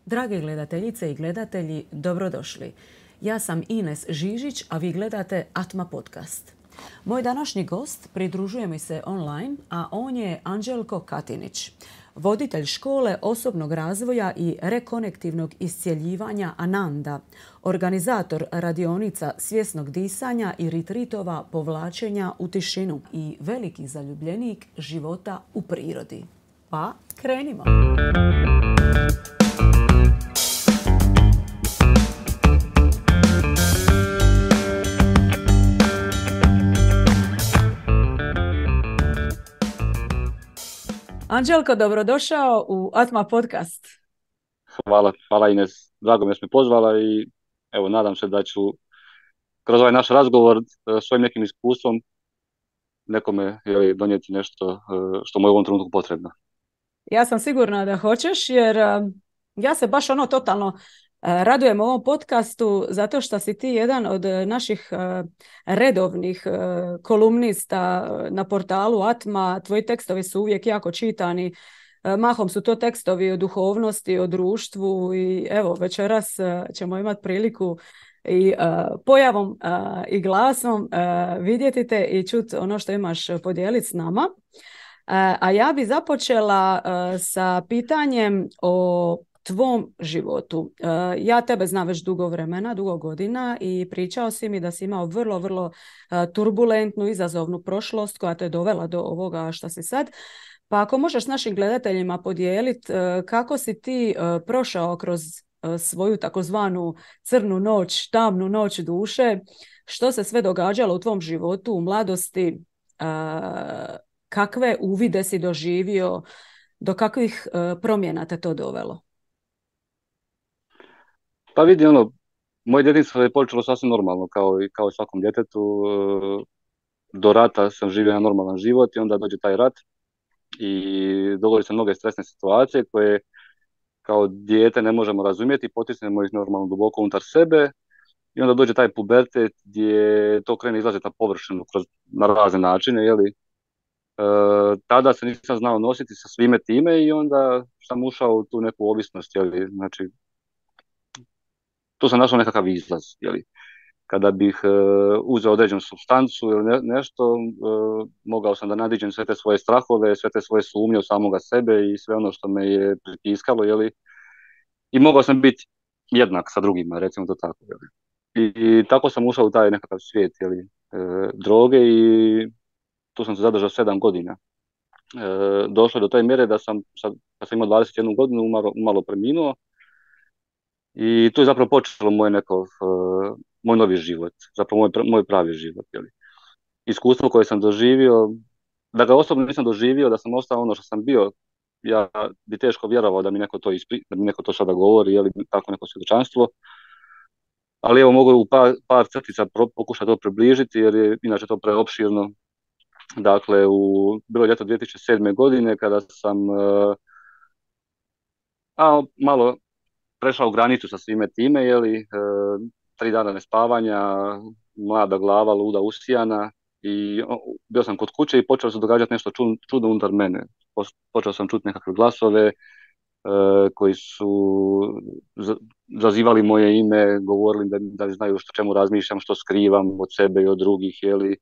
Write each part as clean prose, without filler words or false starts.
Drage gledateljice i gledatelji, dobrodošli. Ja sam Ines Žižić, a vi gledate Atma podcast. Moj današnji gost pridružuje mi se online, a on je Anđelko Katinić, voditelj škole osobnog razvoja i rekonektivnog iscjeljivanja Ananda, organizator radionica svjesnog disanja i retritova povlačenja u tišinu i veliki zaljubljenik života u prirodi. Pa krenimo! Anđelko, dobrodošao u Atma podcast. Hvala Ines, drago mi je što me pozvala i evo nadam se da ću kroz ovaj naš razgovor svojim nekim iskustvom nekome donijeti nešto što mu je u ovom trenutku potrebno. Ja sam sigurna da hoćeš, jer ja se baš totalno radujem ovom podcastu zato što si ti jedan od naših redovnih kolumnista na portalu Atma. Tvoji tekstovi su uvijek jako čitani. Mahom su to tekstovi o duhovnosti, o društvu i evo večeras ćemo imati priliku i pojavom i glasom vidjeti te i čuti ono što imaš podijeliti s nama. A ja bi započela sa pitanjem o tvom životu. Ja tebe znam već dugo vremena, dugo godina i pričao si mi da si imao vrlo, vrlo turbulentnu, izazovnu prošlost koja te dovela do ovoga što si sad. Pa ako možeš našim gledateljima podijeliti kako si ti prošao kroz svoju takozvanu crnu noć, tamnu noć duše, što se sve događalo u tvom životu, u mladosti, kakve uvide si doživio, do kakvih promjena te to dovelo? Pa vidi, moje djetinjstvo je počelo sasvim normalno, kao i svakom djetetu. Do rata sam živio na normalan život i onda dođe taj rat i dogodi se mnoge stresne situacije koje kao dijete ne možemo razumjeti, potisnemo ih normalno duboko unutar sebe i onda dođe taj pubertet gdje to krene izlaziti na površinu na razne načine, tada se nisam znao nositi sa svime time i onda sam ušao u tu neku ovisnost, znači tu sam našao nekakav izlaz, kada bih uzeo određenu supstancu ili nešto, mogao sam da nadiđem sve te svoje strahove, sve te svoje sumnje u samoga sebe i sve ono što me je pritiskalo, i mogao sam biti jednak sa drugima, recimo to tako, I tako sam ušao u taj nekakav svijet, droge i tu sam se zadržao 7 godina. Došlo je do te mjere da sam, kad sam imao 21 godinu, umalo preminuo i tu je zapravo počelo moj novi život, zapravo moj pravi život. Iskustvo koje sam doživio, da ga osobno nisam doživio, da sam ostao ono što sam bio, ja bi teško vjerovao da mi neko to sada govori, tako neko svjedočanstvo. Ali evo mogu u par crtica pokušati to približiti jer je inače to preopširno. Dakle, bilo je ljeto 2007. godine kada sam malo prešao granicu sa svime time, 3 dana nespavanja, mlada glava, luda, usijana i bio sam kod kuće i počeo se događati nešto čudno unutar mene. Počeo sam čuti nekakve glasove koji su zazivali moje ime, govorili da znaju čemu razmišljam, što skrivam od sebe i od drugih,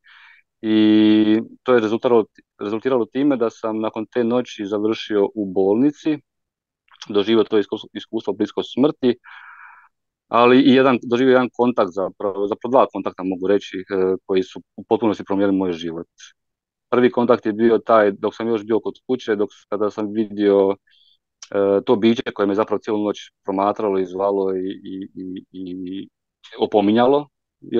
I to je rezultiralo time da sam nakon te noći završio u bolnici, doživio to iskustvo blisko smrti, ali i doživio jedan kontakt, zapravo 2 kontakta mogu reći, koji su u potpunosti promijenili moj život. Prvi kontakt je bio taj dok sam još bio kod kuće, kada sam vidio to biće koje me zapravo cijelu noć promatralo i zvalo i opominjalo,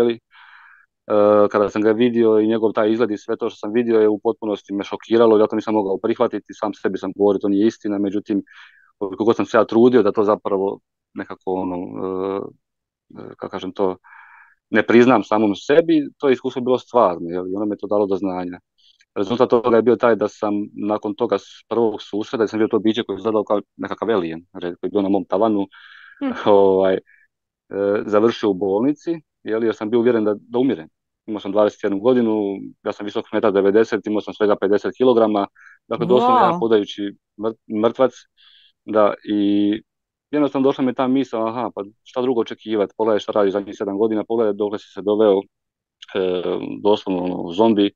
Kada sam ga vidio i njegov taj izgled i sve to što sam vidio je u potpunosti me šokiralo, ja to nisam mogao prihvatiti, sam sebi sam govorio to nije istina, međutim koliko god sam se ja trudio da to zapravo nekako kako kažem to, ne priznam samom sebi, to iskustvo bilo stvarno, i ono me to dalo do znanja. Rezultat toga je bio taj da sam nakon toga prvog susreta, da sam bio to biće koji je izgledao kao nekakav alien, koji je bio na mom tavanu, završio u bolnici, jer sam bio uvjeren da umirem. Imao sam 21 godinu, ja sam visok 1,90 m, imao sam svega 50 kg, dakle doslovno jedan hodajući mrtvac, da, i jednostavno došla mi je ta misao, aha, pa šta drugo očekivati, pogledaj šta radi zadnjih 7 godina, pogledaj dokle si se doveo, doslovno zombi,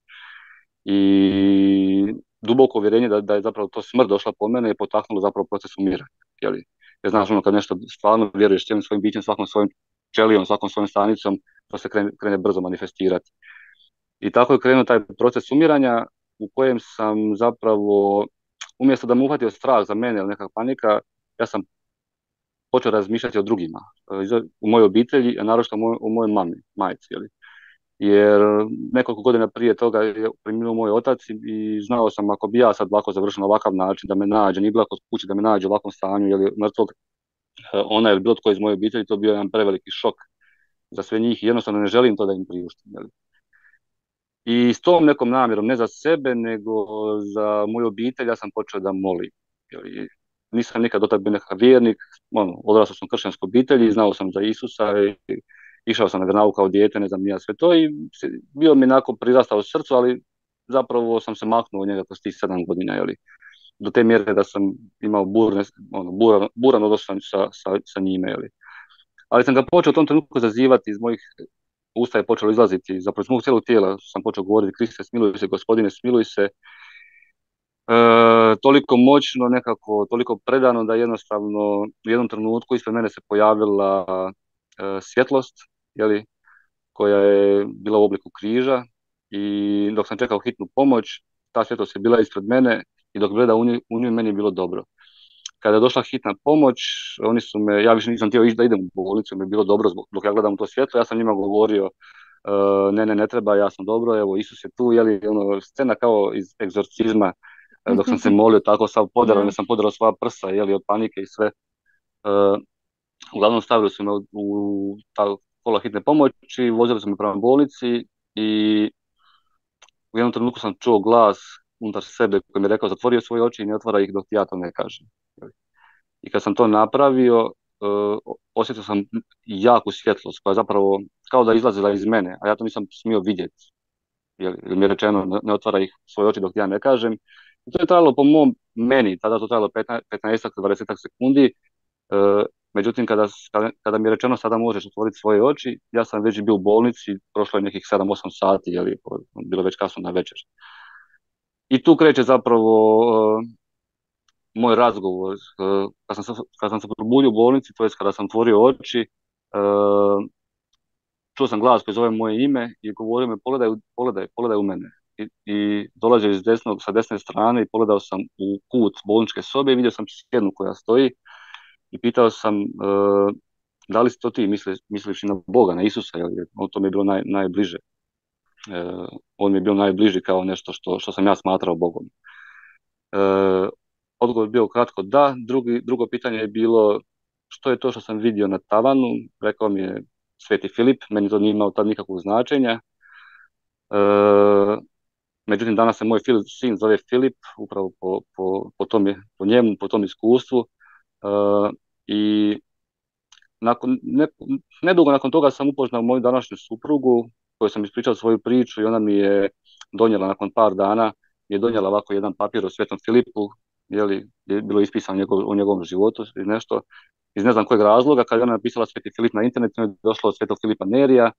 i duboko uvjerenje da je zapravo to smrt došla po mene i potaknulo zapravo proces umiranja. Jeli? Jer znaš, ono, kad nešto stvarno vjeruješ cijelim svojim bićem, svakom svojim ćelijom, svakom svojom stanicom, to se krene brzo manifestirati. I tako je krenuo taj proces umiranja u kojem sam zapravo, umjesto da me uhvatio strah za mene ili neka panika, ja sam počeo razmišljati o drugima, u mojoj obitelji, a naročito o mojoj majci. Jeli? Jer nekoliko godina prije toga je preminuo moj otac i znao sam, ako bi ja sad lako završio na ovakav način, da me nađe, nije bilo kod kuće, da me nađe u ovakvom stanju ili mrtvog, ona ili bilo tko iz moje obitelji, to bio jedan preveliki šok za sve njih i jednostavno ne želim to da im priuštim. Jel? I s tom nekom namjerom, ne za sebe, nego za moju obitelj, ja sam počeo da molim. I nisam nikad do tada bio nekakav vjernik, odrastao sam u kršćanskoj obitelji, znao sam za Isusa i išao sam na vjeronauku kao dijete, ne znam ja sve to, i bio mi onako prirastao u srcu, ali zapravo sam se maknuo od njega kroz tih 7 godina, jeli, do te mjere da sam imao buran odnos sa njime. Jeli. Ali sam ga počeo u tom trenutku zazivati, iz mojih usta je počelo izlaziti, zapravo iz mog cijelog tijela sam počeo govoriti: Kriste, smiluj se, Gospodine, smiluj se. Toliko moćno, nekako, toliko predano da jednostavno u jednom trenutku ispred mene se pojavila svjetlost, jeli, koja je bila u obliku križa, i dok sam čekao hitnu pomoć, ta svjetlost je bila ispred mene i dok gleda u nju meni je bilo dobro. Kada je došla hitna pomoć, oni su me, ja više nisam htio ići da idem u bolnicu, mi je bilo dobro dok ja gledam to svjetlo, ja sam njima govorio: ne treba, ja sam dobro, evo Isus je tu, jeli, ono, scena kao iz egzorcizma, dok sam se molio tako, sam poderao svoja prsa, jeli, od panike i sve. Uglavnom stavili su me u ta kola hitne pomoći, vozili su me prema bolnici i u jednom trenutku sam čuo glas unutar sebe koji mi je rekao: zatvorio svoje oči i ne otvara ih dok ja to ne kažem. I kad sam to napravio, osjetio sam jaku svjetlost koja zapravo kao da izlazila iz mene, a ja to nisam smio vidjeti. Jer mi je rečeno: ne otvara ih svoje oči dok ja ne kažem. I to je trajalo po meni, tada to trajalo 15-20 sekundi. Međutim, kada mi je rečeno sada možeš otvoriti svoje oči, ja sam već bio u bolnici, prošlo je nekih 7-8 sati, jeli, bilo već kasno na večer. I tu kreće zapravo moj razgovor. Kad sam se probudio u bolnici, to jest kada sam otvorio oči, čuo sam glas koji zove moje ime i govorio me: pogledaj u mene. I dolazio sa desne strane i pogledao sam u kut bolničke sobe i vidio sam stjenu koja stoji i pitao sam: da li si to ti, misliš i na Boga, na Isusa, jer to mi je bilo najbliže. On mi je bio najbliži kao nešto što sam ja smatrao Bogom. Odgovor je bio kratko da. Drugo pitanje je bilo: što je to što sam vidio na tavanu? Rekao mi je Sveti Filip, meni to nije imao tad nikakvog značenja. Međutim, danas se moj sin zove Filip, upravo po tom iskustvu. I nedugo nakon toga sam upoznao moju današnju suprugu, koju sam ispričao svoju priču, i ona mi je donijela nakon par dana, je donijela ovako jedan papir o Svetom Filipu, je bilo ispisano o njegovom životu i nešto. Iz ne znam kojeg razloga, kad je ona napisala Sveti Filip na internetu, je došlo od Svetog Filipa Nerija.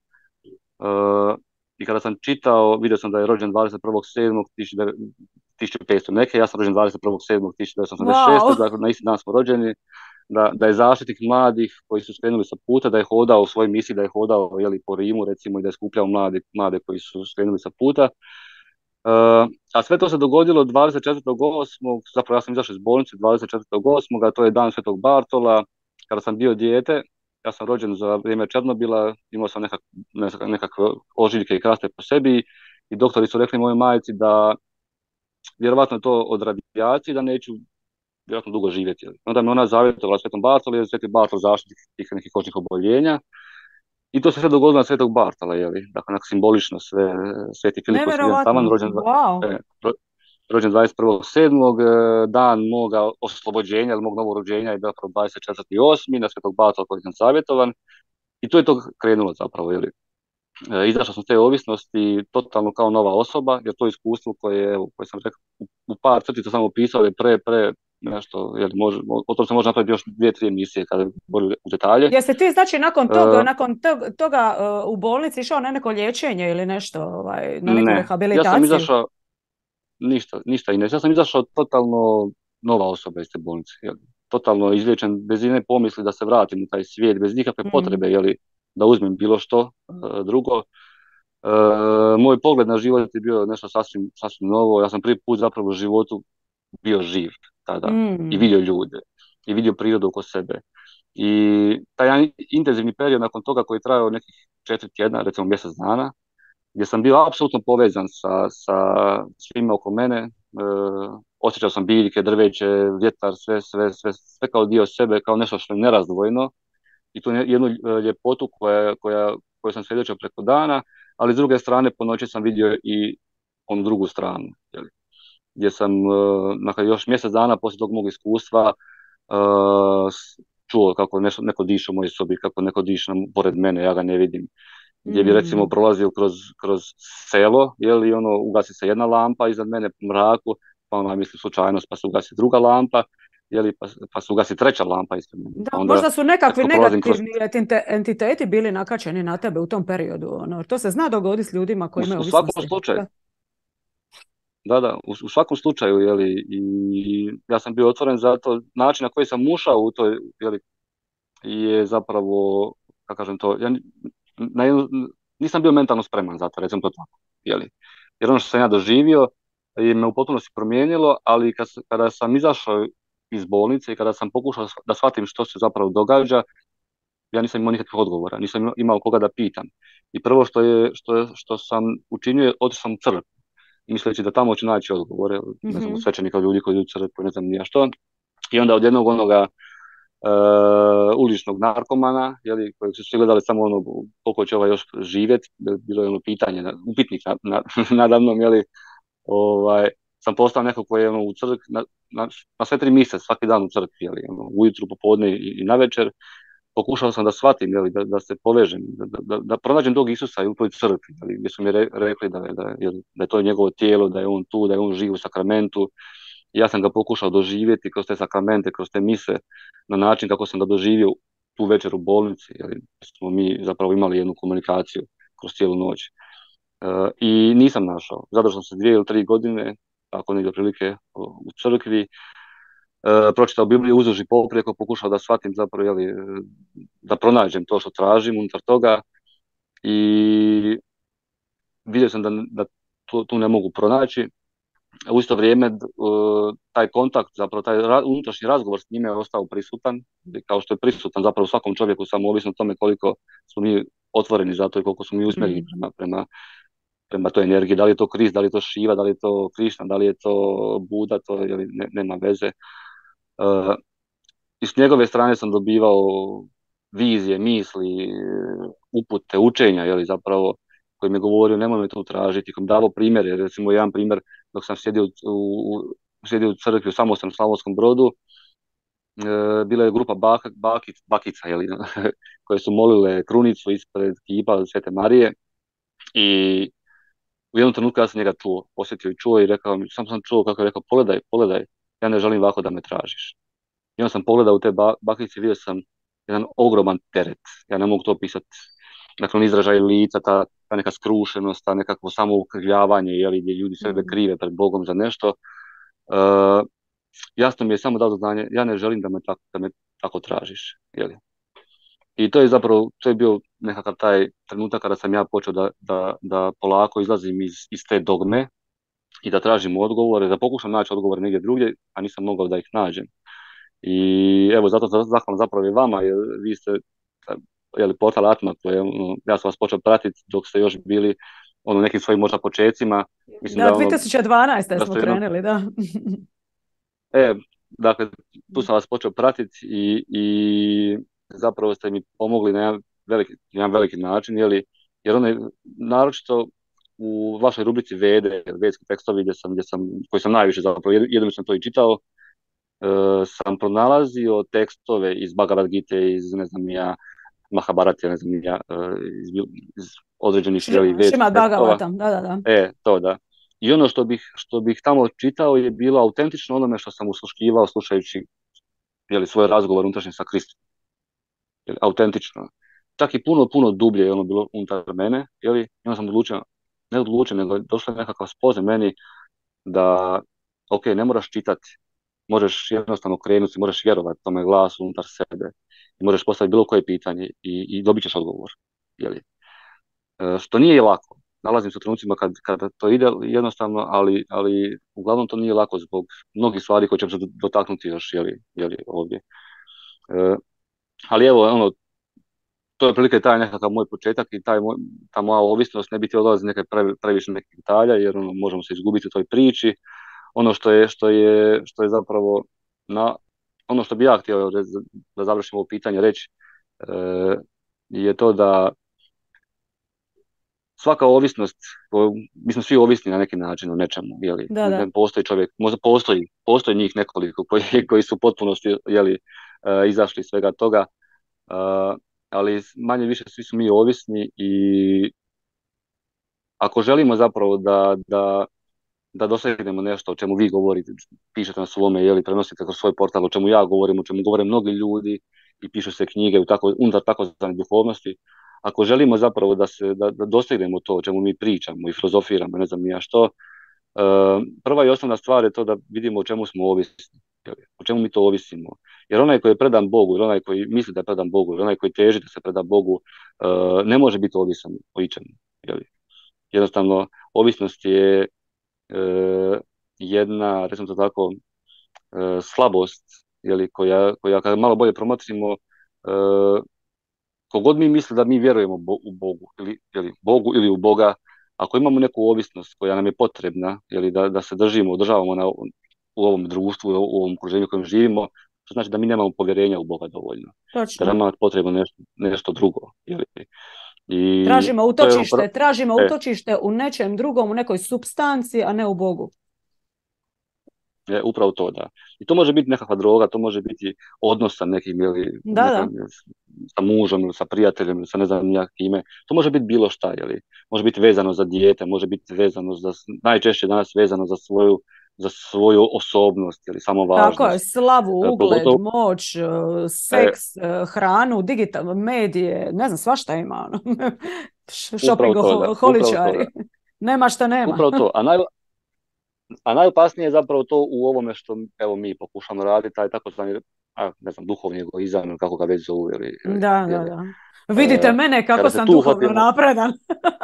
I kada sam čitao, vidio sam da je rođen 21.7.1500 neke, ja sam rođen 21.7.1986. Wow. Dakle, na isti dan smo rođeni. Da je zaštitnik mladih koji su skrenuli sa puta, da je hodao u svojoj misiji, da je hodao, po Rimu recimo, i da je skupljao mlade koji su skrenuli sa puta. A sve to se dogodilo 24.8. Zapravo ja sam izašao iz bolnice 24.8. a to je dan Svetog Bartola. Kada sam bio dijete, ja sam rođen za vrijeme Černobila, imao sam nekakve ožiljke i kraste po sebi i doktori su rekli mojoj majci da vjerovatno je to od radijacije, da neću vjerojatno dugo živjeti. Onda me ona zavjetovala Svetom Bartolu, jer je Sveti Bartol zaštitnik tih nekih kožnih oboljenja. I to se sve dogodilo na Svetog Bartola, dakle, onako simbolično sve. Sveti Filip koji je taman rođen 21.7. Dan moga oslobođenja ili mog novorođenja je zapravo 24.8. na Svetog Bartola koji sam zavjetovan. I to je to krenulo zapravo, izašao sam s te ovisnosti totalno kao nova osoba, jer to iskustvo koje sam rekao u par crtica samo opisao je nešto, o tom se može napraviti još 2-3 emisije kada govorili u detalje. Jeste ti znači nakon toga u bolnici išao na neko liječenje ili nešto, na neku rehabilitaciju? Ja sam izašao, ništa i ne. Ja sam izašao totalno nova osoba iz te bolnice. Totalno izliječen, bez ine pomisli da se vratim u taj svijet, bez nikakve potrebe da uzmem bilo što drugo. Moj pogled na život je bio nešto sasvim novo. Ja sam prvi put zapravo u životu bio živ tada i vidio ljude i vidio prirodu oko sebe. I taj intenzivni period nakon toga koji je trajao nekih 4 tjedna, recimo mjesec dana, gdje sam bio apsolutno povezan sa svima oko mene, osjećao sam biljke, drveće, vjetar, sve kao dio sebe, kao nešto što je nerazdvojno i tu jednu ljepotu koju sam svjedočio preko dana, ali s druge strane po noći sam vidio i onu drugu stranu, gdje sam nakon još mjesec dana poslije tog mog iskustva čuo kako neko diše u mojoj sobi, kako neko diše pored mene, ja ga ne vidim. Gdje bi recimo prolazio kroz selo, i ugasi se jedna lampa iznad mene po mraku, pa ona misli slučajnost, pa se ugasi druga lampa, pa se ugasi treća lampa ispred mene. Da, onda, možda su nekakvi negativni entiteti bili nakačeni na tebe u tom periodu. To se zna dogoditi s ljudima koji imaju ovisnosti. U svakom slučaju. Da, u svakom slučaju, i ja sam bio otvoren za to, način na koji sam ušao u to, je zapravo, kako kažem to, nisam bio mentalno spreman za to, recimo to tako, jer ono što sam ja doživio je me u potpunosti promijenilo, ali kada sam izašao iz bolnice i kada sam pokušao da shvatim što se zapravo događa, ja nisam imao nikakvih odgovora, nisam imao koga da pitam. I prvo što sam učinio je otišao sam u crkvu, misleći da tamo ću naći odgovore, ne znam, svećenika, ljudi koji idu u crkvu, ne znam nija što. I onda od jednog onoga uličnog narkomana, koji su svi gledali samo koliko će još živjeti, bilo je pitanje, upitnik nadamnom, sam postao neko koji je u crkvi, na sve 3 mise, svaki dan u crkvi, ujutru, popodne i navečer. Pokušao sam da shvatim, da se povežem, da pronađem tog Isusa u toj crkvi, gdje su mi rekli da je to njegovo tijelo, da je on tu, da je on živ u sakramentu. I ja sam ga pokušao doživjeti kroz te sakramente, kroz te mise, na način kako sam ga doživio tu večer u bolnici, smo mi zapravo imali jednu komunikaciju kroz cijelu noć. I nisam našao. Zadržao sam se 2 ili 3 godine, tako negdje prilike u crkvi, pročitao Bibliju uzduž i poprijeko, pokušao da shvatim zapravo, da pronađem to što tražim unutar toga, i vidio sam da tu ne mogu pronaći. U isto vrijeme taj kontakt, zapravo taj unutrašnji razgovor s njime je ostao prisutan, kao što je prisutan zapravo u svakom čovjeku, samo ovisno o tome koliko smo mi otvoreni za to i koliko smo mi usmjereni prema toj energiji. Da li je to Krist, da li je to Šiva, da li je to Krišna, da li je to Buda, to nema veze. I s njegove strane sam dobivao vizije, misli, upute, učenja, zapravo, koji mi je govorio nemoj me tu tražiti, koji mi davao primjere. Recimo jedan primjer, dok sam sjedio u crkvi u samostalnom Slavonskom Brodu, bila je grupa bakica, koje su molile krunicu ispred kipa Svete Marije, i u jednom trenutku ja sam njega osjetio i čuo i rekao mi, sam čuo kako je rekao, pogledaj, ja ne želim ovako da me tražiš. I onda sam pogledao u te bakice i vidio sam jedan ogroman teret, ja ne mogu to opisati, dakle izražaj lica, ta neka skrušenost, ta nekakvo samoukrivljavanje, gdje ljudi sebe krive pred Bogom za nešto. Jasno mi je samo dao do znanja, ja ne želim da me tako tražiš. I to je bio nekakav taj trenutak kada sam ja počeo da polako izlazim iz te dogme i da tražim odgovore, da pokušam naći odgovore negdje drugdje, a nisam mogao da ih nađem. I evo, zato zahvalam zapravo i vama, jer vi ste portal Atma, ja sam vas počeo pratiti dok ste još bili nekim svojim možda počecima. Mislim da 2012. smo krenuli, da. Dakle, tu sam vas počeo pratiti i zapravo ste mi pomogli na jedan veliki način, jer naročito u vašoj rubrici Vede, vedski tekstovi koji sam najviše zapravo, jednom sam to i čitao, sam pronalazio tekstove iz Bhagavad Gite, iz Mahabharate, iz određenih vedskih tekstova. Da. To da. I ono što bih tamo čitao je bilo autentično onome što sam usluškivao slušajući svoj razgovor unutrašnji sa Kristom. Autentično. Čak i puno dublje je ono bilo unutar mene, i onda sam ne odlučio, nego došla je nekakav spoznaj meni da, ok, ne moraš čitati, možeš jednostavno krenuti, možeš vjerovati tome glasu unutar sebe, i možeš postaviti bilo koje pitanje i dobit ćeš odgovor. Što nije lako. Nalazim se u trenucima kad to ide jednostavno, ali uglavnom to nije lako zbog mnogih stvari koje ćemo se dotaknuti još ovdje. Ali evo, to je otprilike taj nekakav moj početak i ta moja ovisnost, ne bi htio odlaziti neke previše nekih detalja, jer možemo se izgubiti u toj priči. Ono što je zapravo ono što bi ja htio da završim ovo pitanje reći, je to da svaka ovisnost, mi smo svi ovisni na neki način o nečemu, Da. Postoji čovjek, možda postoji njih nekoliko koji su u potpunosti izašli iz svega toga, ali manje više svi su mi ovisni i ako želimo zapravo da dosegnemo nešto o čemu vi govorite, pišete na svome, prenosite kroz svoj portal, o čemu ja govorim, o čemu govore mnogi ljudi i pišu se knjige unutar takozvane duhovnosti. Ako želimo zapravo da dosegnemo to o čemu mi pričamo i filozofiramo, ne znam ja što, prva i osnovna stvar je to da vidimo o čemu smo ovisni, o čemu mi to ovisimo. Jer onaj koji je predan Bogu, ili onaj koji misli da je predan Bogu, ili onaj koji teži da se preda Bogu, ne može biti ovisan o ičemu. Jednostavno, ovisnost je jedna, recimo to tako, slabost, koja kada malo bolje promotrimo, kogod mi misli da mi vjerujemo u Bogu ili u Boga, ako imamo neku ovisnost koja nam je potrebna, da se održavamo u ovom društvu, u ovom okruženju u kojem živimo, to znači da mi nemamo povjerenja u Boga dovoljno. Točno. Da nam je potrebno nešto drugo. I tražimo utočište u nečem drugom, u nekoj supstanci, a ne u Bogu. Upravo to, da. I to može biti nekakva droga, to može biti odnos sa nekim, sa mužom ili sa prijateljem ili sa ne znam ja kime. To može biti bilo šta, može biti vezano za dijete, može biti vezano najčešće danas vezano za svoju osobnost ili samovažnost. Tako je, slavu, ugled, moć, seks, hranu, digitalne medije, ne znam, svašta ima. Shoppingoholičari. Nema šta nema. Upravo to. A najopasnije je zapravo to u ovome što mi pokušamo raditi, taj takozvani, duhovni egoizam, ili kako ga već zovu. Da. Vidite mene kako sam duhovno napredan.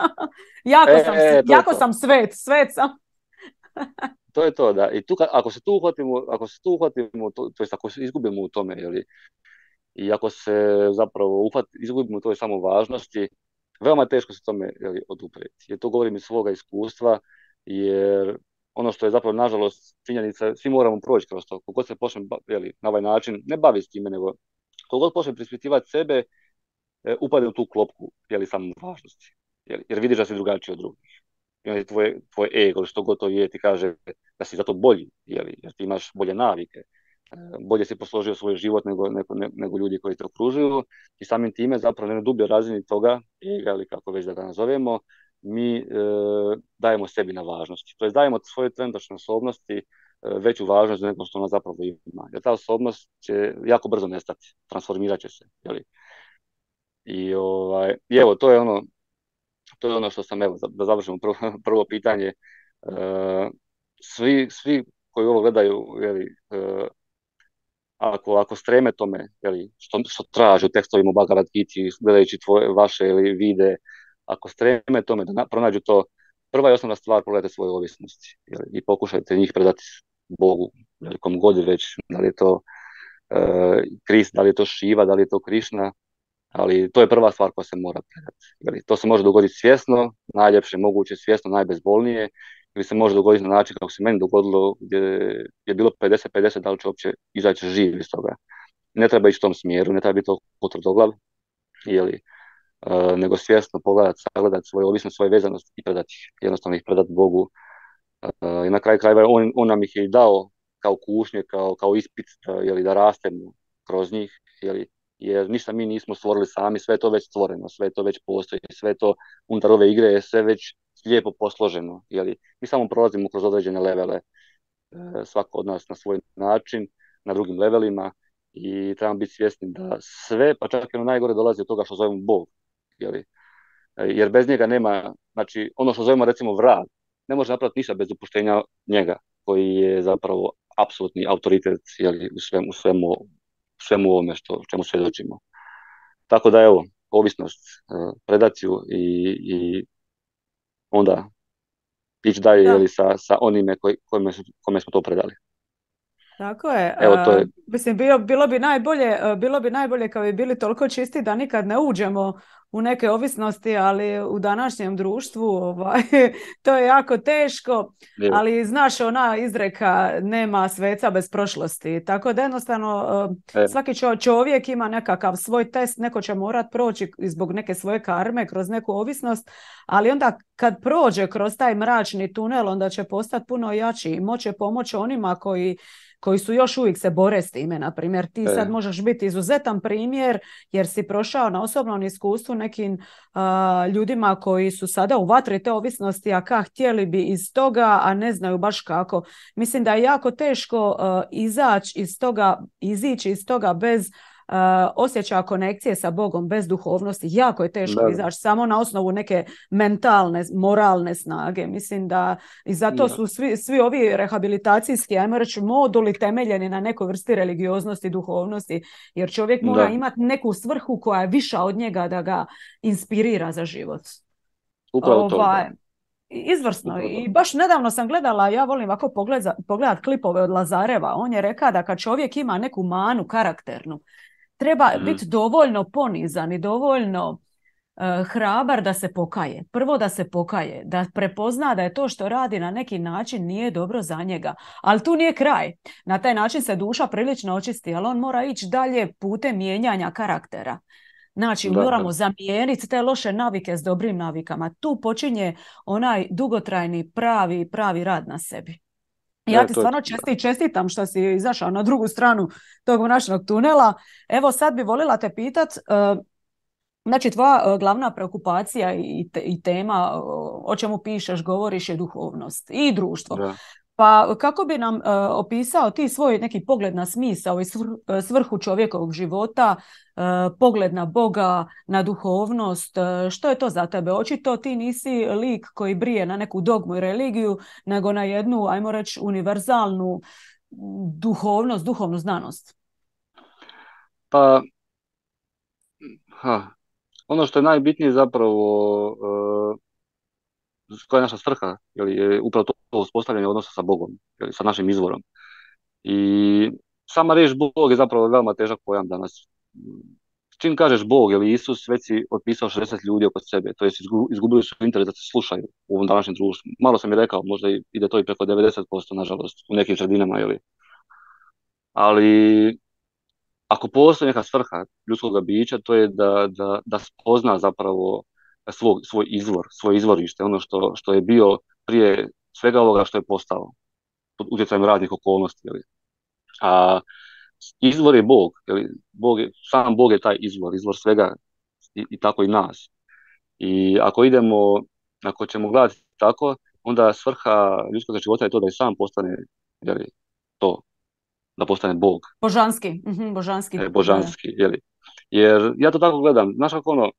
jako sam svet sam. To je to, da. I ako se tu uhvatimo, to jest ako se izgubimo u tome, i ako se zapravo izgubimo u toj samovažnosti, veoma teško se tome oduprijeti. Jer to govorim iz svoga iskustva, jer ono što je zapravo, nažalost, činjenica, svi moramo proći kroz to. Kogod se počne na ovaj način, ne bavi s time, nego kogod počne prispitivati sebe, upade u tu klopku samovažnosti. Jer vidiš da si drugačiji od drugih. I onda tvoj ego, što god to je, ti kaže da si zato bolji, jer ti imaš bolje navike, bolje si posložio svoj život nego ljudi koji te okružuju, i samim time zapravo na dubljoj razini toga, ili kako već da ga nazovemo, mi dajemo sebi na važnosti. To je dajemo svojoj trenutačnoj osobnosti veću važnost nego što ona zapravo ima. Jer ta osobnost će jako brzo nestati, transformirat će se. I evo, to je ono što sam, da završimo prvo pitanje, svi koji ovo gledaju, ako streme tome, što traže u tekstovima Bhagavad Gita, gledajući vaše vide, ako streme tome da pronađu to, prva i osnovna stvar, pogledajte svoje ovisnosti i pokušajte njih predati Bogu, kom god već, da li je to Krist, da li je to Šiva, da li je to Krišna, ali to je prva stvar koja se mora predati. To se može dogoditi svjesno, najljepše moguće, svjesno, najbezbolnije, ili se može dogoditi na način kako se meni dogodilo, gdje je bilo 50-50, da li će uopće izaći živ iz toga. Ne treba ići u tom smjeru, ne treba biti toliko tvrdoglav, nego svjesno pogledati, sagledati svoje ovisnost, svoje vezanosti i predati ih, jednostavno ih predati Bogu. I na kraju krajeva on nam ih je dao kao kušnje, kao ispit, da rastemo kroz njih, jer ništa mi nismo stvorili sami, sve je to već stvoreno, sve je to već postoji, sve je to unutar ove igre je sve već lijepo posloženo. Jeli? Mi samo prolazimo kroz određene levele, svako od nas na svoj način, na drugim levelima i trebamo biti svjesni da sve, pa čak i ono najgore dolazi od toga što zovemo Bog. Jeli? Jer bez njega nema, znači ono što zovemo recimo vrag, ne može napraviti ništa bez dopuštenja njega, koji je zapravo apsolutni autoritet, jeli, u svemu ovome čemu svjedočimo. Tako da evo, ovisnost, predaciju i onda ići dalje, Da. jeli, sa onime kome smo to predali. Tako je. Evo, to je. Mislim, bilo bi najbolje kad bi bili toliko čisti da nikad ne uđemo u neke ovisnosti, ali u današnjem društvu to je jako teško, ali znaš ona izreka nema sveca bez prošlosti. Tako da jednostavno svaki čovjek ima nekakav svoj test, neko će morat proći zbog neke svoje karme kroz neku ovisnost, ali onda kad prođe kroz taj mračni tunel, onda će postati puno jači i moće pomoći onima koji su još uvijek se bore s time. Na primjer, ti sad možeš biti izuzetan primjer jer si prošao na osobnom iskustvu nekim ljudima koji su sada u vatri te ovisnosti, a htjeli bi iz toga, a ne znaju baš kako. Mislim da je jako teško izići iz toga bez osjećaja konekcije sa Bogom, bez duhovnosti. Jako je teško izaći samo na osnovu neke mentalne, moralne snage. Mislim da i zato su svi ovi rehabilitacijski, ajmo reći, moduli temeljeni na nekoj vrsti religioznosti i duhovnosti, jer čovjek mora imati neku svrhu koja je viša od njega da ga inspirira za život. Upravo to, da. Izvrsno. Upravo. I baš nedavno sam gledala, ja volim ovako pogledat klipove od Lazareva. On je rekao da kad čovjek ima neku manu karakternu, treba biti dovoljno ponizan i dovoljno hrabar da se pokaje. Prvo da se pokaje, da prepozna da je to što radi na neki način nije dobro za njega. Ali tu nije kraj. Na taj način se duša prilično očisti, ali on mora ići dalje putem mijenjanja karaktera. Znači, moramo zamijeniti te loše navike s dobrim navikama. Tu počinje onaj dugotrajni pravi rad na sebi. Ja ti stvarno čestitam što si izašao na drugu stranu tog mračnog tunela. Evo sad bi volila te pitat, znači tvoja glavna preokupacija i tema o čemu pišeš, govoriš je duhovnost i društvo. Da. Pa kako bi nam opisao ti svoj neki pogled na smisao i svrhu čovjekovog života, pogled na Boga, na duhovnost, što je to za tebe? Očito ti nisi lik koji brije na neku dogmu i religiju, nego na jednu, ajmo reći, univerzalnu duhovnost, duhovnu znanost. Pa, ono što je najbitnije zapravo koja je naša svrha, je upravo to uspostavljanje odnosa sa Bogom, sa našim izvorom. I sama riječ Bog je zapravo veoma težak pojam danas. Čim kažeš Bog ili Isus, već si otpisao 60 ljudi oko sebe, to jest izgubili su interes da se slušaju u ovom današnjem društvu. Malo sam i rekao, možda ide to i preko 90%, nažalost, u nekim sredinama, ali ako postoji neka svrha ljudskog bića, to je da spozna zapravo svoj izvor, svoje izvorište, ono što je bio prije svega ovoga što je postao pod utjecajem raznih okolnosti. A izvor je Bog, sam Bog je taj izvor svega i tako i nas. I ako ćemo gledati tako, onda svrha ljudskog života je to da i sam postane to, da postane Bog. Božanski. Božanski, jer ja to tako gledam, znaš kako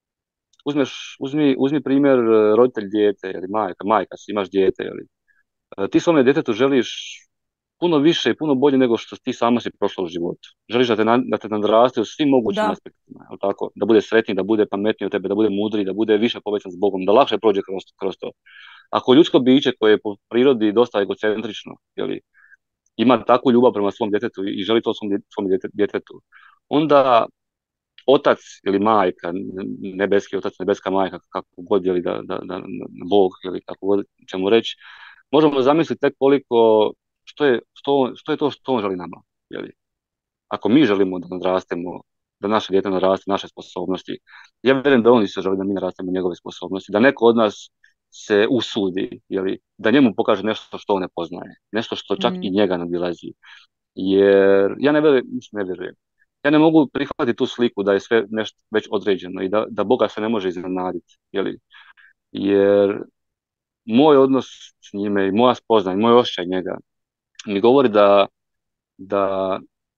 uzmi primjer roditelj dijete, ili majka si, imaš dijete, ti svome djetetu želiš puno više i puno bolje nego što ti sama si prošla u životu. Želiš da te nadraste u svim mogućim aspektima, tako? Da bude sretniji, da bude pametniji od tebe, da bude mudriji, da bude više povezan s Bogom, da lakše prođe kroz to. Ako ljudsko biće koje je po prirodi dosta egocentrično, ima takvu ljubav prema svom djetetu i želi to svom djetetu, onda otac ili majka, nebeski otac, nebeska majka, kako god da Bog ili kako god ćemo reći, možemo zamisliti tek koliko što je to što on želi nama. Ako mi želimo da nadrastemo, da naše dijete naraste naše sposobnosti, ja vjerujem da on isto želi da mi narastemo njegove sposobnosti, da neko od nas se usudi, da njemu pokaže nešto što on ne poznaje, nešto što čak i njega nadilazi. Jer ja ne vjerujem. Ja ne mogu prihvatiti tu sliku da je sve nešto već određeno i da Boga se ne može iznenaditi. Jer moj odnos s njime i moja spoznanja, moj osjećaj njega mi govori da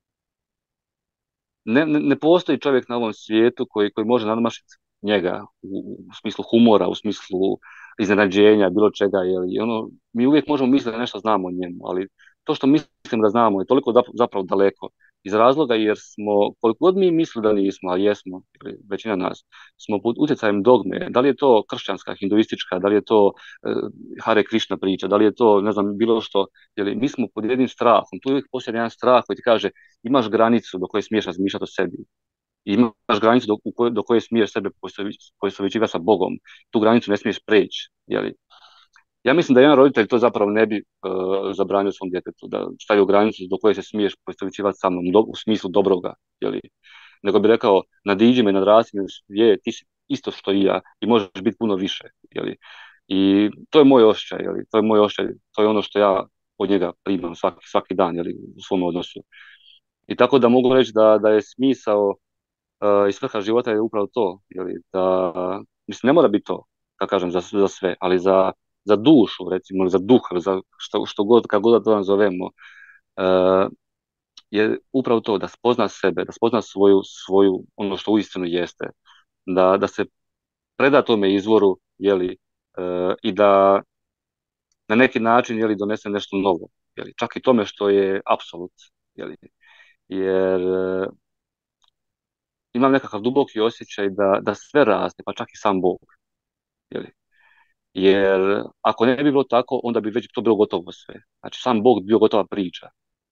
ne postoji čovjek na ovom svijetu koji može nadmašiti njega u smislu humora, u smislu iznenađenja, bilo čega. I ono, mi uvijek možemo misliti da nešto znamo o njemu, ali to što mislim da znamo je toliko zapravo daleko. Iz razloga jer smo, koliko god mi mislili da nismo, a jesmo, ili većina nas, smo pod utjecajem dogme. Da li je to kršćanska, hinduistička, da li je to Hare Krishna priča, da li je to, ne znam, bilo što, jer mi smo pod jednim strahom. Tu uvijek postoji jedan strah koji ti kaže imaš granicu do koje smiješ razmišljati o sebi. I imaš granicu do koje smiješ sebe poistovjećivati sa Bogom. Tu granicu ne smiješ preći. Jeli? Ja mislim da jedan roditelj to zapravo ne bi zabranio svom djetetu, da stavi granicu do koje se smiješ poistovjećivati sa mnom, u smislu dobroga. Jeli? Nego bi rekao, nadiđi me, nadrasti me, ti si isto što i ja i možeš biti puno više. Jeli? I to je moj osjećaj, jeli? To je moj osjećaj, to je ono što ja od njega primam svaki dan, jeli? U svom odnosu. I tako da mogu reći da je smisao i svrha života je upravo to, jeli, mislim, ne mora biti to, kako kažem, za sve, ali za dušu, recimo, ili za duh, ili za što god, kako god to nazovemo, je upravo to, da spozna sebe, da spozna svoju ono što uistinu jeste, da se preda tome izvoru, jeli, i da na neki način, jeli, donese nešto novo, jeli, čak i tome što je apsolut, jeli, jer imam nekakav duboki osjećaj da sve raste, pa čak i sam Bog. Jeli? Jer ako ne bi bilo tako, onda bi već to bilo gotovo sve. Znači, sam Bog bi bio gotova priča.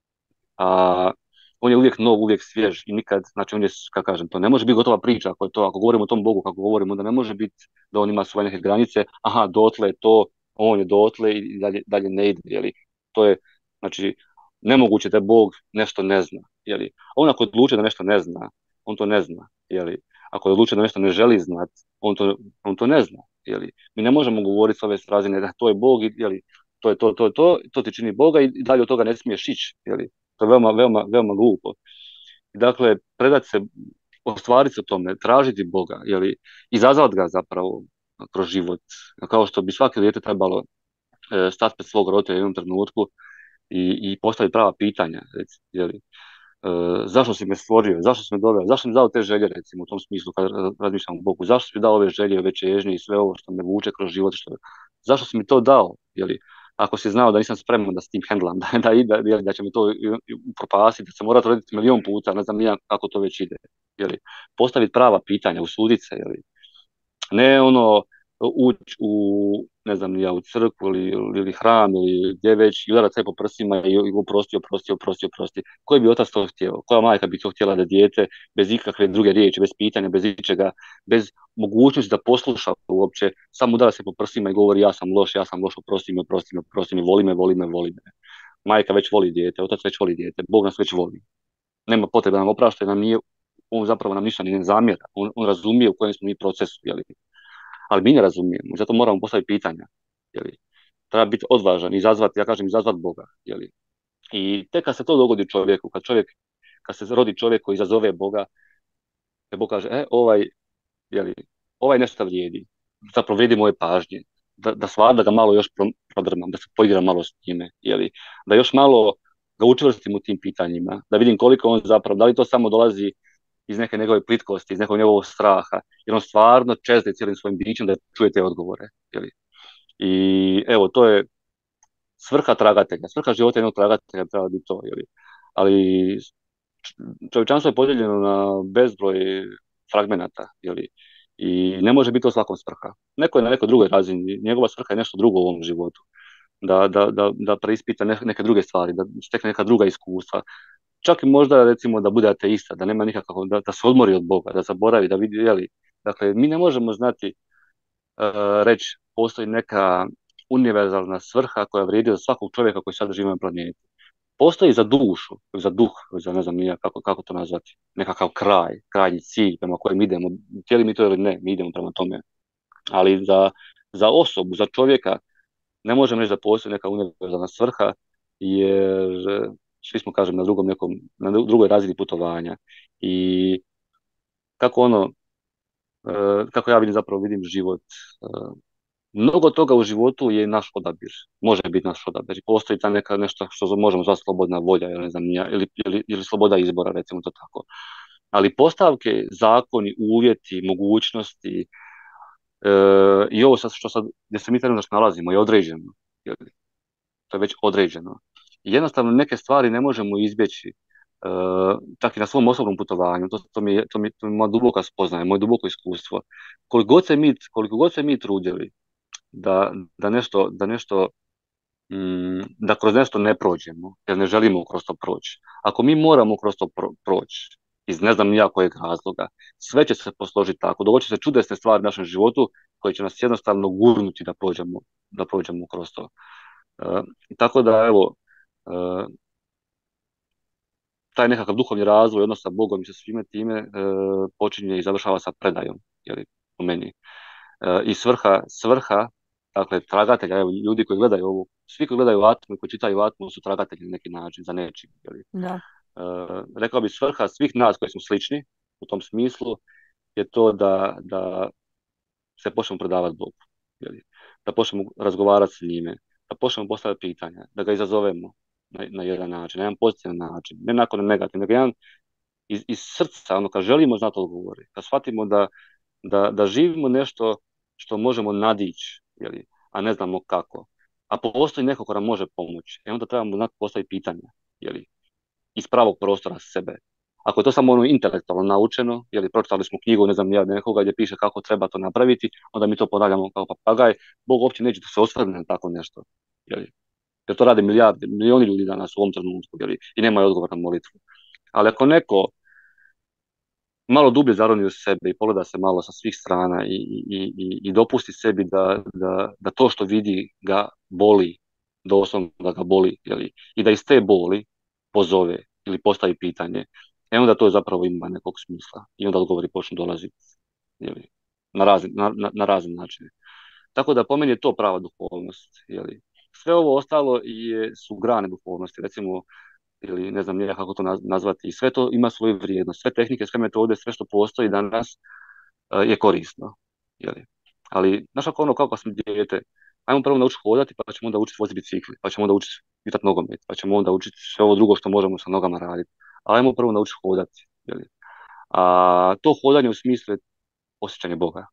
A on je uvijek nov, uvijek svjež i nikad, znači on je, kako kažem, to ne može biti gotova priča ako govorimo o tom Bogu kako govorimo, onda ne može biti da on ima svoje neke granice, aha, dotle je to, on je dotle i dalje ne ide, jeli? To je, znači, nemoguće da Bog nešto ne zna, jeli? On ako odluči da nešto ne zna, on to ne zna, jeli? Ako odluči da nešto ne želi znat, on to ne zna, jeli? Mi ne možemo govoriti s ove razine da to je Bog, jeli? To je to ti čini Boga i dalje od toga ne smiješ ići, jeli? To je veoma glupo. Dakle, predati se, ostvariti se o tome, tražiti Boga, jeli, izazvati ga zapravo kroz život, kao što bi svaki dijete trebalo stati pred svog roditelja u jednom trenutku i postaviti prava pitanja, jeli, zašto si me stvorio, zašto si me doveo, zašto mi dao te želje, recimo, u tom smislu, kad razmišljam o Bogu, zašto si mi dao ove želje, ove čežnje i sve ovo što me vuče kroz život, zašto si mi to dao, jeli, ako si znao da nisam spreman da s tim hendlam, da će mi to upropastiti, da se mora roditi milion puta, ne znam ja kako to već ide, jeli, postaviti prava pitanja, usuditi se, jeli, ne ono, ući u, ne znam ja, u crkvu ili hram ili gdje već i udarati sve po prsima i oprosti. Koji bi otac to htio? Koja majka bi to htjela da dijete bez ikakve druge riječi, bez pitanja, bez ičega, bez mogućnosti da posluša uopće, samo udara se po prsima i govori ja sam loš, oprosti me, voli me. Majka već voli dijete, otac već voli dijete, Bog nas već voli. Nema potrebe nam oprašta, nam nije, on zapravo nam ništa ni ne zamjera, on razumije u kojem smo mi procesu, jeli? Ali mi ne razumijemo, zato moramo postaviti pitanja. Jeli? Treba biti odvažan, izazvati Boga. Jeli? I tek kad se to dogodi čovjeku, kad se rodi čovjek koji izazove Boga, te Bog kaže, ovaj nešto vrijedi, zapravo vrijedi moje pažnje, da ga malo još prodrmam, da se poigram malo s njime, jeli? Da još malo ga učvrstim u tim pitanjima, da vidim koliko on zapravo, da li to samo dolazi iz neke njegove plitkosti, iz nekog njegovog straha, jer on stvarno čezne cijelim svojim bićem da čuje te odgovore. Jeli? I evo, to je svrha tragatelja, svrha života jednog tragatelja treba biti to. Jeli? Ali čovječanstvo je podijeljeno na bezbroj fragmenata, jeli? I ne može biti to svakom svrha. Neko je na nekoj drugoj razini, njegova svrha je nešto drugo u ovom životu. Da preispita neke druge stvari, da stekne neka druga iskustva, čak i možda recimo da bude ateista, da nema nikakav, da se odmori od Boga, da zaboravi, da vidi, jeli. Dakle, mi ne možemo znati reći postoji neka univerzalna svrha koja vrijedi za svakog čovjeka koji sad živi na planeti. Postoji za dušu, za duh, za ne znam nije kako to nazvati, nekakav krajnji cilj prema kojem idemo, htjeli mi to ili ne, mi idemo prema tome. Ali za osobu, za čovjeka, ne možemo reći da postoji neka univerzalna svrha, jer svi smo, kažem, na drugoj razini putovanja. I kako ja zapravo vidim život mnogo toga u životu je naš odabir. Može biti naš odabir. Postoji ta neka nešto što možemo zvati slobodna volja, ili, ne znam, ili sloboda izbora, recimo to tako. Ali postavke, zakoni, uvjeti, mogućnosti i ovo što sad, gdje se mi trenutno nalazimo je određeno. To je već određeno. I jednostavno neke stvari ne možemo izbjeći. Čak i na svom osobnom putovanju, to mi je moja duboka spoznaja, moje duboko iskustvo. Koliko god se mi trudili da kroz nešto ne prođemo, jer ne želimo kroz to proći. Ako mi moramo kroz to proći, iz ne znam nija kojeg razloga, sve će se posložiti tako, dogodit će se čudesne stvari u našem životu koje će nas jednostavno gurnuti da prođemo kroz to. Tako da, evo, taj nekakav duhovni razvoj, odnos sa Bogom i sa svime time počinje i završava sa predajom, po meni. I svrha, dakle, tragatelja, evo, ljudi koji gledaju ovo, svi koji gledaju Atmu i koji čitaju Atmu su tragatelji na neki način, za nečim. Da. Rekao bi, svrha svih nas koji smo slični u tom smislu je to da se počnemo predavati Bogu, da počnemo razgovarati s njime, da počnemo postaviti pitanja, da ga izazovemo na jedan način, na jedan pozitivan način, ne nakon negativno, nego jedan iz srca, ono, kad želimo znati odgovore, kad shvatimo da živimo nešto što možemo nadići, a ne znamo kako. A postoji neko ko nam može pomoći. Onda trebamo znati postaviti pitanja, iz pravog prostora sebe. Ako je to samo ono intelektualno naučeno, pročitali smo knjigu, ne znam, nekoga gdje piše kako treba to napraviti, onda mi to ponavljamo kao papagaj, Bog uopće neće da se osvrne na tako nešto. Jer to rade milioni ljudi danas u ovom trenutku, i nemaju odgovor na molitvu. Ali ako neko malo dublje zaroni u sebe i pogleda se malo sa svih strana i dopusti sebi da to što vidi ga boli, doslovno da ga boli, i da iz te boli pozove ili postavi pitanje, onda to zapravo ima nekog smisla i onda odgovori počnu dolaziti na razne načine. Tako da po meni je to prava duhovnost. Sve ovo ostalo su grane duhovnosti, recimo, ili ne znam nije kako to nazvati, i sve to ima svoju vrijednost, sve tehnike, sve metode, sve što postoji danas je korisno. Ali, znaš kako smo dijete, ajmo prvo naučiti hodati, pa ćemo onda učiti voziti bicikli, pa ćemo onda učiti pitati nogomet, pa ćemo onda učiti sve ovo drugo što možemo sa nogama raditi. Ali ajmo prvo naučiti hodati. A to hodanje u smislu je osjećanje Boga.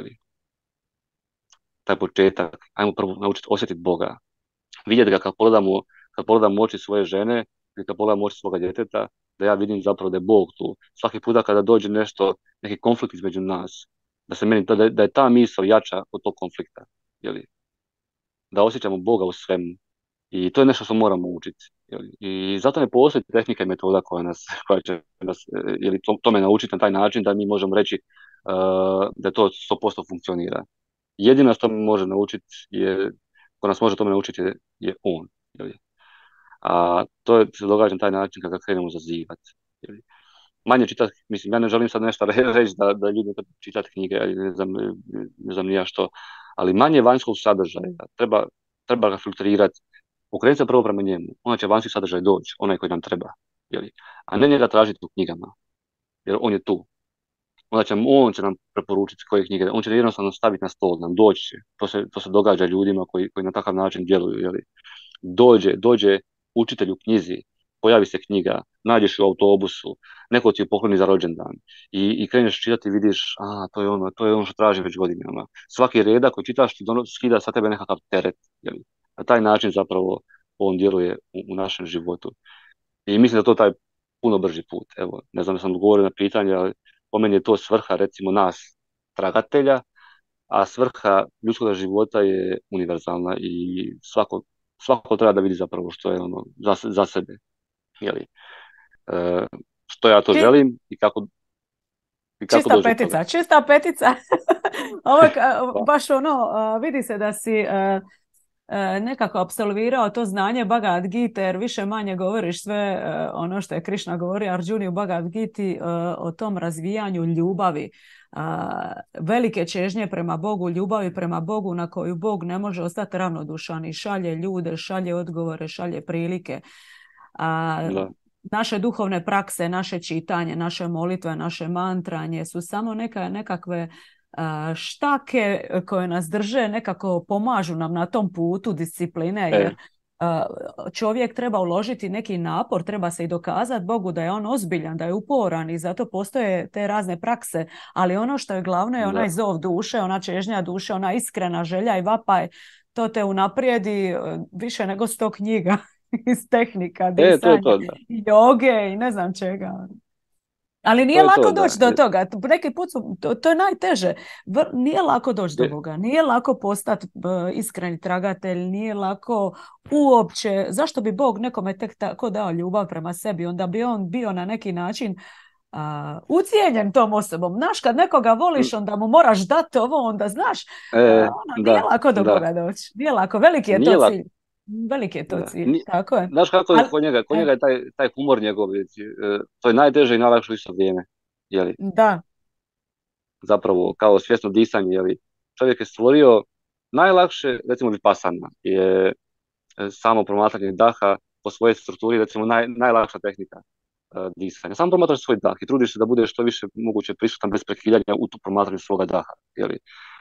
Taj početak, ajmo prvo naučiti osjetiti Boga. Vidjeti ga kad pogledamo oči svoje žene ili kad pogledamo oči svoga djeteta, da ja vidim zapravo da je Bog tu. Svaki puta kada dođe neki konflikt između nas, da je ta misao jača od tog konflikta. Da osjećamo Boga u svemu. I to je nešto što moramo učiti. I zato ne postoji tehnika i metoda koja će nas tome naučiti na taj način da mi možemo reći da to 100% funkcionira. Jedino što može naučiti ko nas može tome naučiti je on. A to se događa na taj način kada krenemo zazivati. Manje čitati, mislim, ja ne želim sad nešto reći da ljudi ne treba čitati knjige, ne znam nija što, ali manje vanjskog sadržaja, treba ga filtrirati, okrenuti se prvo prema njemu, onda će vanjski sadržaj doći, onaj koji nam treba, a ne njega tražiti u knjigama, jer on je tu. Onda on će nam preporučiti koje knjige, on će jednostavno staviti na stol, nam doći. To se događa ljudima koji na takav način djeluju. Dođe učitelj u knjizi, pojavi se knjiga, nađeš u autobusu, neko ti je pokloni za rođendan i kreneš čitati i vidiš, to je ono što traži već godinama. Svaki redak koji čitaš ti skida sa tebe nekakav teret. Na taj način zapravo on djeluje u našem životu. I mislim da to taj puno brži put. Evo, ne znam da sam odgovorio na pitanje, ali po meni je to svrha, recimo, nas tragatelja, a svrha ljudskog života je univerzalna i svako treba da vidi zapravo što je ono za sebe. Što ja to želim i kako čista petica. Ovo baš vidi se da si nekako apsolvirao to znanje Bhagavad Gita, jer više manje govoriš sve ono što je Krišna govorio Arjuni u Bhagavad Giti o tom razvijanju ljubavi, velike čežnje prema Bogu, ljubavi prema Bogu na koju Bog ne može ostati ravnodušan i šalje ljude, šalje odgovore, šalje prilike. Naše duhovne prakse, naše čitanje, naše molitve, naše mantranje su samo nekakve štake koje nas drže, nekako pomažu nam na tom putu discipline, jer čovjek treba uložiti neki napor, treba se i dokazati Bogu da je on ozbiljan, da je uporan i zato postoje te razne prakse, ali ono što je glavno je onaj zov duše, ona čežnja duše, ona iskrena želja i vapaj, to te unaprijedi više nego 100 knjiga iz tehnika, disanja, joge i ne znam čega. Ali nije lako doći do toga. Neki put to je najteže. Nije lako doći do Boga. Nije lako postati iskreni tragatelj. Nije lako uopće. Zašto bi Bog nekome tek tako dao ljubav prema sebi? Onda bi on bio na neki način ucijenjen tom osobom. Znaš, kad nekoga voliš, onda mu moraš dati ovo, onda znaš. Nije lako do Boga doći. Nije lako. Veliki je to cilj. Veliki je to cilj, tako je. Znaš kako je kod njega je taj humor njegov, to je najteže i najlakše u isto vrijeme, jeli? Da. Zapravo, kao svjesno disanje, jeli? Čovjek je stvorio najlakše, recimo vipassana, je samo promatranje daha po svojoj strukturi, recimo najlakša tehnika disanja. Samo promatraš svoj dah i trudiš se da budeš što više moguće prisutan bez prekidanja u promatranju svoga daha, jeli?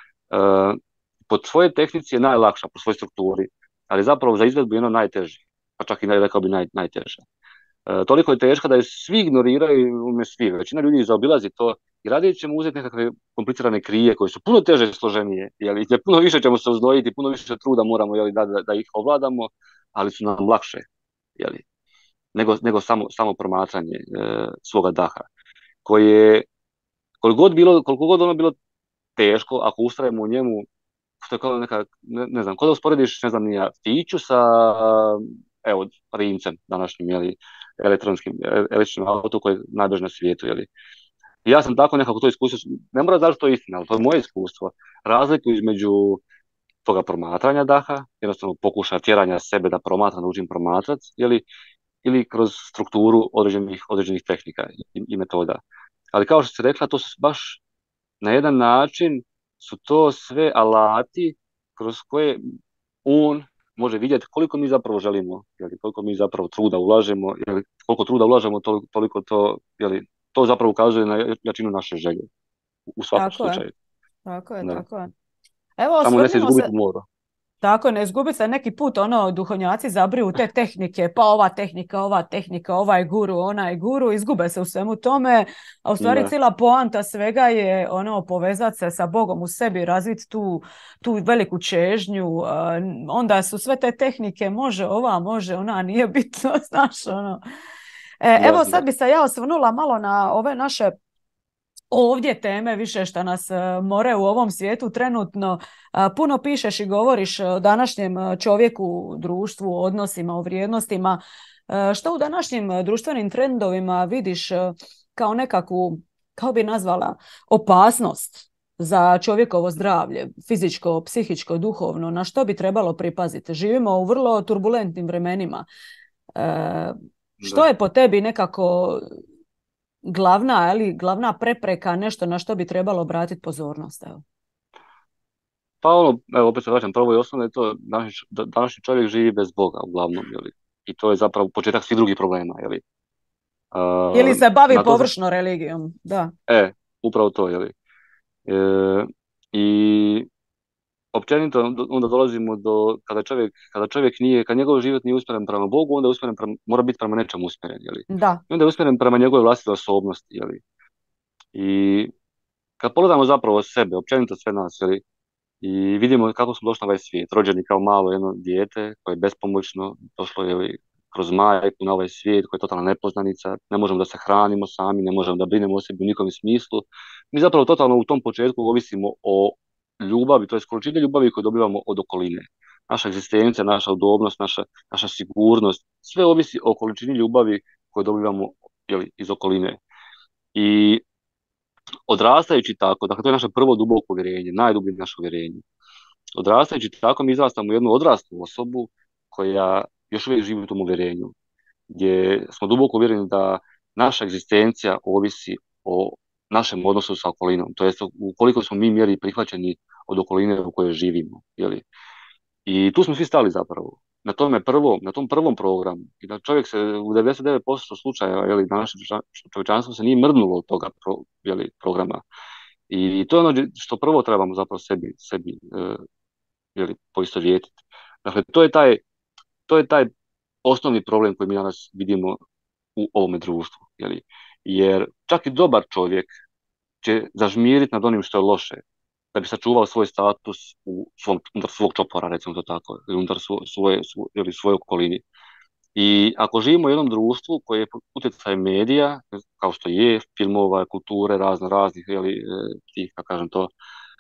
Po svojoj tehnici je najlakša, po svojoj strukturi, ali zapravo za izvedbu je ono najteži, pa čak i rekao bi najteže. Toliko je teška da je svi ignoriraju, svi, većina ljudi zaobilazi to i radije ćemo uzeti nekakve komplicirane krije koje su puno teže složenije, jeli, gdje puno više ćemo se uznojiti, puno više truda moramo, jeli, da ih ovladamo, ali su nam lakše, jeli, nego samo promatranje svoga daha, koje koliko god ono bilo teško, ako ustrajemo u njemu, što je kao neka, ne znam, ko da usporediš, ne znam, Fiću sa, evo, Rimcem današnjim, jeli, električnim autom koji je najbrži na svijetu, jeli. I ja sam tako nekako to iskusio, ne mora znači to je istina, ali to je moje iskustvo. Razliku između toga promatranja daha, jednostavno pokušaja tjeranja sebe da promatram, da učim promatrac, ili kroz strukturu određenih tehnika i metoda. Ali kao što si rekla, to su baš na jedan način su to sve alati kroz koje on može vidjeti koliko mi zapravo želimo, koliko mi zapravo truda ulažemo, koliko truda ulažemo, toliko to, to zapravo ukazuje na jačinu naše želje u svakom slučaju. Tako je. Evo, samo ne se izgubiti u moru. Tako, ne izgubi se neki put, duhovnjaci zabriju te tehnike, pa ova tehnika, ovaj guru, onaj guru, izgube se u svemu tome, a u stvari cijela poanta svega je povezati se sa Bogom u sebi, razviti tu veliku čežnju, onda su sve te tehnike, može ona, nije bitno, znaš, Evo sad bi se ja osvrnula malo na ove naše ovdje teme više što nas more u ovom svijetu trenutno. Puno pišeš i govoriš o današnjem čovjeku, društvu, odnosima, o vrijednostima. Što u današnjim društvenim trendovima vidiš kao nekakvu, kao bi nazvala, opasnost za čovjekovo zdravlje, fizičko, psihičko, duhovno, na što bi trebalo pripaziti? Živimo u vrlo turbulentnim vremenima. Što je po tebi nekako glavna prepreka, nešto na što bi trebalo obratiti pozornost? Evo. Pa opet se vraćam, prvo i osnovno je to, današnji čovjek živi bez Boga uglavnom, jeli? I to je zapravo početak svih drugih problema, jeli? Ili se bavi površno religijom, da. Upravo to, jeli? I općenito onda dolazimo do, kad njegov život nije usmjeren prema Bogu, onda je mora biti prema nečemu usmjeren, jeli? Da. I onda je usmjeren prema njegove vlastite osobnosti, jeli? I kad pogledamo zapravo sebe, općenito sve nas, jeli? I vidimo kako smo došli na ovaj svijet, rođeni kao malo jedno dijete koje je bespomoćno došlo, jeli, kroz majku na ovaj svijet, koja je totalna nepoznanica, ne možemo da se hranimo sami, ne možemo da brinemo o sebi u nikom smislu. Mi zapravo totalno u tom početku ovisimo o ljubavi, to je količine ljubavi koju dobivamo od okoline. Naša egzistencija, naša udobnost, naša sigurnost, sve ovisi o količini ljubavi koju dobivamo, jeli, iz okoline. I odrastajući tako, dakle to je naše prvo duboko uvjerenje, najdublje naše uvjerenje. Odrastajući tako mi izrastamo u jednu odraslu osobu koja još uvijek živi u tom uvjerenju, gdje smo duboko uvjereni da naša egzistencija ovisi o našem odnosu sa okolinom, to jest ukoliko smo mi mjeri prihvaćeni od okoline u kojoj živimo. Jeli? I tu smo svi stali zapravo, na tom prvom programu. I da čovjek se u 99% slučaja, jeli, na našem čovječanstvu se nije mrdnulo od toga programa. I to je ono što prvo trebamo zapravo sebi poistovjetiti. Dakle, to je taj osnovni problem koji mi danas vidimo u ovome društvu. Jer čak i dobar čovjek će zažmiriti nad onim što je loše, da bi sačuvao svoj status unutar svog čopora, recimo to tako, ili unutar svoje okolini. I ako živimo u jednom društvu koje je pod utjecajem medija, kao što je, filmova, kulture, raznih, tih, kako kažem to,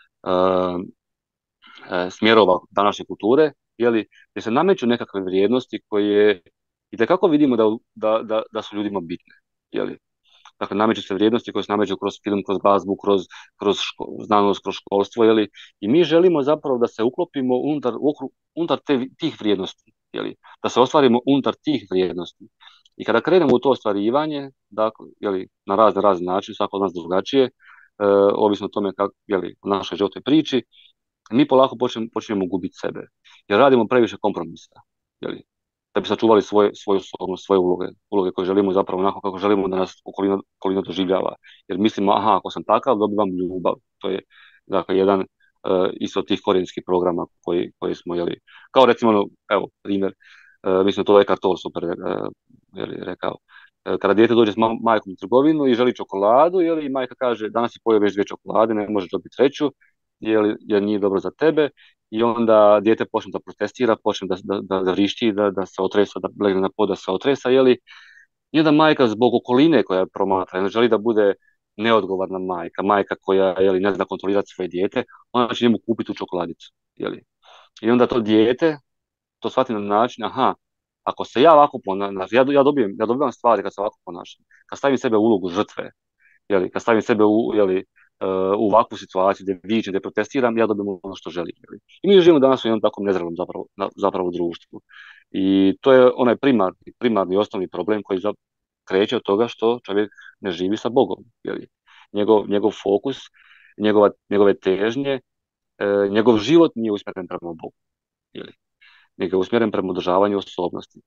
smjerova današnje kulture, gdje se nameću nekakve vrijednosti koje itekako vidimo da su ljudima bitne. Dakle, nameću se vrijednosti koje se nameću kroz film, kroz glazbu, kroz znanost, kroz školstvo, i mi želimo zapravo da se uklopimo unutar tih vrijednosti, da se ostvarimo unutar tih vrijednosti. I kada krenemo u to ostvarivanje, dakle, na razni način, svako od nas drugačije, ovisno o tome o našoj životnoj priči, mi polako počinjemo gubiti sebe, jer radimo previše kompromisa, da bi sačuvali svoju osobnost, svoje uloge koje želimo zapravo onako kako želimo da nas okolina doživljava. Jer mislimo, ako sam takav, dobivam ljubav. To je, dakle, jedan isto od tih korijenskih programa koji smo, kao recimo, evo, primjer, mislim, to je Eckhart Tolle super rekao. Kada dijete dođe s majkom u trgovinu i želi čokoladu, i majka kaže, danas si pojeo već 2 čokolade, ne možeš dobiti treću, jer nije dobro za tebe, i onda dijete počne da protestira, počne da vrišti, da se otresa, da legne na pod, da se otresa, i onda majka zbog okoline koja promatra, ne želi da bude neodgovorna majka koja ne zna kontrolirati svoje dijete, ona će njemu kupiti tu čokoladicu. I onda to dijete to shvati na način, ako se ja ovako ponašam, ja dobivam stvari kad se ovako ponašam, kad stavim sebe u ulogu žrtve, kad stavim sebe u ovakvu situaciju gdje vičem, gdje protestiram, ja dobijem ono što želim. I mi živimo danas u jednom takvom nezrelom zapravo društvu. I to je onaj primarni osnovni problem koji kreće od toga što čovjek ne živi sa Bogom. Njegov fokus, njegove težnje, njegov život nije usmjeren prema Bogu. Nego je usmjeren prema održavanju osobnosti.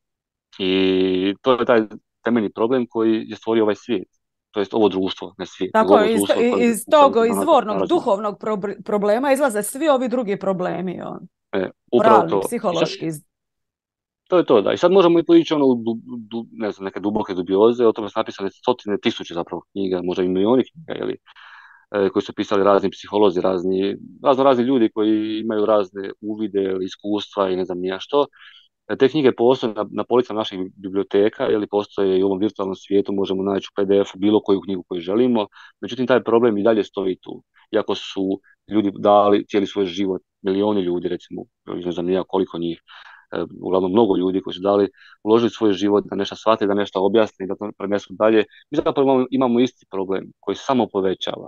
I to je taj temeljni problem koji je stvorio ovaj svijet. To jest ovo društvo, ne svijet. Tako, iz tog izvornog duhovnog problema izlaze svi ovi drugi problemi. Moralni, psihološki. To je to, da. I sad možemo i poići ne znam, neke duboke dubioze, o tome su napisane stotine tisuće zapravo knjiga, možda i milioni knjiga, koji su pisali razni psiholozi, razni ljudi koji imaju razne uvide, iskustva i ne znam nija što. Te knjige postoje na policama naših biblioteka, postoje i u ovom virtualnom svijetu, možemo naći u PDF-u bilo koju knjigu koju želimo, međutim taj problem i dalje stoji tu. Iako su ljudi dali cijeli svoj život, milioni ljudi recimo, ne znam nija koliko njih, uglavnom mnogo ljudi koji su uložili svoj život da nešto shvate, da nešto objasne, da to prenesu dalje, mi zapravo imamo isti problem koji se samo povećava.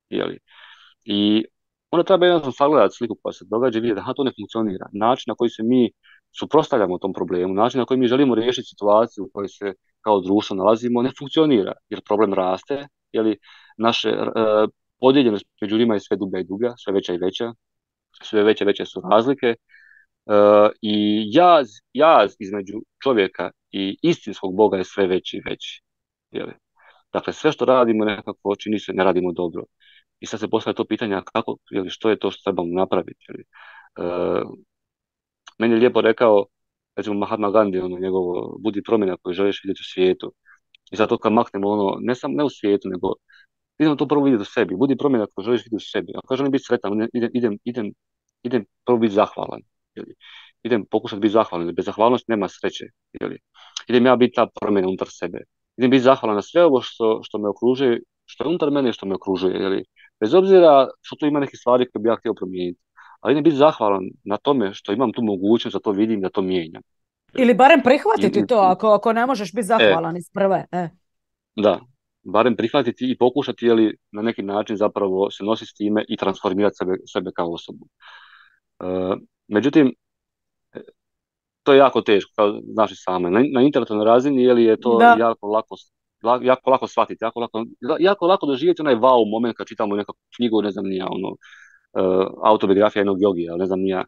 I onda treba jednostavno sagledati sliku koja se događa i vidjeti da to ne funkcionira. Način na koji se mi suprotstavljamo tom problemu, način na koji mi želimo riješiti situaciju u kojoj se kao društvo nalazimo, ne funkcionira, jer problem raste, naše podijeljenost među ljudima je sve dublja i dublja, sve veća i veća, sve veće su razlike, i jaz između čovjeka i istinskog Boga je sve veći i veći. Dakle, sve što radimo nekako čini se ne radimo dobro. I sad se postavlja to pitanje kako, što je to što trebamo napraviti. Meni je lijepo rekao, recimo Mahatma Gandhi, njegovo budi promjena koju želiš vidjeti u svijetu. I zato kad maknemo ne u svijetu, nego idemo to prvo vidjeti u sebi. Budi promjena koju želiš vidjeti u sebi. Ako želim biti sretan, idem prvo biti zahvalan. Idem pokušati biti zahvalan, jer bez zahvalnosti nema sreće. Idem ja biti ta promjena unutar sebe. Idem biti zahvalan na sve ovo što me okružuje, što je unutar mene i što me okružuje. Bez obzira što tu ima neke stvari koje bi ja htio promijeniti. Ali idem biti zahvalan na tome što imam tu mogućnost da to vidim, da to mijenjam. Ili barem prihvatiti to, ako ne možeš biti zahvalan iz prve. Da, barem prihvatiti i pokušati na neki način zapravo se nositi s time i transformirati sebe kao osobu. Međutim, to je jako teško, kao znaš i same. Na intelektualnoj razini je to jako lako shvatiti, jako lako doživjeti onaj wow moment kad čitamo nekakvu knjigu, ne znam nija, autobiografija jednog jogija, ne znam nija.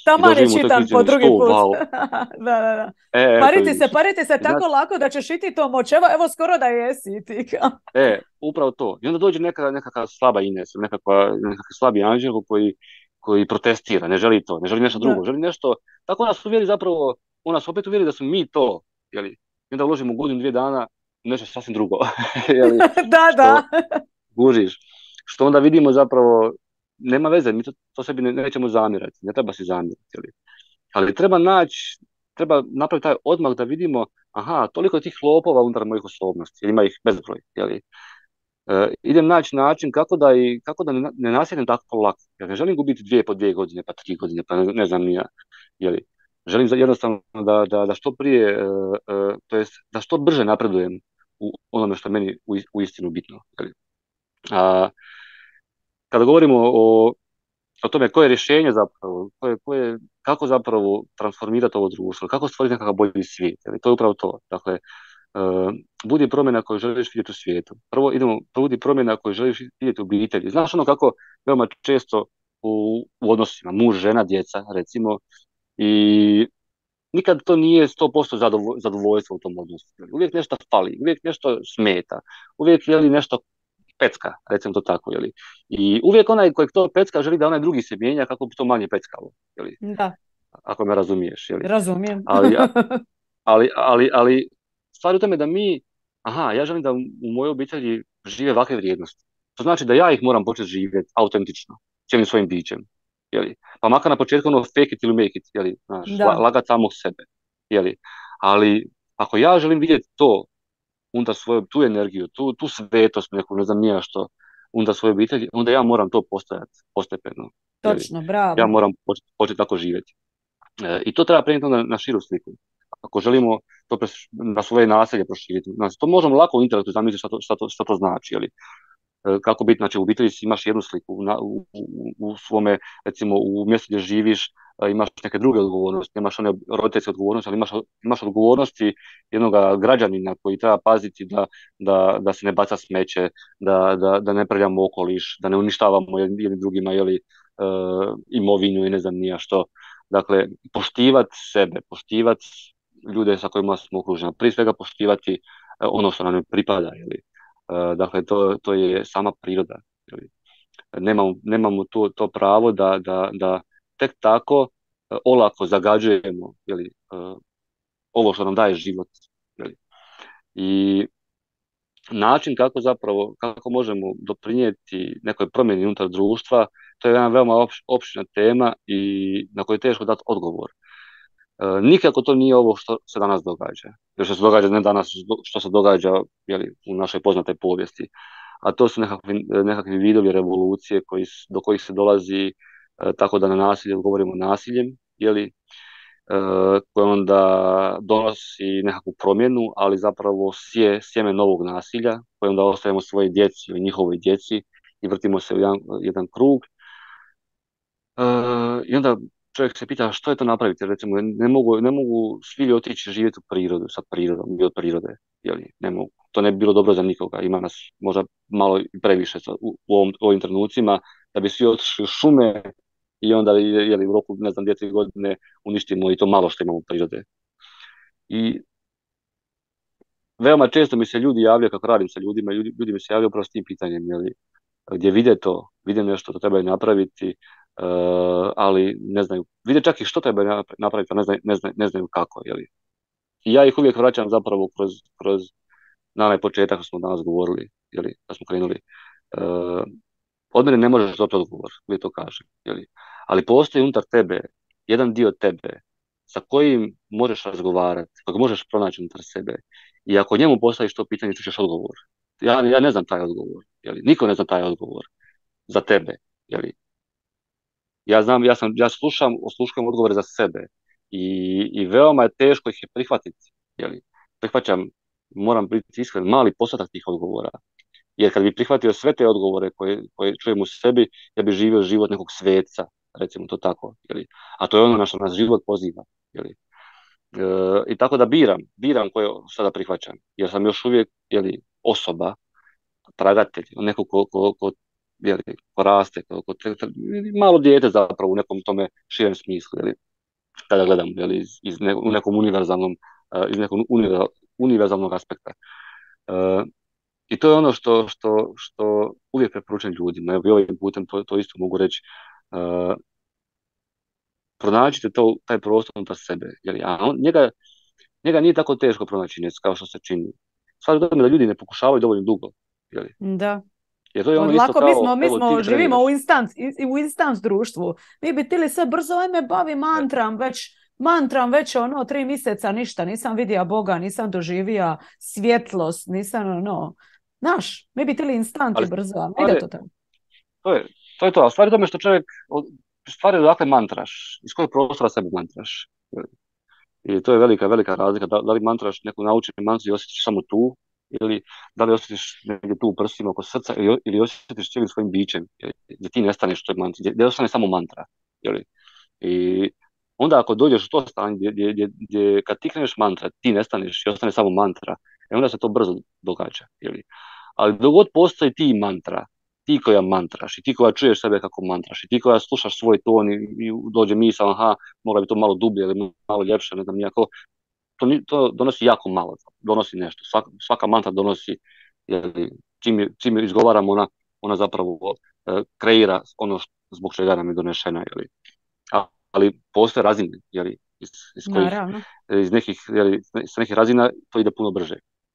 i Taman je doživim u toj čitan knjizi po drugi što, put. wow, Da. eto vidiš. Pariti se I tako lako da ćeš i ti to moći. Evo skoro da jesi ti. upravo to. I onda dođe nekakva slaba Ines, nekakav slabi Anđelo koji protestira, ne želi to, ne želi nešto Da. drugo, želi nešto, tako nas uvjeri zapravo, on nas opet uvjeri da smo mi to, jeli, i onda uložimo godinu, 2 dana u nešto sasvim drugo, jeli, što Da. gužiš, što onda vidimo zapravo, nema veze, mi to sebi nećemo zamjerati, ne treba si zamjerati, jeli. Ali treba napraviti taj odmak da vidimo, aha, toliko je tih lopova unutar mojih osobnosti, jer ima ih bezbroj, jeli. Idem naći način kako da ne nasjednem tako lako. Ja ne želim gubiti 2 po 2 godine, pa 3 godine, pa ne znam ni ja. Jeli, želim jednostavno da što prije, to jest da što brže napredujem u onome što je meni u istinu bitno. Jeli. A, kada govorimo o tome koje je rješenje zapravo, kako zapravo transformirati ovo društvo, kako stvoriti nekakav bolji svijet. Jeli, to je upravo to. Dakle, budi promjena koju želiš vidjeti u svijetu. Budi promjena koju želiš vidjeti u obitelji. Znaš ono kako veoma često u odnosima muž, žena, djeca, recimo, i nikad to nije 100% zadovoljstvo u tom odnosu. Uvijek nešto fali, uvijek nešto smeta, uvijek nešto pecka, recimo to tako, jeli. I uvijek onaj kojeg to pecka želi da onaj drugi se mijenja kako bi to manje peckalo, jeli. Da. Ako me razumiješ, jeli. Razumijem. Ali stvar u tome da ja želim da u mojoj obitelji žive ovakve vrijednosti. To znači da ja ih moram početi živjeti autentično, cijelim svojim bićem. Jeli? Pa makar na početku ono fake it ili make it, jeli? Znaš, Da. lagat samog sebe. Jeli? Ali ako ja želim vidjeti to unutar svoju, tu energiju, tu svetost neku, ne znam nija što, unutar svoje obitelji, onda ja moram to postojati postepeno. Jeli? Točno, Ja bravo. moram početi tako živjeti. I to treba prenijeti na širu sliku. Ako želimo to na svoje naselje proširiti, znači, to možemo lako u intelektu zamisliti što to znači. Jeli? Kako biti, znači u obitelji imaš jednu sliku, u svome, recimo u mjestu gdje živiš, imaš neke druge odgovornosti, nemaš one roditeljske odgovornosti, ali imaš odgovornosti jednog građanina koji treba paziti da se ne baca smeće, da ne prljamo okoliš, da ne uništavamo jedni drugima, jeli, imovinu i ne znam nija što. Dakle, poštivati sebe, poštivati ljude sa kojima smo okruženi, prije svega poštivati ono što nam ne pripada, jeli. Dakle, to je sama priroda. Jeli. Nemamo to pravo da tek tako olako zagađujemo, jeli, ovo što nam daje život. Jeli. I način kako možemo doprinijeti nekoj promjeni unutar društva, to je jedna veoma opširna tema i na koju je teško dati odgovor. Nikako to nije ovo što se danas događa. Jer što se događa ne danas, što se događa, jeli, u našoj poznatoj povijesti. A to su nekakvi vidovi revolucije do kojih se dolazi tako da na nasilje govorimo nasiljem, jeli, koje onda donosi nekakvu promjenu, ali zapravo sjeme novog nasilja, koje onda ostavimo svoje djeci ili njihovoj djeci i vrtimo se u jedan krug. I onda čovjek se pita što je to napraviti, recimo ne mogu svi otići živjeti u prirodu, sa prirodom i od prirode, jeli, ne mogu. To ne bi bilo dobro za nikoga, ima nas možda malo previše u ovim trenucima, da bi svi otišli u šume i onda jeli, u roku, ne znam, 2-3 godine uništimo i to malo što imamo u prirode. I veoma često mi se ljudi javljaju, kako radim sa ljudima, ljudi mi se javljaju upravo s tim pitanjem, jeli, gdje vide nešto što trebaju napraviti, ali ne znaju, vide čak i što treba napraviti, a ne znaju kako, jeli. I ja ih uvijek vraćam zapravo kroz na onaj početak što smo danas govorili, jeli, da smo krenuli. Od mene ne možeš dobiti odgovor, uvijek to kažem, jeli. Ali postoji unutar tebe jedan dio tebe sa kojim možeš razgovarati, kojeg možeš pronaći unutar sebe. I ako njemu postaviš to pitanje, čućeš odgovor. Ja ne znam taj odgovor, jeli. Niko ne zna taj odgovor za tebe, jeli. Ja osluškujem odgovore za sebe i veoma je teško ih je prihvatiti, jeli. Prihvaćam, moram biti iskren, mali postotak tih odgovora. Jer kad bi prihvatio sve te odgovore koje čujem u sebi, ja bi živio život nekog sveca, recimo to tako, jeli. A to je ono na što nas život poziva, jeli. I tako da biram koje sada prihvaćam, jer sam još uvijek, jeli, osoba, tragatelj, neko ko jeli, ko raste, malo dijete zapravo u nekom tome širem smislu, jeli, kada gledamo, jeli, u nekom univerzalnom, iz nekog univerzalnog aspekta. I to je ono što uvijek preporučujem ljudima. Evo i ovim putem to isto mogu reći. Pronađite taj prostor unutar sebe. A njega nije tako teško pronaći kao što se čini. Stvar je da ljudi ne pokušavaju dovoljno dugo. Jeli? Da. Jer to je ono isto Lako, kao, mi smo živimo u instant društvu. Mi bi tili sve brzo, ajme bavi mantram već 3 mjeseca ništa, nisam vidio Boga, nisam doživio svjetlost, nisam mi bi tili instant i brzo, a ne ide to tako. To je to, a stvar je tome što čovjek, stvar je odakle mantraš, iz kojeg prostora sebe mantraš. I to je velika razlika, da li mantraš neku naučenu mantru i osjetiš samo tu, ili da li osjetiš negdje tu u prstima oko srca, ili osjetiš cijelim svojim bićem, gdje ti nestaneš u toj mantri, gdje ostane samo mantra. I onda ako dođeš u to stanje gdje kad ti kreneš mantra, ti nestaneš i ostane samo mantra, onda se to brzo događa. Ali dok god postoji ti mantra, ti koja mantraš i ti koja čuješ sebe kako mantraš i ti koja slušaš svoj ton i dođe misao, aha, mogla bi to malo dublje ili malo ljepše, ne znam nijako, to donosi jako malo, donosi nešto. Svaka mantra donosi, čim je izgovaramo, ona zapravo kreira ono zbog čega nam je donešena. Ali postoje razine, iz kojih, iz nekih, s nekih razina to ide puno brže.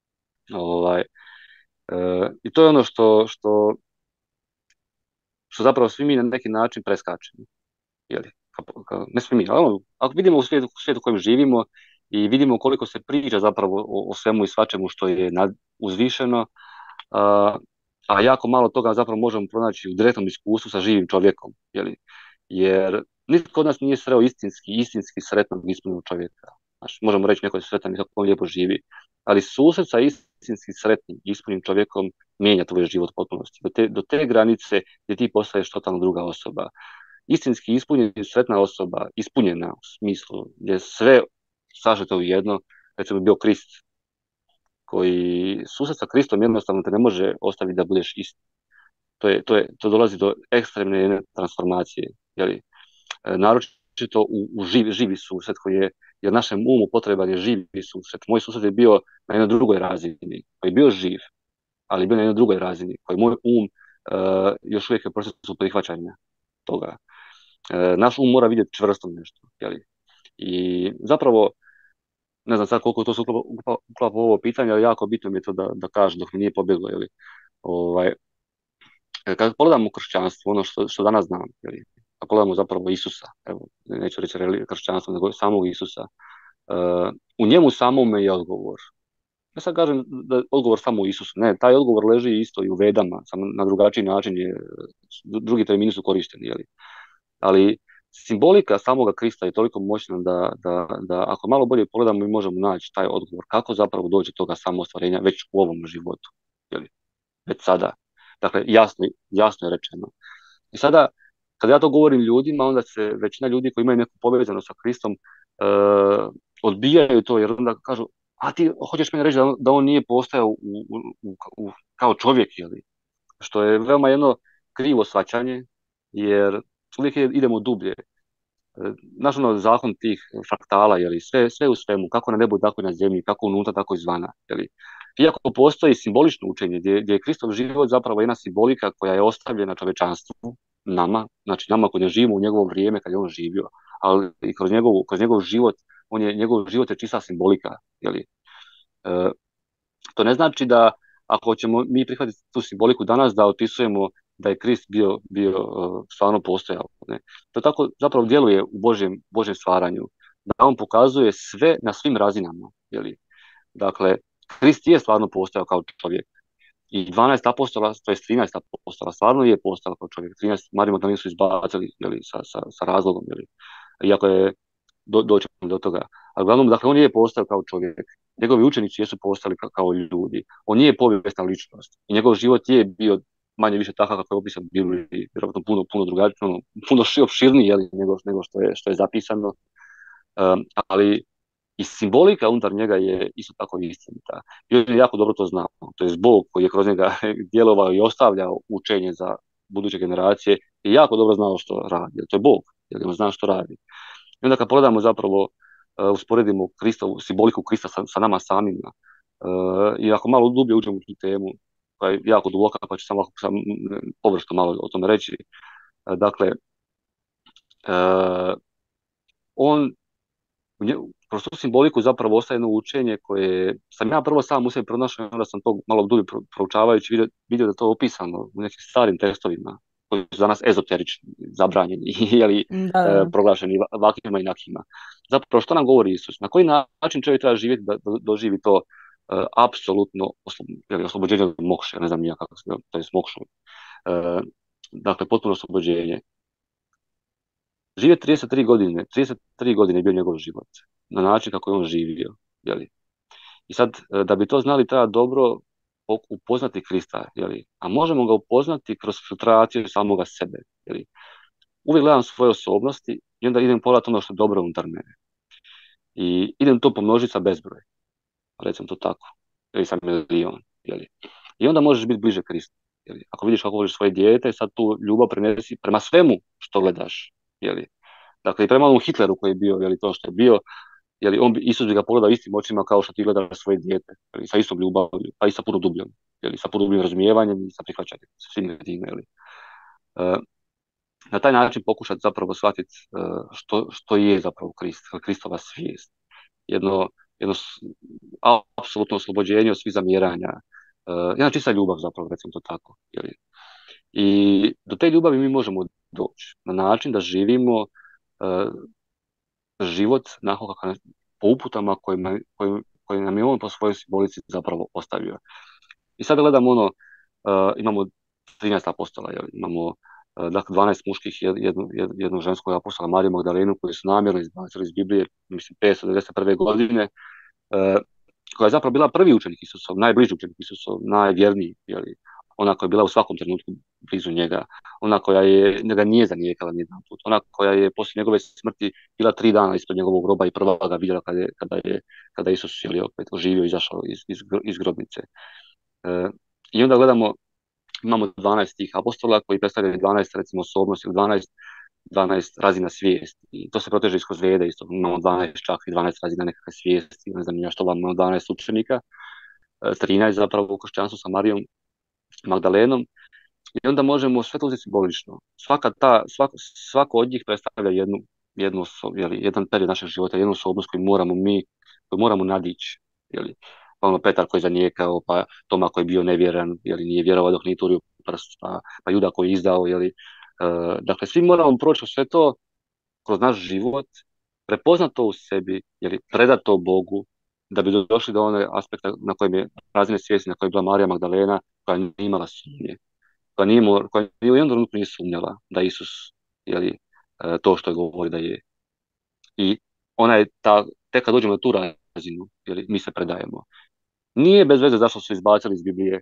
I to je ono što zapravo svi mi na neki način preskačemo. Ne svi mi, ali ako vidimo u svijetu u kojem živimo i vidimo koliko se priča zapravo o svemu i svačemu što je uzvišeno, a jako malo toga zapravo možemo pronaći u direktnom iskustvu sa živim čovjekom. Jer nitko od nas nije sreo istinski sretnog ispunjenog čovjeka. Možemo reći neko je sretan i kako on lijepo živi, ali susret sa istinski sretnim ispunjenim čovjekom mijenja tvoj život u potpunosti. Do te granice gdje ti postaješ totalno druga osoba. Istinski ispunjena sretna osoba, ispunjena u smislu gdje sve sažeto u jedno, recimo bio Krist, koji susret sa Kristom jednostavno te ne može ostaviti da budeš isti. To dolazi do ekstremne transformacije. Naročito u živi susret koji je, jer našem umu potreban je živi susret. Moj susret je bio na jednoj drugoj razini, koji je bio živ, ali je bio na jednoj drugoj razini, koji moj još uvijek je u procesu prihvaćanja toga. Naš um mora vidjeti čvrsto nešto. I zapravo, ne znam sad koliko to se uklapa ovo pitanje, ali jako bitno mi je to da kažem dok mi nije pobjeglo. Kad pogledamo kršćanstvo, ono što danas znam, kad pogledamo zapravo Isusa, evo, neću reći kršćanstvo, nego samog Isusa, u njemu samome je odgovor. Ja sad kažem da je odgovor samo u Isusu. Ne, taj odgovor leži isto i u Vedama, samo na drugačiji način drugi termini su korišteni. Ali simbolika samoga Krista je toliko moćna da ako malo bolje pogledamo mi možemo naći taj odgovor. Kako zapravo doći do toga samoostvarenja već u ovom životu. Već sada. Dakle, jasno je rečeno. I sada, kada ja to govorim ljudima, onda se većina ljudi koji imaju neku povezanost sa Kristom odbijaju to, jer onda kažu, a ti hoćeš meni reći da on nije postojao kao čovjek, što je veoma jedno krivo shvaćanje, jer uvijek idemo dublje. Naš zakon tih fraktala, sve u svemu, kako na nebu, tako i na zemlji, kako unutra, tako izvana. Iako postoji simbolično učenje, gdje je Kristov život zapravo jedna simbolika koja je ostavljena čovječanstvu, nama koji ne živimo u njegovo vrijeme kad je on živio, ali i kroz njegov život, njegov život je čista simbolika. To ne znači da ako ćemo mi prihvatiti tu simboliku danas, da opisujemo da je Krist bio stvarno postojao. Ne? To tako zapravo djeluje u Božjem stvaranju, da on pokazuje sve na svim razinama. Dakle, Krist je stvarno postojao kao čovjek. I 12 apostola, to je 13 apostola, stvarno je postojao kao čovjek. 13 Mariju Magdalenu su izbacili sa razlogom. Iako je doći do toga. Ali uglavnom, dakle, on nije postojao kao čovjek. Njegovi učenici jesu postali kao ljudi. On nije povijesna ličnost. I njegov život je bio manje više takav kako je opisan u Bibliji, vjerojatno puno drugačiji, puno opširniji nego što je zapisano. Ali i simbolika unutar njega je isto tako istinita. I on je jako dobro to znao. To je Bog koji je kroz njega djelovao i ostavljao učenje buduće generacije je jako dobro znao što radi, jer to je Bog, jer on zna što radi. I onda kad pogledamo zapravo, usporedimo Kristovu simboliku Krista sa nama samima, i ako malo dublje uđemo u tu temu, koja je jako duboka, pa ću samo površno malo o tome reći. Dakle, on kroz tu simboliku zapravo ostaje jedno učenje koje sam ja prvo sam u sebi pronašao, onda sam to malo dulje proučavajući vidio da to je opisano u nekim starim tekstovima koji su za nas ezoterični, zabranjeni ili Da. proglašeni vakima i nakima. Zapravo što nam govori Isus? Na koji način čovjek treba živjeti da doživi to apsolutno oslobođenje od mokše, ne znam nija kako se to je mokšu. Dakle, potpuno oslobođenje. Žive 33 godine je bio njegov život, na način kako je on živio. Jeli? I sad, da bi to znali, treba dobro upoznati Krista, jeli? A možemo ga upoznati kroz filtraciju samoga sebe. Jeli? Uvijek gledam svoje osobnosti i onda idem pogledati ono što je dobro unutar mene. I idem to pomnožiti sa bezbroj, recimo to tako, ili sa milion. Jeli? I onda možeš biti bliže Kristu. Jeli? Ako vidiš kako voliš svoje dijete, sad tu ljubav prenesi prema svemu što gledaš. Jeli? Dakle, i prema onom Hitleru koji je bio, jeli, to što je bio, jeli, Isus bi ga pogledao istim očima kao što ti gledaš svoje dijete, jeli, sa istom ljubavlju, pa i sa puno dubljom, jeli, sa puno dubljim razumijevanjem i sa prihvaćanjem, sa svim time, jeli. Na taj način pokušati zapravo shvatiti što je zapravo Kristova svijest. Jedno apsolutno oslobođenje od svih zamjeranja, jedna čista ljubav zapravo, recimo to tako. Jeli. I do te ljubavi mi možemo doći na način da živimo život po uputama koje nam je on po svojoj simbolici zapravo ostavio. I sad gledamo imamo 13 apostola, imamo dakle 12 muških i jednu žensku apostola, Mariju Magdalenu, koju su namjerno izbacili iz Biblije, mislim 591. godine, koja je zapravo bila prvi učenik Isusov, najbliži učenik Isusov, najvjerniji, ona koja je bila u svakom trenutku blizu njega, ona koja njega nije zanijekala nijedan put, ona koja je poslije njegove smrti bila 3 dana ispred njegovog groba i prva ga vidjela kada je Isus opet oživio i izašao iz grobnice. I onda imamo 12 tih apostola koji predstavljaju 12 recimo osobnosti, 12 razina svijesti. I to se proteže kroz Vede isto. Imamo 12 čak i 12 razina nekakve svijesti, ne znam ja što vam, imamo 12 učenika, 13 zapravo u kršćanstvu sa Marijom Magdalenom. I onda možemo sve to uzeti simbolično. Svako od njih predstavlja jedan period našeg života, jednu osobnost koju moramo nadići. Pa ono Petar koji je zanijekao, pa Toma koji je bio nevjeran, nije vjerovao dok nije turio prst, pa Juda koji je izdao. Dakle, svi moramo proći sve to kroz naš život, prepoznat to u sebi, predat to Bogu, da bi došli do one aspekta na kojem je razine svijesti, na kojem je bila Marija Magdalena, koja nije imala sumnje, koja ni u jednom trenutku nije sumnjala da Isus to što je govori da je. I ona je tek kad dođemo na tu razinu, mi se predajemo. Nije bez veze zašto su izbacili iz Biblije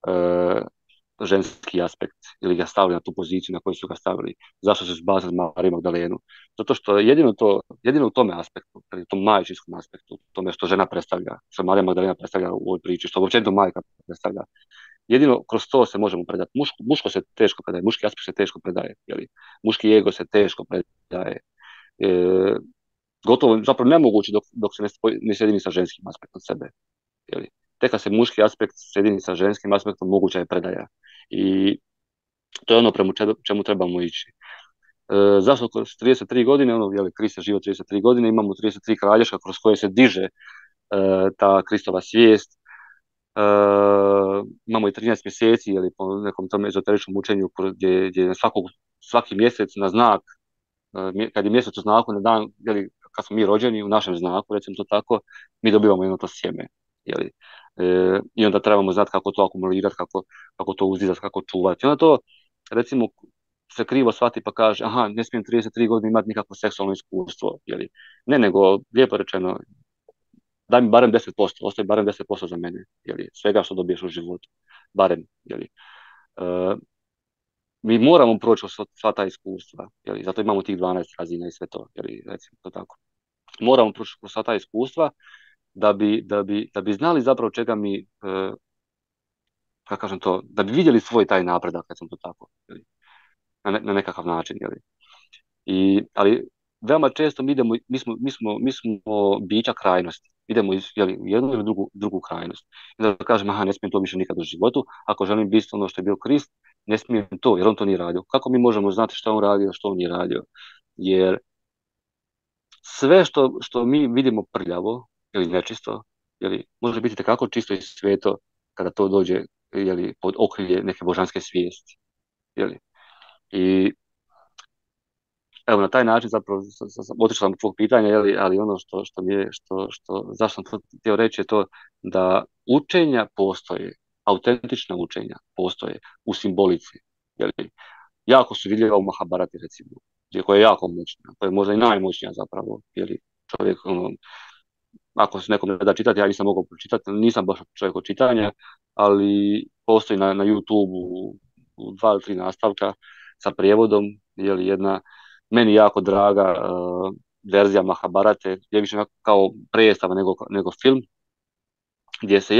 ženski aspekt ili ga stavili na tu poziciju na koju su ga stavili. Zašto su izbacili Mariju Magdalenu? Zato što jedino u tome aspektu, u tom majčinskom aspektu, tome što žena predstavlja, što Marija Magdalena predstavlja u ovoj priči, što uopće majka predstavlja, jedino kroz to se možemo predati. Muško se teško predaje, muški aspekt se teško predaje, muški ego se teško predaje. Gotovo, zapravo nemoguće dok se ne sjedini sa ženskim aspektom sebe. Tek kad se muški aspekt sjedini sa ženskim aspektom, moguća je predaja. I to je ono prema čemu trebamo ići. Zašto kroz 33 godine, Krist je živo 33 godine, imamo 33 kralješka kroz koje se diže ta Kristova svijest. Imamo i 13 mjeseci, po nekom tom ezoteričnom učenju gdje svaki mjesec na znak, kad je mjesec u znaku na dan, kad smo mi rođeni u našem znaku, recimo to tako, mi dobivamo jedno to sjeme. I onda trebamo znati kako to akumulirati, kako to uzdizati, kako čuvati. I onda to, recimo, se krivo shvati pa kaže, aha, ne smijem 33 godine imati nikakvo seksualno iskustvo. Ne, nego, lijepo rečeno, daj mi barem 10%, ostaje barem 10% za mene, svega što dobiješ u životu, barem. Mi moramo proći sva ta iskustva, zato imamo tih 12 razina i sve to, recimo to tako. Moramo proći sva ta iskustva da bi znali zapravo čega mi kako kažem to, da bi vidjeli svoj taj napredak, kad sam to tako, jeli, na nekakav način, jeli. Ali veoma često mi smo bića krajnosti. Idemo jeli, u jednu ili drugu krajnost. I da kažem, aha, ne smijem to više nikad u životu, ako želim biti ono što je bio Krist, ne smijem to, jer on to nije radio. Kako mi možemo znati što on radio, što on nije radio? Jer sve što mi vidimo prljavo ili nečisto, jeli, može biti tekako čisto i sveto kada to dođe, jeli, pod okrilje neke božanske svijesti. Jeli. I evo, na taj način zapravo otišao sam od tvog pitanja, jeli, ali ono što mi je, zašto sam to htio reći je to da učenja postoje, autentična učenja postoje u simbolici. Jeli. Jako su vidljiva u Mahabharati, recimo, koja je jako moćna, koja je možda i najmoćnija zapravo, jeli, čovjek, ono, ako se nekom ne da čitati, ja nisam mogao pročitati, nisam baš čovjek od čitanja, ali postoji na YouTube u 2 ili 3 nastavka sa prijevodom, jeli, jedna meni jako draga verzija Mahabharate, je više kao predstava nego film, gdje se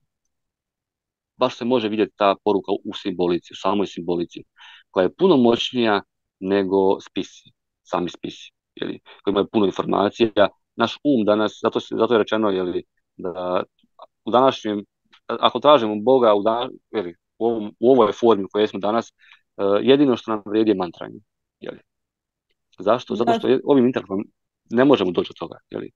baš se može vidjeti ta poruka u simbolici, u samoj simbolici, koja je puno moćnija nego sami spisi, jeli, koji imaju puno informacija. Naš danas, zato je rečeno, jeli, da u današnjem, ako tražimo Boga jeli, u ovoj formi u kojoj smo danas, jedino što nam vrijedi je mantranje. Jeli. Zašto? Zato što ovim intelektom ne možemo doći od toga. Jeli.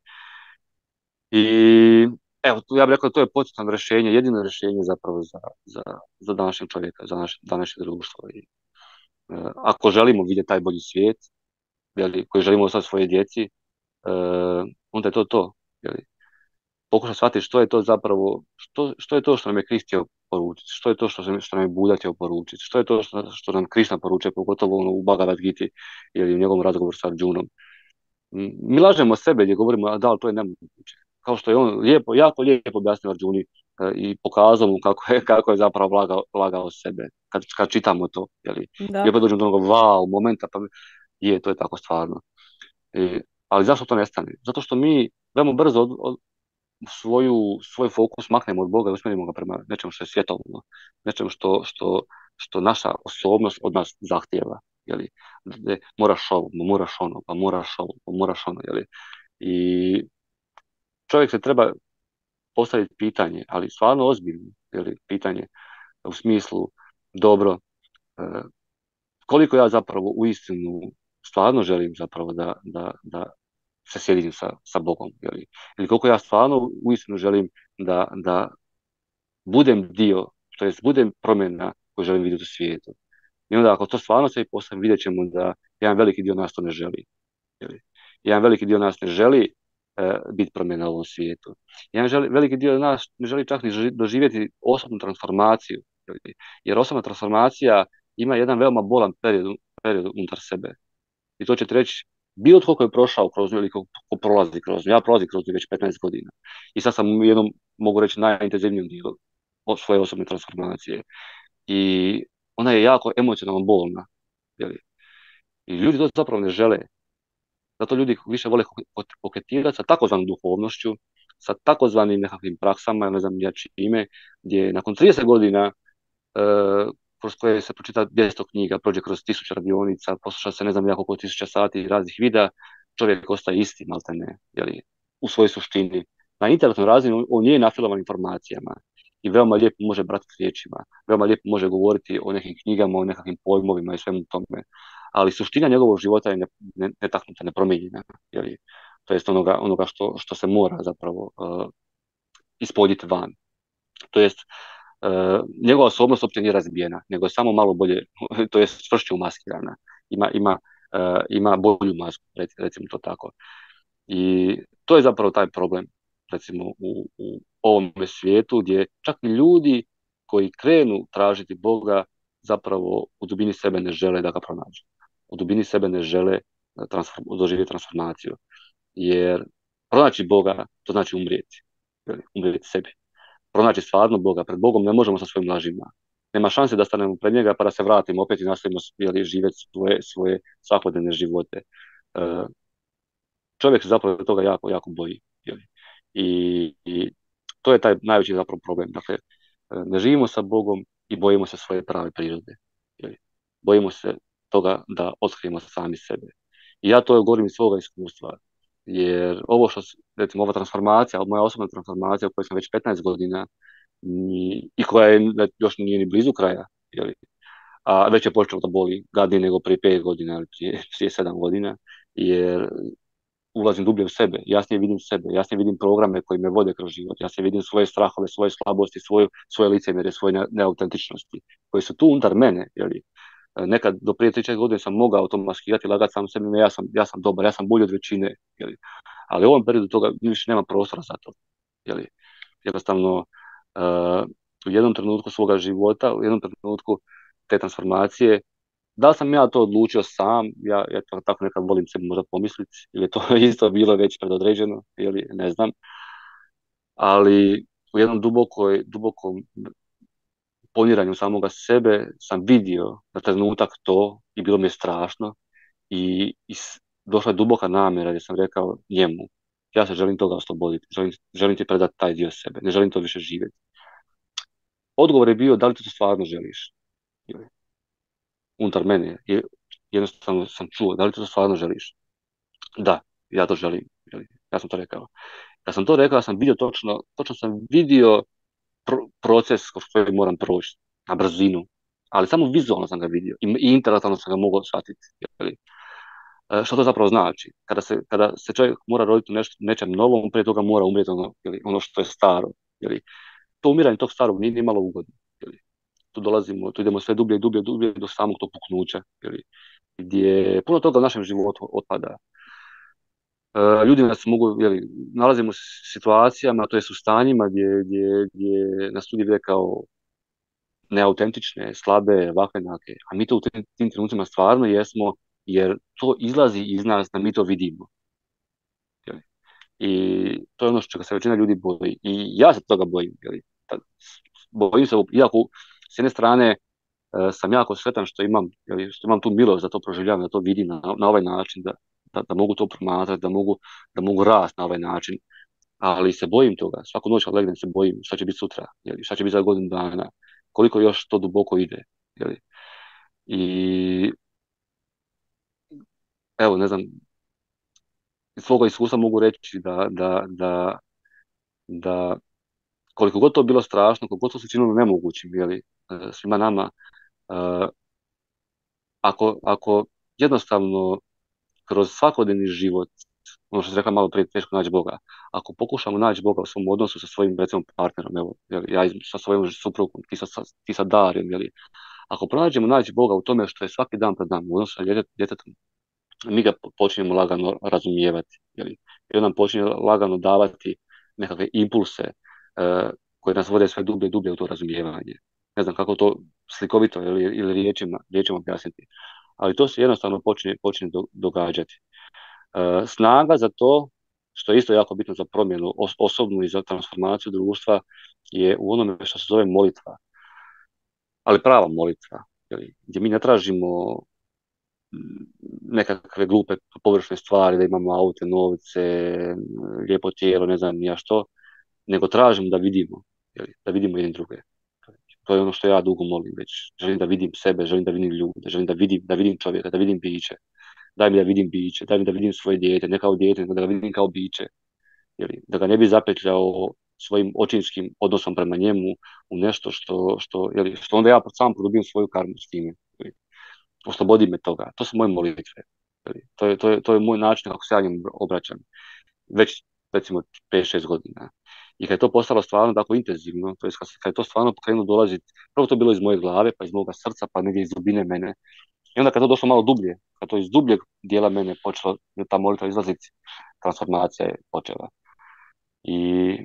I evo, ja bih rekao da to je podsjetno rješenje, jedino rješenje zapravo za današnjeg čovjeka, za današnje društvo. I, ako želimo vidjeti taj bolji svijet, jeli, koji želimo ostati svoje djeci, onda je to. Jeli. Pokušati shvatiti što je to zapravo, što je to što nam je Krist htio poručiti, što je to što nam je Buda htio poručiti, što je to što nam Krišna poručuje, pogotovo u Bhagavad Giti ili u njegovom razgovoru sa Arjunom. Mi lažemo sebe gdje govorimo da, ali to je nemoguće. Kao što je on jako lijepo objasnio Arjuni i pokazao mu kako je zapravo lagao sebe kad čitamo to. Jeli. I opet dođemo do onog wow momenta, pa to je tako stvarno. Ali zašto to nestane? Zato što mi veoma brzo svoj fokus maknemo od Boga i usmjerimo ga prema nečemu što je svjetovno, nečemu što naša osobnost od nas zahtijeva. Jeli? Moraš ovo, moraš ono, pa moraš ono. Jeli? I čovjek se treba postaviti pitanje, ali stvarno ozbiljno, jeli, pitanje u smislu, dobro, koliko ja zapravo uistinu stvarno želim zapravo da se sjedinjem sa Bogom, jeli? Ili koliko ja stvarno uistinu želim da budem dio, to jest budem promjena koju želim vidjeti u svijetu. I onda ako to stvarno se postavim, vidjet ćemo da jedan veliki dio nas to ne želi. Jeli? Jedan veliki dio nas ne želi biti promjena u ovom svijetu. Veliki dio nas ne želi čak ni doživjeti osobnu transformaciju. Jeli? Jer osobna transformacija ima jedan veoma bolan period unutar sebe. I to ćete reći, bilo tko je prošao kroz nju ili ko prolazi kroz nju. Ja prolazim kroz nju već 15 godina. I sad sam u jednom, mogu reći, najintenzivnijem dijelu svoje osobne transformacije. I ona je jako emocionalno bolna. Jeli? I ljudi to zapravo ne žele. Zato ljudi više vole koketirati sa takozvanom duhovnošću, sa takozvanim nekakvim praksama, ne znam ja čime, gdje nakon 30 godina kroz koje se pročita 200 knjiga, prođe kroz 1000 radionica, posluša se ne znam ja koliko 1000 sati raznih videa, čovjek ostaje isti, maltene, jeli, u svojoj suštini. Na intelektualnoj razini on nije nafilovan informacijama i veoma lijepo može bratiti riječima, veoma lijepo može govoriti o nekim knjigama, o nekakvim pojmovima i svemu tome. Ali suština njegovog života je netaknuta, nepromijenjena. Jeli? To jest onoga što se mora zapravo ispoljiti van. To jest njegova osobnost uopće nije razbijena, nego je samo malo bolje, to jest čvršće umaskirana. Ima bolju masku, recimo to tako. I to je zapravo taj problem, recimo u ovom svijetu, gdje čak i ljudi koji krenu tražiti Boga zapravo u dubini sebe ne žele da ga pronađu. U dubini sebe ne žele doživjeti transformaciju. Jer pronaći Boga, to znači umrijeti sebi. Pronaći stvarno Boga, pred Bogom ne možemo sa svojim lažima. Nema šanse da stanemo pred njega pa da se vratimo opet i nastavimo živjeti svoje svakodnevne živote. Čovjek se zapravo toga jako, jako boji. I to je taj najveći zapravo problem. Dakle, Ne živimo sa Bogom i bojimo se svoje prave prirode. Jeli? Bojimo se toga da otkrijemo sami sebe. I ja to govorim iz svoga iskustva, jer ovo što, recimo, ova transformacija, moja osobna transformacija u kojoj sam već 15 godina i koja je još nije ni blizu kraja, jeli? A već je počelo da boli gadnije nego prije 5 godina ili prije 7 godina, jer ulazim dublje u sebe, jasnije vidim sebe, jasnije vidim programe koji me vode kroz život, jasnije vidim svoje strahove, svoje slabosti, svoje licemjerje, svoje neautentičnosti, koje su tu unutar mene, jeli. Nekad do prije 3-4 godine sam mogao to maskirati, lagati sam sebi, ne, ja sam dobar, ja sam bolji od većine, jeli. Ali u ovom periodu toga više nema prostora za to, jeli. Jednostavno, u jednom trenutku svoga života, u jednom trenutku te transformacije, da li sam ja to odlučio sam, ja tako nekad volim sebi možda pomisliti, ili je to isto bilo već predodređeno, ili ne znam, ali u jednom dubokom poniranju samoga sebe sam vidio na trenutak to i bilo mi je strašno i došla je duboka namjera gdje sam rekao njemu, ja se želim toga osloboditi, želim ti predati taj dio sebe, ne želim to više živjeti. Odgovor je bio da li ti to stvarno želiš, unutar mene, jednostavno sam čuo, da li ti to stvarno želiš? Da, ja to želim, ja sam to rekao. Kad sam to rekao, ja sam vidio točno sam vidio proces kroz koji moram proći na brzinu, ali samo vizualno sam ga vidio i intelektualno sam ga mogao shvatiti. Što to zapravo znači? Kada se čovjek mora roditi u nečem novom, prije toga mora umrijeti ono što je staro. To umiranje tog starog nije nimalo ugodno. Tu idemo sve dublje i dublje, dublje do samog tog puknuća, gdje puno toga u našem životu otpada. Ljudi nas mogu, nalazimo u situacijama, to je u stanjima gdje nas ljudi vide kao neautentične, slabe, vaklenake, a mi to u tim trenucima stvarno jesmo, jer to izlazi iz nas da mi to vidimo. I to je ono što se većina ljudi boji. I ja se toga bojim. Bojim se, iako s jedne strane sam jako sretan što imam tu milost da to proživljavam, da to vidim na ovaj način, da mogu to promatrati, da mogu rasti na ovaj način, ali se bojim toga. Svaku noć kad legnem se bojim šta će biti sutra, šta će biti za godinu dana, koliko još to duboko ide. I evo, ne znam, iz svoga iskustva mogu reći da koliko god to bilo strašno, koliko god to se činilo nemogućim, svima nama, ako jednostavno kroz svakodnevni život, ono što se rekla malo prije, teško naći Boga, ako pokušamo naći Boga u svom odnosu sa svojim, recimo, partnerom, evo, ja sa svojom suprugom, ti sa Darijom, ako pronađemo naći Boga u tome što je svaki dan pred nama, u odnosu sa djetetom, mi ga počinjemo lagano razumijevati, i on nam počinje lagano davati nekakve impulse koje nas vode sve dublje i dublje u to razumijevanje. Ne znam kako to slikovito ili riječima objasniti, ali to se jednostavno počinje događati. Snaga za to, što je isto jako bitno za promjenu osobnu i za transformaciju društva, je u onome što se zove molitva. Ali prava molitva, gdje mi ne tražimo nekakve glupe površne stvari, da imamo aute, novce, lijepo tijelo, ne znam ja što, nego tražimo da vidimo jedni druge. To je ono što ja dugo molim već. Želim da vidim sebe, želim da vidim ljude, želim da vidim čovjeka, da vidim biće. Daj mi da vidim biće, daj mi da vidim svoje dijete, ne kao dijete, nego da ga vidim kao biće. Da ga ne bi zapetljao svojim očinskim odnosom prema njemu u nešto što onda ja sam produbim svoju karmu s time. Oslobodi me toga. To su moje molitve. To je moj način kako se ja njemu obraćam. Već, recimo, 5-6 godina. I kad je to postalo stvarno tako intenzivno, to je kad je to stvarno pokrenulo dolaziti, prvo to bilo iz moje glave, pa iz moga srca, pa negdje iz dubine mene. I onda kad to došlo malo dublje, kad to iz dubljeg dijela mene počelo, ta molitva izlaziti, transformacija je počela. I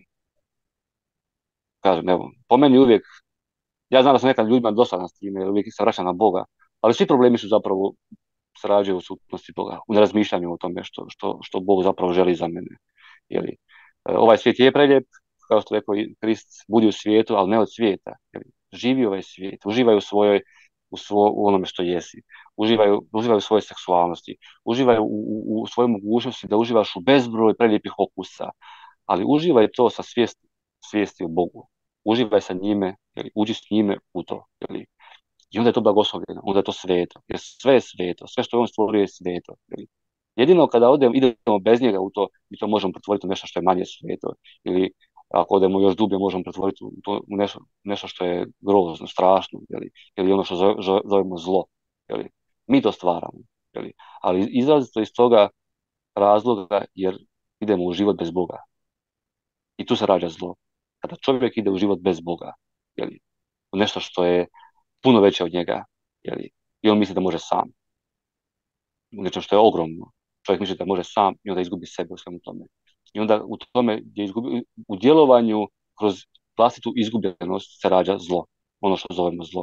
kažem, evo, po meni uvijek, ja znam da sam nekad ljudima dosadan s time, uvijek se vraćam na Boga, ali svi problemi su zapravo se rađaju u sutnosti Boga, u nerazmišljanju o tome što Bog zapravo želi za mene. Ovaj svijet je preljep, kao što rekao i Krist, budi u svijetu, ali ne od svijeta. Živi ovaj svijet, uživaj u onome što jesi, uživaj u svojoj seksualnosti, uživaj u svojoj mogućnosti da uživaš u bezbroj prelijepih okusa, ali uživaj to sa svijesti o Bogu. uživaj sa njime, uđi s njime u to. I onda je to blagoslovljeno, onda je to sveto, jer sve je sveto, sve što je on stvorio je sveto. Jedino kada idemo bez njega u to, mi to možemo pretvoriti u nešto što je manje sveto, ili ako odemo još dublje možemo pretvoriti u nešto što je grozno, strašno, ili ono što zovemo zlo. Mi to stvaramo, ali izrazito iz toga razloga jer idemo u život bez Boga. I tu se rađa zlo. Kada čovjek ide u život bez Boga, u nešto što je puno veće od njega, i on misli da može sam. U nečem što je ogromno. Čovjek misli da može sam i onda izgubi sebe u svemu tome. I onda u tome, u djelovanju kroz vlastitu izgubljenost se rađa zlo. Ono što zovemo zlo.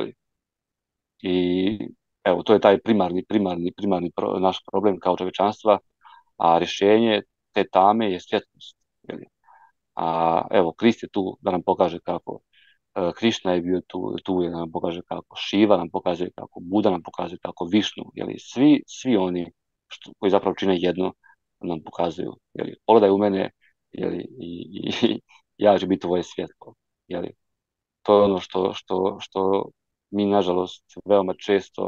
I evo, to je taj primarni naš problem kao čovječanstva, a rješenje te tame je svjetlost. A evo, Krist je tu da nam pokaže kako, Krišna je bio tu je da nam pokaže kako, Šiva nam pokazuje kako, Buda nam pokazuje kako, Višnu, svi oni koji zapravo čine jedno nam pokazuju. Pogledaj u mene i ja ću biti tvoje svjetlo. To je ono što mi, nažalost, veoma često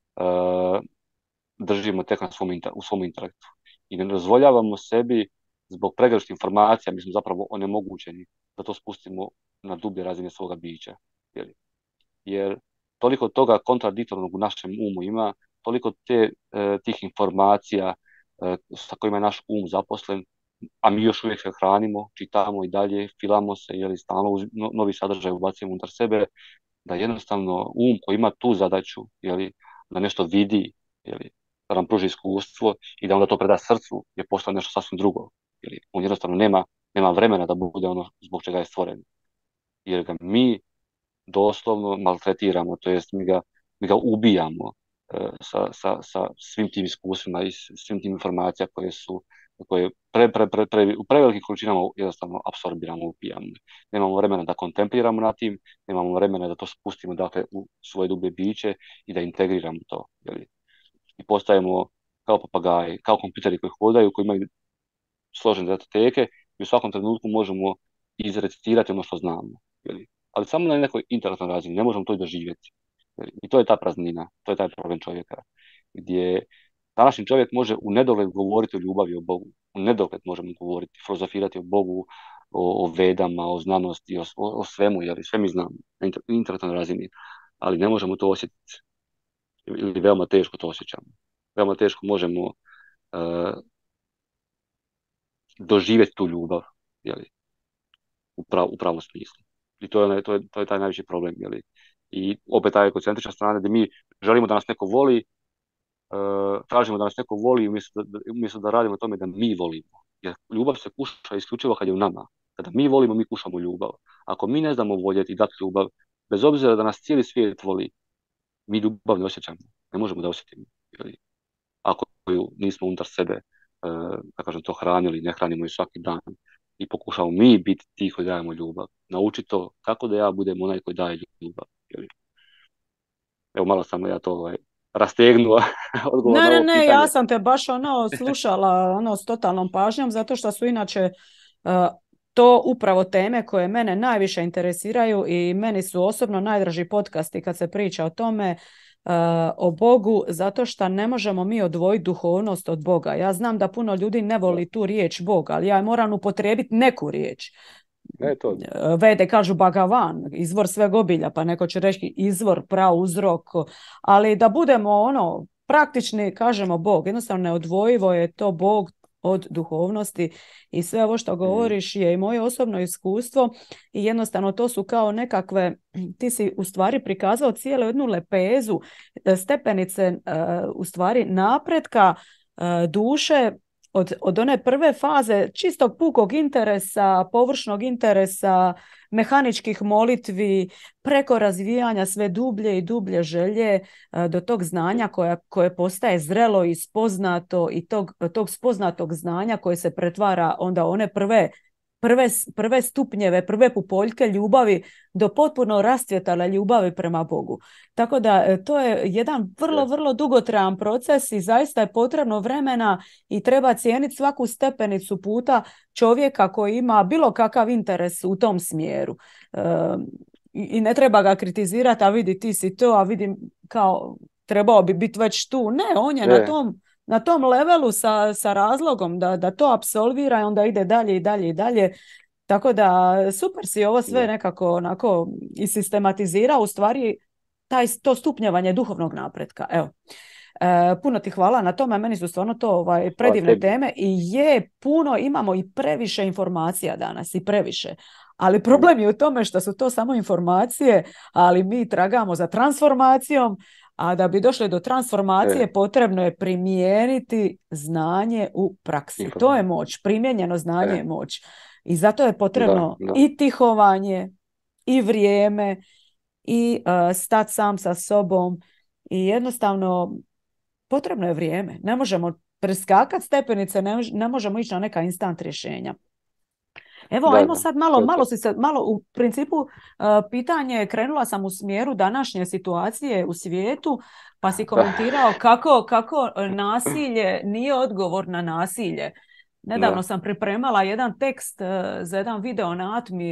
držimo tek u svom intelektu. I ne dozvoljavamo sebi zbog pregršnih informacija, mi smo zapravo onemogućeni da to spustimo na dublje razine svoga bića. Jer toliko toga kontradiktornog u našem umu ima, toliko tih informacija sa kojima je naš um zaposlen, a mi još uvijek se hranimo, čitamo i dalje, filamo se, stalno novi sadržaj ubacujemo unutar sebe, da jednostavno um koji ima tu zadaću, da nešto vidi, da nam pruži iskustvo i da onda to preda srcu, je postao nešto sasvim drugo. On jednostavno nema vremena da bude ono zbog čega je stvoren. Jer ga mi doslovno maltretiramo, to jest mi ga ubijamo sa svim tim iskustvima i svim tim informacijama koje u prevelikim količinama jednostavno apsorbiramo, upijamo. Nemamo vremena da kontempliramo na tim, nemamo vremena da to spustimo u svoje dublje biće i da integriramo to. I postajemo kao papagaji, kao kompjuteri koji hodaju, koji imaju složene datoteke i u svakom trenutku možemo izrecitirati ono što znamo. Ali samo na nekoj intelektualnoj razini, ne možemo to i doživjeti. I to je ta praznina, to je taj problem čovjeka, gdje današnji čovjek može u nedogled govoriti o ljubavi, o Bogu. U nedogled možemo govoriti, filozofirati o Bogu, o vedama, o znanosti, o svemu, sve mi znamo na intelektualnoj razini, ali ne možemo to osjetiti. Ili veoma teško to osjećamo. Veoma teško možemo doživjeti tu ljubav, u pravom smislu. I to je taj najveći problem. I opet ta egocentrična strana gdje mi želimo da nas neko voli, tražimo da nas neko voli umjesto da radimo tome da mi volimo. Jer ljubav se kuša isključivo kad je u nama. Kada mi volimo, mi kušamo ljubav. Ako mi ne znamo voljeti i dati ljubav, bez obzira da nas cijeli svijet voli, mi ljubav ne osjećamo. Ne možemo da osjetimo. Ako ju nismo unutar sebe, da kažem, to hranili, ne hranimo ju svaki dan i pokušamo mi biti ti koji dajemo ljubav. Nauči to kako da ja budem onaj koji daje ljubav. Evo, malo sam ja to rastegnuo odgovor na ovo pitanje. Ne, ja sam te baš slušala s totalnom pažnjom, zato što su inače to upravo teme koje mene najviše interesiraju i meni su osobno najdraži podcasti kad se priča o tome, o Bogu, zato što ne možemo mi odvojiti duhovnost od Boga. Ja znam da puno ljudi ne voli tu riječ Bog, ali ja moram upotrijebiti neku riječ. Vede kažu Bhagavan, izvor sveg obilja, pa neko će reći izvor, prauzrok, ali da budemo praktični, kažemo Bog. Jednostavno neodvojivo je to Bog od duhovnosti i sve ovo što govoriš je i moje osobno iskustvo i jednostavno to su kao nekakve, ti si u stvari prikazao cijelu jednu lepezu, stepenice u stvari napretka duše od one prve faze čistog pukog interesa, površnog interesa, mehaničkih molitvi, preko razvijanja sve dublje i dublje želje do tog znanja koje postaje zrelo i spoznato i tog spoznatog znanja koje se pretvara onda one prve prve stupnjeve, prve pupoljke ljubavi do potpuno rascvjetale ljubavi prema Bogu. Tako da to je jedan vrlo, vrlo dugotrajan proces i zaista je potrebno vremena i treba cijeniti svaku stepenicu puta čovjeka koji ima bilo kakav interes u tom smjeru. I ne treba ga kritizirati, a vidi ti si to, a vidim kao trebao bi biti već tu. Ne, on je na tom levelu sa razlogom da to apsolvira i onda ide dalje i dalje i dalje. Tako da super si ovo sve nekako onako i sistematizira u stvari to stupnjevanje duhovnog napretka. Evo. Puno ti hvala na tome, meni su stvarno to predivne teme i imamo i previše informacija danas i previše. Ali problem je u tome što su to samo informacije, ali mi tragamo za transformacijom, a da bi došli do transformacije potrebno je primijeniti znanje u praksi. To je moć, primijenjeno znanje je moć. I zato je potrebno i tihovanje, i vrijeme, i stati sam sa sobom i jednostavno potrebno je vrijeme. Ne možemo preskakati stepenice, ne možemo ići na neka instant rješenja. Evo, ajmo sad malo u principu pitanje, krenula sam u smjeru današnje situacije u svijetu, pa si komentirao kako nasilje nije odgovor na nasilje. Nedavno sam pripremala jedan tekst za jedan video na Atmi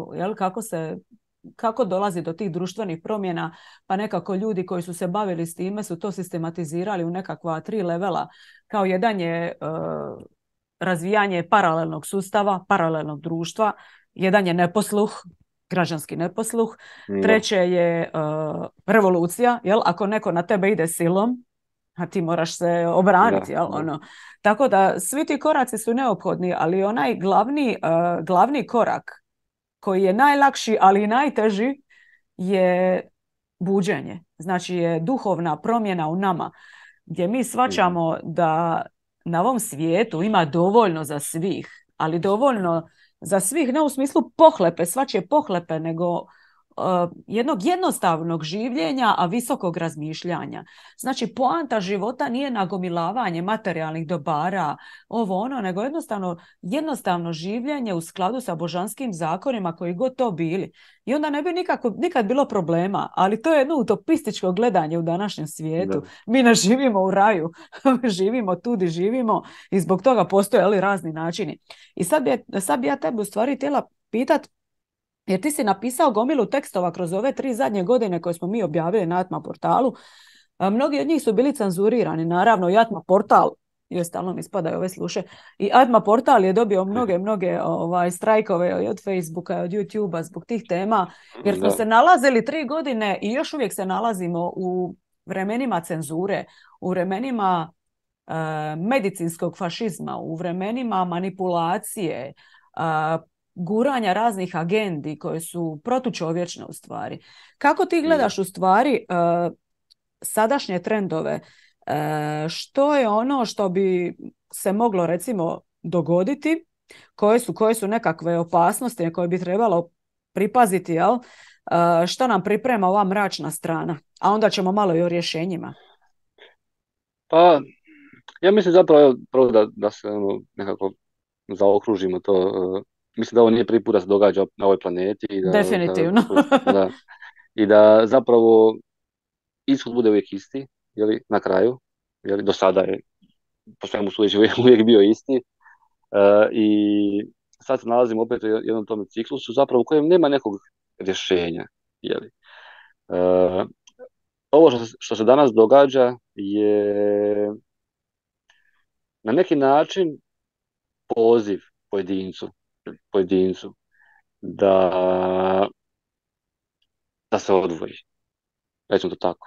kako dolazi do tih društvenih promjena, pa nekako ljudi koji su se bavili s time su to sistematizirali u nekakva 3 levela. Kao jedan je razvijanje paralelnog sustava, paralelnog društva, jedan je neposluh, građanski neposluh, treće je revolucija, ako neko na tebe ide silom, a ti moraš se obraniti. Tako da svi ti koraci su neophodni, ali onaj glavni korak koji je najlakši, ali i najteži je buđenje. Znači je duhovna promjena u nama, gdje mi shvaćamo da na ovom svijetu ima dovoljno za svih, ali dovoljno za svih ne u smislu pohlepe, svačije pohlepe, nego jednog jednostavnog življenja, a visokog razmišljanja. Znači, poanta života nije nagomilavanje materijalnih dobara, nego jednostavno življenje u skladu sa božanskim zakonima koji god to bili. I onda ne bi nikad bilo problema, ali to je jedno utopističko gledanje u današnjem svijetu. Da. Mi ne živimo u raju, živimo tu gdje živimo i zbog toga postoje razni načini. I sad bi ja tebe u stvari htjela pitati, jer ti si napisao gomilu tekstova kroz ove 3 zadnje godine koje smo mi objavili na Atma portalu. Mnogi od njih su bili cenzurirani. Naravno, i Atma portal, joj stalno mi ispadaju ove sluše, i Atma portal je dobio mnoge strajkove od Facebooka, od YouTubea zbog tih tema, jer smo se nalazili 3 godine i još uvijek se nalazimo u vremenima cenzure, u vremenima medicinskog fašizma, u vremenima manipulacije, guranja raznih agendi koje su protučovječne u stvari. Kako ti gledaš u stvari sadašnje trendove? Što je ono što bi se moglo recimo dogoditi? Koje su nekakve opasnosti koje bi trebalo pripaziti? Što nam priprema ova mračna strana? A onda ćemo malo i o rješenjima. Pa, ja mislim zapravo prvo da se nekako zaokružimo to. Mislim da ovo nije prvi put da se događa na ovoj planeti. Definitivno. I da zapravo ishod bude uvijek isti, na kraju. Do sada je, po svemu sudeći, uvijek bio isti. I sad se nalazimo opet u jednom tome ciklusu, zapravo u kojem nema nekog rješenja. Ovo što se danas događa je na neki način poziv pojedincu da se odvoji. Recimo to tako.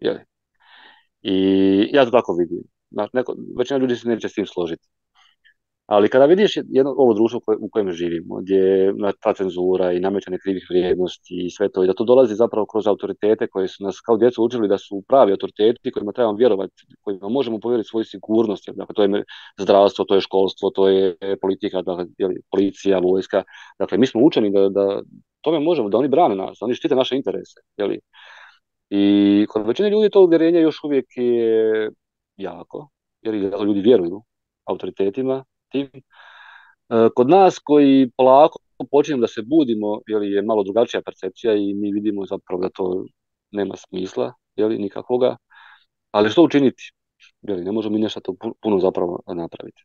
I ja to tako vidim. Većina ljudi se neće s tim složiti. Ali kada vidiš ovo društvo u kojem živimo, gdje je ta cenzura i namećanje krivih vrijednosti i sve to, i da to dolazi zapravo kroz autoritete koji su nas kao djecu učili da su pravi autoriteti kojima trebamo vjerovati, kojima možemo povjeriti svoju sigurnost. Dakle, to je zdravstvo, to je školstvo, to je politika, dakle, policija, vojska. Dakle, mi smo učeni da tome možemo, da oni brane nas, da oni štite naše interese. I kod većine ljudi to uvjerenje još uvijek je jako, jer ljudi vjeruju autoritetima tim, Kod nas koji polako počinjemo da se budimo, je malo drugačija percepcija i mi vidimo zapravo da to nema smisla, nikakvoga. Ali što učiniti? Ne možemo mi nešto to puno zapravo napraviti.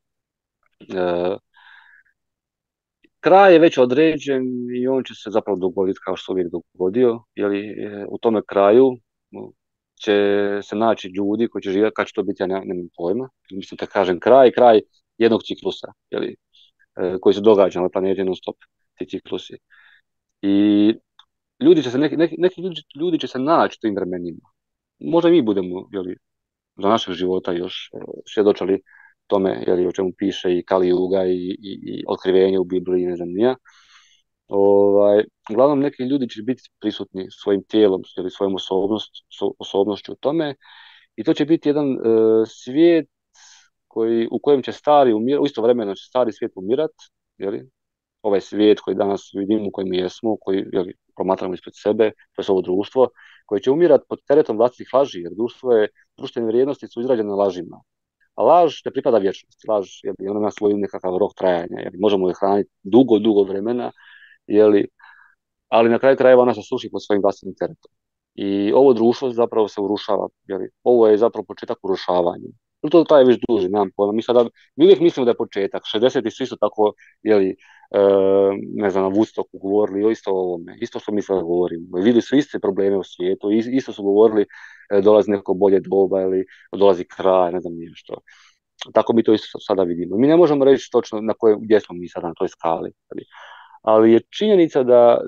Kraj je već određen i on će se zapravo dogoditi kao što se uvijek dogodio. U tome kraju će se naći ljudi koji će živjeti, kad će to biti, ja nemam pojma. Mislim, kad kažem kraj jednog ciklusa, koji se događa na planeti non stop, ti ciklusi. I neki ljudi će se naći u tim vremenima. Možda mi budemo, za našeg života još svjedočali tome, o čemu piše i Kali Juga i otkrivenje u Bibliji, ne znam nija. Uglavnom, neki ljudi će biti prisutni svojim tijelom ili svojom osobnošću u tome i to će biti jedan svijet u kojem će stari umirati, u isto vremeno će stari svijet umirat, ovaj svijet koji danas vidimo, u kojem jesmo, koji promatramo ispred sebe, to je ovo društvo, koje će umirati pod teretom vlastitih laži, jer društvene vrijednosti su izrađene na lažima. A laž ne pripada vječnosti, laž ona ima svoj nekakav rok trajanja, možemo je hraniti dugo vremena, ali na kraju krajeva ona se suši pod svojim vlastitim teretom. I ovo društvo zapravo se urušava, ovo je zapravo početak urušavanja. To traje već duže, nemam pojma. Mi uvijek mislimo da je početak. 60-ti svi su tako, ne znam, na Woodstocku govorili isto o ovome. Isto što mi sada govorimo. Vidjeli su iste probleme u svijetu, isto su govorili dolazi neko bolje doba ili dolazi kraj, ne znam nije što. Tako mi to isto sada vidimo. Mi ne možemo reći točno gdje smo mi sada na toj skali. Ali je činjenica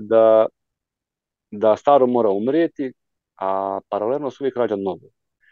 da staro mora umrijeti, a paralelno se uvijek rađa novo.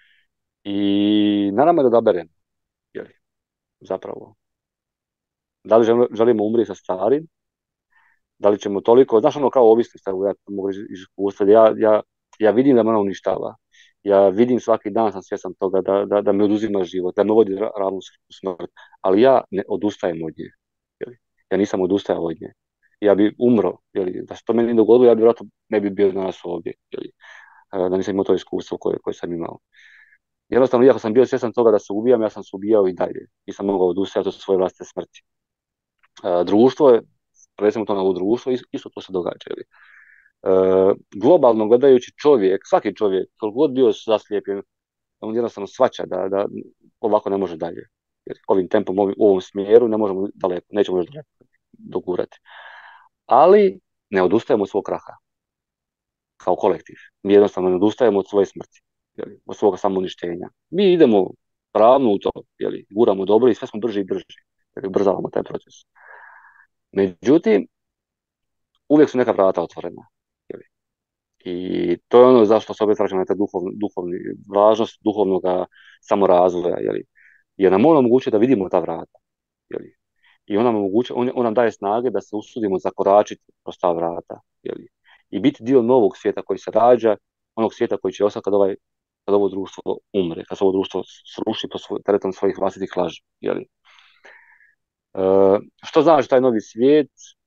I na nama je da odaberemo, zapravo. Da li želimo umrijeti sa starim, da li ćemo toliko, znaš kao ovisnost, ja to mogu iskustva, ja vidim da me ona uništava, ja vidim svaki dan, sam svjestan toga da me oduzima život, da me vodi ravnu smrt, ali ja ne odustajem od nje, ja nisam odustajao od nje, ja bi umro, da se to meni dogodilo, ja bi vjerojatno ne bi bio danas ovdje, da nisam imao to iskustvo koje sam imao. Jednostavno, iako sam bio svjestan toga da se ubijam, ja sam se ubijao i dalje. Nisam mogao odustajati od svoje vlastite smrti. Društvo je, recimo to na ovo društvo, isto to se događa. Globalno gledajući svaki čovjek, koliko god bio zaslijepljen, on jednostavno shvaća da ovako ne može dalje. Jer ovim tempom, u ovom smjeru ne možemo daleko, nećemo još daleko dogurati. Ali ne odustajemo od svog kraha. Kao kolektiv. Mi jednostavno ne odustajemo od svoje smrti. Od svoga samouništenja. Mi idemo pravno u to, guramo dobro i sve smo brži i brži, ubrzavamo taj proces. Međutim, uvijek su neka vrata otvorena. I to je ono zašto se opet vraćamo na taj duhovni važnost duhovnog samorazvoja. Jer nam on omogućuje da vidimo ta vrata. I on nam daje snage da se usudimo zakoračiti kroz ta vrata. I biti dio novog svijeta koji se rađa, onog svijeta koji će ostati kad ovo društvo umre, kad se ovo društvo sruši pod teretom svojih vlastitih laži. Što znači taj novi svijet?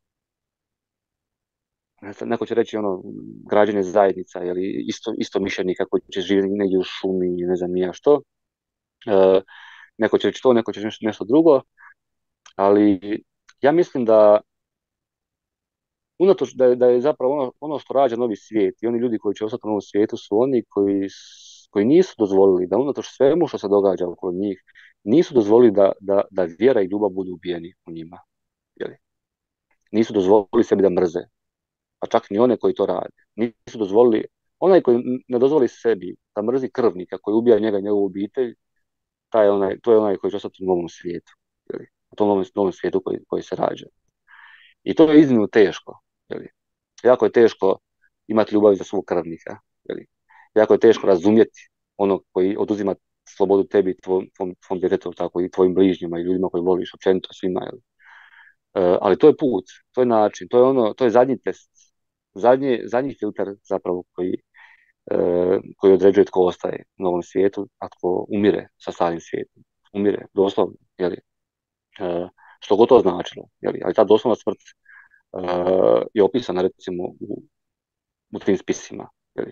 Neko će reći građenje zajednica, isto mišljenika koji će živjeti negdje u šumi, ne znam nija što. Neko će reći to, neko će nešto drugo, ali ja mislim da unatoč da je zapravo ono što rađa novi svijet i oni ljudi koji će ostati u novom svijetu su oni koji nisu dozvolili da unatoč svemu što se događa okolo njih, nisu dozvolili da vjera i ljubav budu ubijeni u njima. Nisu dozvolili sebi da mrze, pa čak ni one koji to rade. Nisu dozvolili, onaj koji ne dozvoli sebi da mrzi krvnika koji ubija njega i njegovu obitelj, to je onaj koji će ostati u novom svijetu. U tom novom svijetu koji se rađa. I to je iznimno teško. Jako je teško imati ljubav za svog krvnika. Jako je teško razumjeti onog koji oduzima slobodu tebi, tvom djetetu, tako i tvojim bližnjima i ljudima koji voliš, općenito svima. Ali to je put, to je način, to je zadnji test, zadnji filter zapravo koji određuje tko ostaje u novom svijetu, a tko umire sa starim svijetom. Umire, doslovno, što god to značilo. Ali ta doslovna smrt je opisana recimo u tim spisima.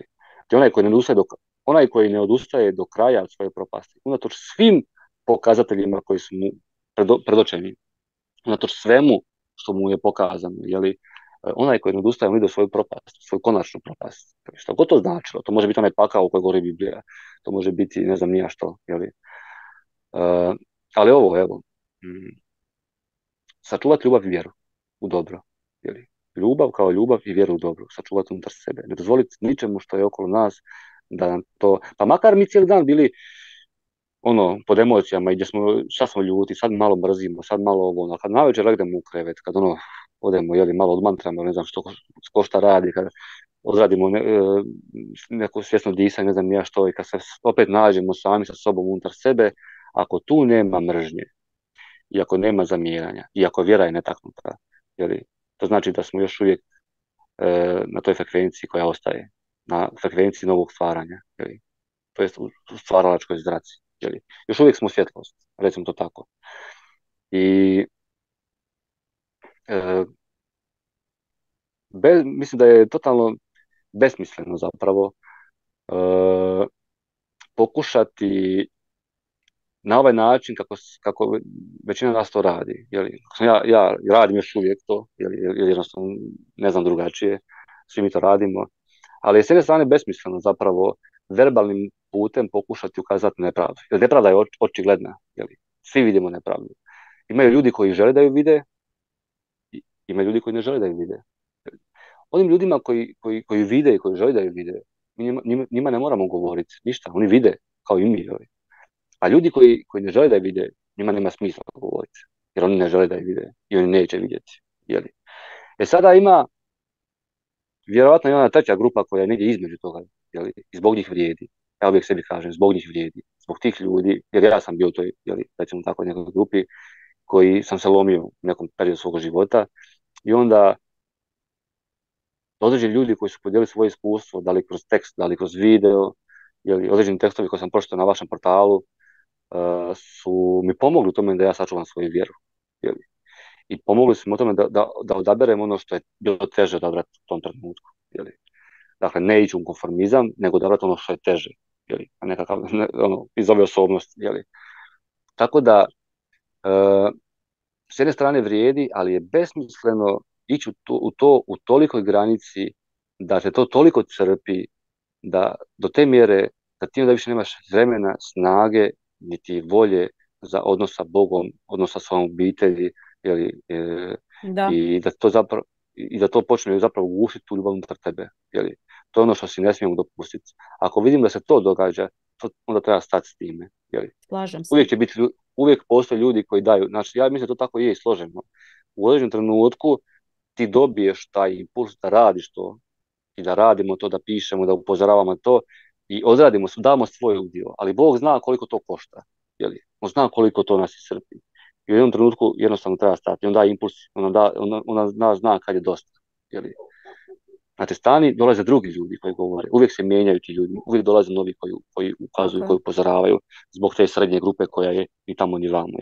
Onaj koji ne odustaje do kraja od svoje propasti, unatoč svim pokazateljima koji su mu predočeni, unatoč svemu što mu je pokazano, onaj koji ne odustaje, on ide u svoju propast, svoju konačnu propast. Što god to značilo, to može biti onaj pakao u kojoj govori Biblija, to može biti ne znam nija što, ali ovo, evo, sačuvati ljubav i vjeru u dobro, ljubav kao ljubav i vjeru u dobro, sačuvati unutar sebe, ne dozvoliti ničemu što je okolo nas da nam to, pa makar mi cijeli dan bili pod emocijama i gdje sad smo ljuti, sad malo mrzimo, sad malo ovo, kad navečer legnemo u krevet, kad odemo, malo odmantramo, ne znam ko šta radi, kad odradimo neko svjesno disanje, ne znam ja što, i kad se opet nađemo sami sa sobom unutar sebe, ako tu nema mržnje, i ako nema zamjeranja, i ako vjera je netaknuta, to znači da smo još uvijek na toj frekvenciji koja ostaje, na frekvenciji novog stvaranja, to jest u stvaralačkoj zraci. Još uvijek smo svjetlost, recimo to tako. I mislim da je totalno besmisleno zapravo pokušati na ovaj način kako većina nas to radi. Ja radim još uvijek to, jer jednostavno ne znam drugačije, svi mi to radimo, ali je s jedne strane besmisleno zapravo verbalnim putem pokušati ukazati nepravdu. Jer nepravda je očigledna, svi vidimo nepravdu. Imaju ljudi koji žele da ju vide, ima ljudi koji ne žele da ju vide. Onim ljudima koji vide i koji žele da ju vide, njima ne moramo govoriti ništa, oni vide kao i mi. A ljudi koji ne žele da ju vide, njima nema smisla govoriti, jer oni ne žele da ju vide i oni neće vidjeti. Sada ima vjerojatno i ona treća grupa koja je negdje između toga, i zbog njih vrijedi. Ja uvijek sebi kažem, zbog njih vrijedi, zbog tih ljudi, jer ja sam bio u toj, recimo tako, nekoj grupi koji sam se lomio u nekom periodu svog života i onda određeni ljudi koji su podijelili svoje iskustvo, da li kroz tekst, da li kroz video, određeni tekstovi koje sam pročitao na vašem portalu, su mi pomogli u tome da ja sačuvam svoju vjeru. I pomogli su mi u tome da odaberem ono što je bilo teže odabrati u tom trenutku. Dakle, ne ići u konformizam, nego odabrati ono što je teže. Nekakav, iz ove osobnosti. Tako da, s jedne strane vrijedi, ali je besmisleno ići u tolikoj granici da te to toliko crpi, da do te mjere da ti onda više nemaš vremena, snage, niti volje za odnos sa Bogom, odnos sa svojom obitelji, i da to počne zapravo gušiti tu ljubav unutar tebe. To je ono što si ne smijemo dopustiti. Ako vidim da se to događa, onda treba stati s time. Slažem se. Uvijek postoje ljudi koji daju. Znači, ja mislim da to tako je i složeno. U određenom trenutku ti dobiješ taj impuls da radiš to i da radimo to, da pišemo, da upozoravamo to i odradimo, damo svoj udio. Ali Bog zna koliko to košta. On zna koliko to nas iscrpi. I u jednom trenutku jednostavno treba stati. On da impuls, ona zna kad je dosta. Na te strani dolaze drugi ljudi koji govore. Uvijek se mijenjaju ti ljudi. Uvijek dolaze novi koji ukazuju, koji upozoravaju zbog te srednje grupe koja je ni tamo ni vamo.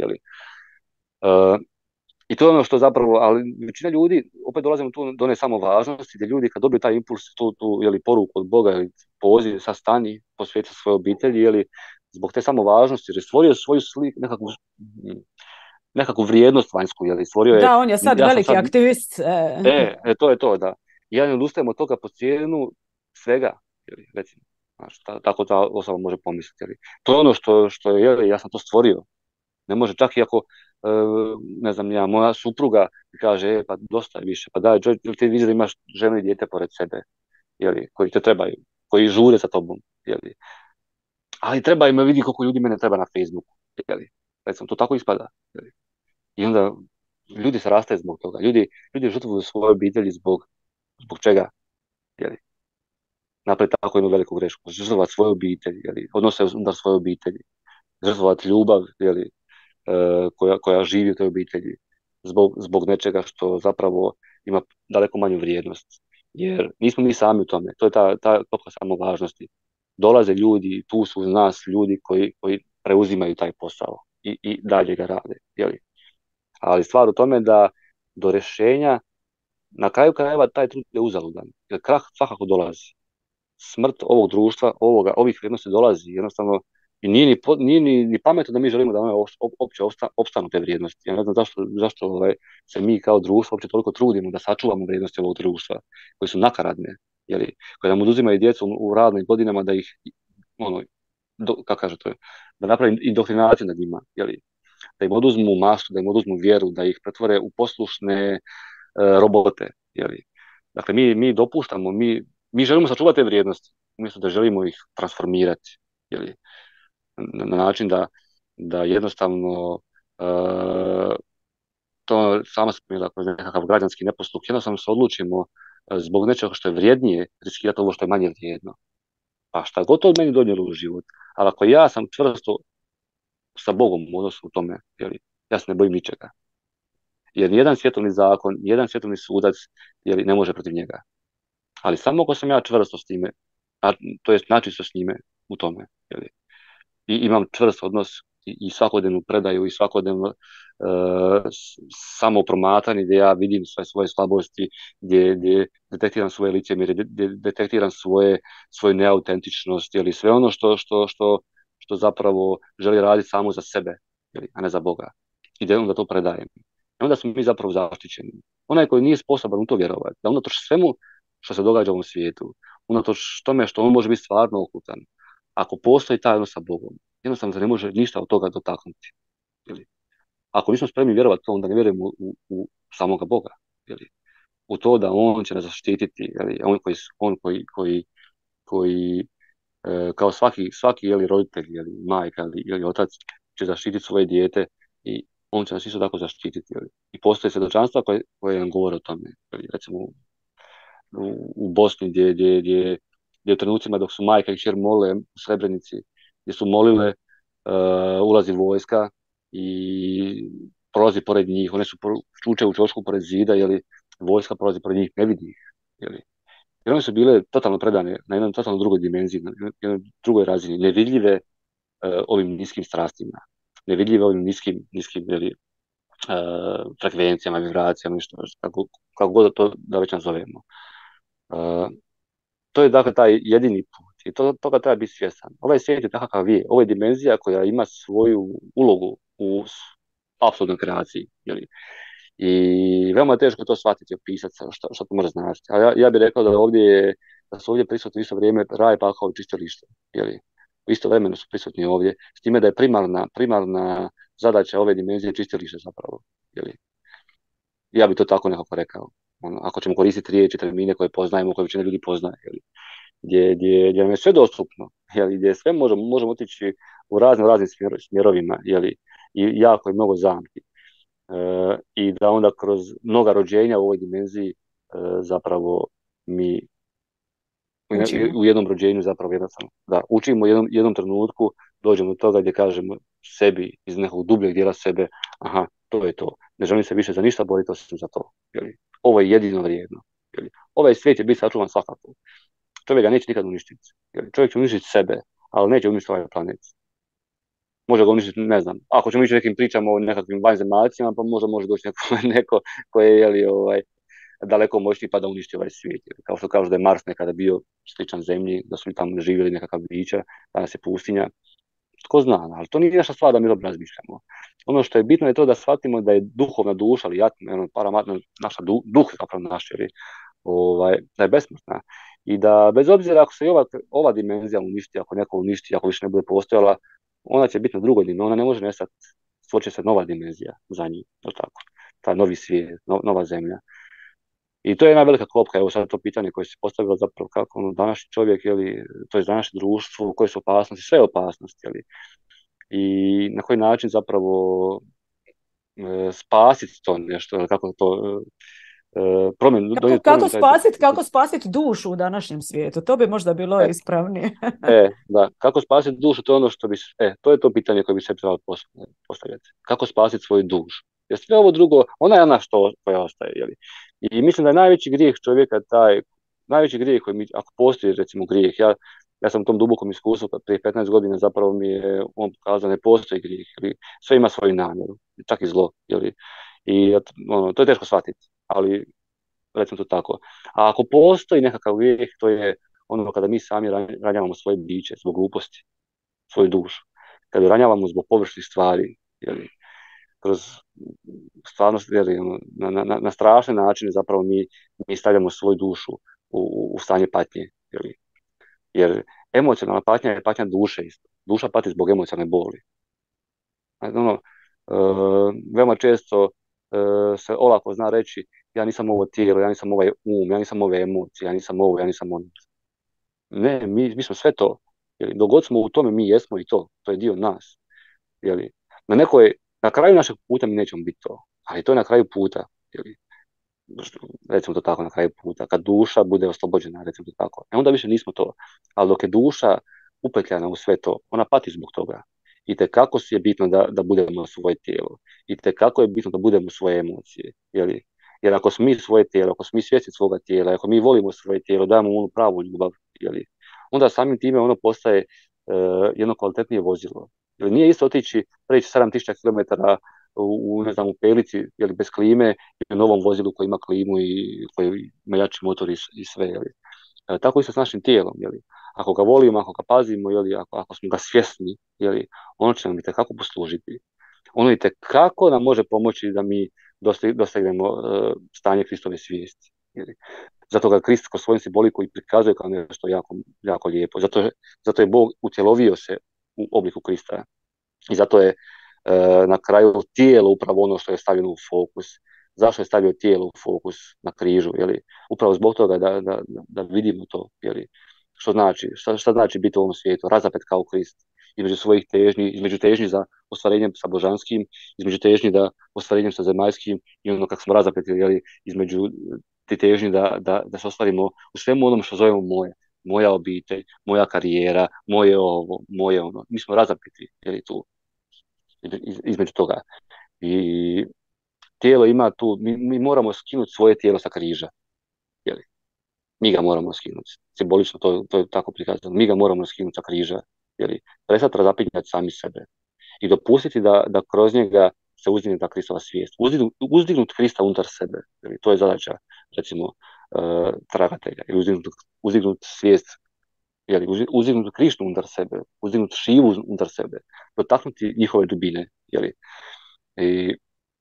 I to je ono što zapravo, ali većina ljudi, opet dolazimo tu do one samo važnosti, gdje ljudi kad dobiju taj impuls, tu poruku od Boga, poziv, sastani, posveti svoje obitelji, zbog te samo važnosti, jer je stvorio svoju sliku, nekakvu vrijednost vanjsku, stvorio je... Da, on je sad veliki aktivist. To je to, da. I ja ne odustajem od toga po cijenu svega, recimo. Tako ta osoba može pomisliti. To je ono što je, ja sam to stvorio. Ne može, čak i ako, ne znam, moja supruga kaže, pa dosta je više, pa daj, ti vidiš da imaš ženu i dijete pored sebe, koji te trebaju, koji žure za tobom, ali treba im vidi koliko ljudi mene treba na Facebooku, recimo, to tako ispada, i onda ljudi se rastaju zbog toga, ljudi žrtvuju svoje obitelji zbog čega, napraviti tako jednu veliku grešku, žrtvovati svoje obitelji, odnose unutar svoje obitelji, žrtvovati ljubav, koja živi u toj obitelji zbog nečega što zapravo ima daleko manju vrijednost. Jer nismo mi sami u tome. To je ta točka samovažnosti. Dolaze ljudi, tu su uz nas ljudi koji preuzimaju taj posao i dalje ga rade. Ali stvar u tome da do rješenja na kraju krajeva taj trud je uzaludan. Jer krah svakako dolazi. Smrt ovog društva, ovih vrijednosti dolazi. Jednostavno I nije ni pametno da mi želimo da one opće opstanu te vrijednosti. Ja ne znam zašto se mi kao društvo uopće toliko trudimo da sačuvamo vrijednosti ovog društva, koje su nakaradne, jeli, koje nam oduzimaju djecu u radnim godinama da ih, ono, kako kaže to, da napravi indoktrinaciju nad njima, jeli, da im oduzmu maštu, da im oduzmu vjeru, da ih pretvore u poslušne robote, jeli. Dakle, mi dopuštamo, mi želimo sačuvati te vrijednosti, umjesto da želimo ih transformirati, jeli, na način da jednostavno to sama sam bila kroz nekakav građanski neposluh, jednostavno se odlučimo zbog nečega što je vrijednije riskirati ovo što je manje vrijedno. Pa šta god to od meni donijelo u život, ali ako ja sam čvrsto sa Bogom u odnosu u tome, jeli, ja se ne bojim ničega. Jer nijedan svjetovni zakon, nijedan svjetovni sudac, jeli, ne može protiv njega. Ali samo ako sam ja čvrsto s time, to jest načisto s njime u tome, jeli, i imam čvrst odnos i svakodnevnu predaju i svakodnevno samo promatranje gdje ja vidim sve svoje slabosti, gdje detektiram svoje licemjerje, gdje detektiram svoju neautentičnost, ili sve ono što zapravo želi raditi samo za sebe, a ne za Boga. I da onda to predajem. I onda smo mi zapravo zaštićeni. Onaj koji nije sposoban u to vjerovati, da unatoč svemu što se događa u ovom svijetu, unatoč tome što on može biti stvarno okutan, ako postoji taj odnos sa Bogom, jednostavno se ne može ništa od toga dotaknuti. Jeli? Ako nismo spremni vjerovati to, onda ne vjerujemo u samoga Boga. Jeli? U to da on će nas zaštititi, jeli? On koji kao svaki jeli, roditelj, jeli, majka ili otac će zaštititi svoje dijete i on će nas isto tako zaštititi. Jeli? I postoje svjedočanstva koje nam govore o tome. Jeli? Recimo u Bosni gdje u trenucima dok su majka i kćer mole u Srebrenici, gdje su molile, ulazi vojska i prolazi pored njih, one su čuče u čošku pored zida, jeli, vojska prolazi pored njih, ne vidi ih. Jeli. Jer one su bile totalno predane na jednoj totalno drugoj dimenziji, na jednoj drugoj razini, nevidljive ovim niskim strastima, nevidljive ovim niskim jeli, frekvencijama, vibracijama, kako god to da već nazovemo. To je dakle taj jedini put i toga treba biti svjestan. Ovaj svijet je takav je, ovo je dimenzija koja ima svoju ulogu u apsolutnoj kreaciji. Jeli? I veoma je teško to shvatiti, opisati što to može značiti. A ja bih rekao da su ovdje prisutni isto vrijeme raj, pakao i čistilište. Jeli? U isto vremenu su prisutni ovdje, s time da je primarna zadaća ove dimenzije čistilište zapravo. Jeli? Ja bih to tako nekako rekao. Ako ćemo koristiti riječi, termine koje poznajemo, koje većina ljudi poznaje, gdje nam je sve dostupno, jeli, gdje sve možemo otići u raznim smjerovima, jeli, i jako je mnogo zamki. I da onda kroz mnoga rođenja u ovoj dimenziji zapravo mi u jednom rođenju zapravo jednostavno da učimo u jednom trenutku, dođemo do toga gdje kažemo sebi iz nekog dubljeg dijela sebe, aha, to je to, ne želim se više za ništa boriti osim za to. Jeli. Ovo je jedino vrijedno. Jeli. Ovaj svijet će biti sačuvan svakako. Čovjek ga neće nikad uništiti. Jeli. Čovjek će uništiti sebe, ali neće uništiti ovaj planet. Može ga uništiti, ne znam, ako ćemo ići nekim pričama o nekakvim vanzemaljcima, pa možda može doći neko koji je daleko moćniji pa da uništi ovaj svijet. Jeli. Kao što kažu da je Mars nekada bio sličan zemlji, da su tamo živjeli nekakav bića, danas je pustinja. Tko zna, ali to nije naša stvar da mi dobro razmišljamo. Ono što je bitno je to da shvatimo da je duhovna duša, ali naša duh zapravo naš, da je besmrtna. I da bez obzira ako se i ova dimenzija uništi, ako neko uništi, ako više ne bude postojala, ona će biti na drugoj dimenziji, ona ne može nestati, stvorit će se nova dimenzija za njih, tako, ta novi svijet, nova zemlja. I to je jedna velika klopka, evo sad to pitanje koje se postavilo zapravo kako današnji čovjek, to je današnje društvo, koje su opasnosti, sve opasnosti, i na koji način zapravo spasiti to nešto, kako to promjenu. Kako spasiti dušu u današnjem svijetu, to bi možda bilo ispravnije. Da, kako spasiti dušu, to je ono to je to pitanje koje bi se trebalo postavljati. Kako spasiti svoju dušu? Jer sve ovo drugo, ona je ona koja ostaje, jeli? I mislim da je najveći grijeh čovjeka najveći grijeh koji ako postoji recimo grijeh, ja sam u tom dubokom iskustvu prije 15 godina zapravo mi je on pokazao da ne postoji grijeh, jeli? Sve ima svoju namjeru, čak i zlo, jeli? I to je teško shvatiti, ali recimo to tako. A ako postoji nekakav grijeh, to je ono kada mi sami ranjavamo svoje biće zbog gluposti, svoju dušu. kad ranjavamo zbog površnih stvari, jeli, kroz stvarnost, jeli, na strašne načine zapravo mi stavljamo svoju dušu u stanje patnje, jeli. Jer emocionalna patnja je patnja duše isto. Duša pati zbog emocionalne boli. Ono, veoma često se olako zna reći ja nisam ovo tijelo, ja nisam ovaj ja nisam ove emocije, ja nisam ovo, ja nisam ono. Ne, mi smo sve to. Dok god smo u tome, mi jesmo i to je dio nas. Jeli. Na kraju našeg puta mi nećemo biti to, ali to je na kraju puta. Jeli. Recimo to tako, na kraju puta. Kad duša bude oslobođena, recimo to tako. Onda više nismo to. Ali dok je duša upetljana u sve to, ona pati zbog toga. I tekako je bitno da budemo svoje tijelo. I tekako je bitno da budemo svoje emocije. Jeli. Jer ako smo mi svoje tijelo, ako smo mi svjesni svoga tijela, ako mi volimo svoje tijelo, dajemo onu pravu ljubav, jeli, onda samim time ono postaje jedno kvalitetnije vozilo. Jer nije isto preći 7000 km ne znam, u pelici, jeli, bez klime, i u novom vozilu koji ima klimu i koji ima jači motor i sve. Jeli. Tako isto s našim tijelom. Jeli. Ako ga volimo, ako ga pazimo, jeli, ako smo ga svjesni, jeli, ono će nam itekako poslužiti. Ono itekako nam može pomoći da mi dosegnemo stanje Kristove svijesti. Jeli. Zato ga Krist kroz svoju simboliku i prikazuje kao nešto jako, jako lijepo. Zato je Bog utjelovio se u obliku Krista. I zato je na kraju tijelo upravo ono što je stavljeno u fokus. Zašto je stavio tijelo u fokus na križu? Jeli? Upravo zbog toga da vidimo to. Jeli? Šta znači biti u ovom svijetu? Razapet kao Krist. Između svojih težnji, između težnji za ostvarenjem sa božanskim, između težnji da ostvarenjem sa zemaljskim i ono kako smo razapeti, jeli, između ti težnji da se ostvarimo u svemu onom što zovemo moje. Moja obitelj, moja karijera, moje ovo, moje ono. Mi smo razapeti, jeli, tu. Između toga. I tijelo ima tu, mi moramo skinuti svoje tijelo sa križa. Jeli? Mi ga moramo skinuti. Simbolično to je tako prikazano. Mi ga moramo skinuti sa križa. Jeli? Prestati razapinjati sami sebe. I dopustiti da kroz njega se uzdigne ta Kristova svijest. Uzdignut Krista unutar sebe. Jeli? To je zadaća, recimo, tragatelja. Uzdignut svijest, jeli? Uzdignut Krištu unutar sebe. Uzdignut Šivu unutar sebe. Dotaknuti njihove dubine. Jeli? I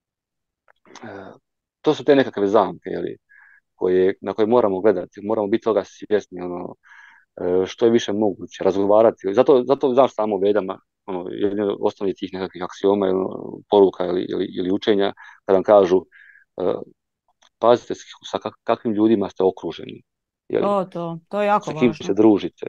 to su te nekakve zamke, jeli? Na koje moramo gledati. Moramo biti toga svjesni, ono, što je više moguće, razgovarati. Zato znaš samo Vedama, ono, jedno od osnovnih tih nekakvih aksioma, poruka ili učenja, kada nam kažu pazite sa kakvim ljudima ste okruženi. Jeli? To je jako sa kim važno. se družite.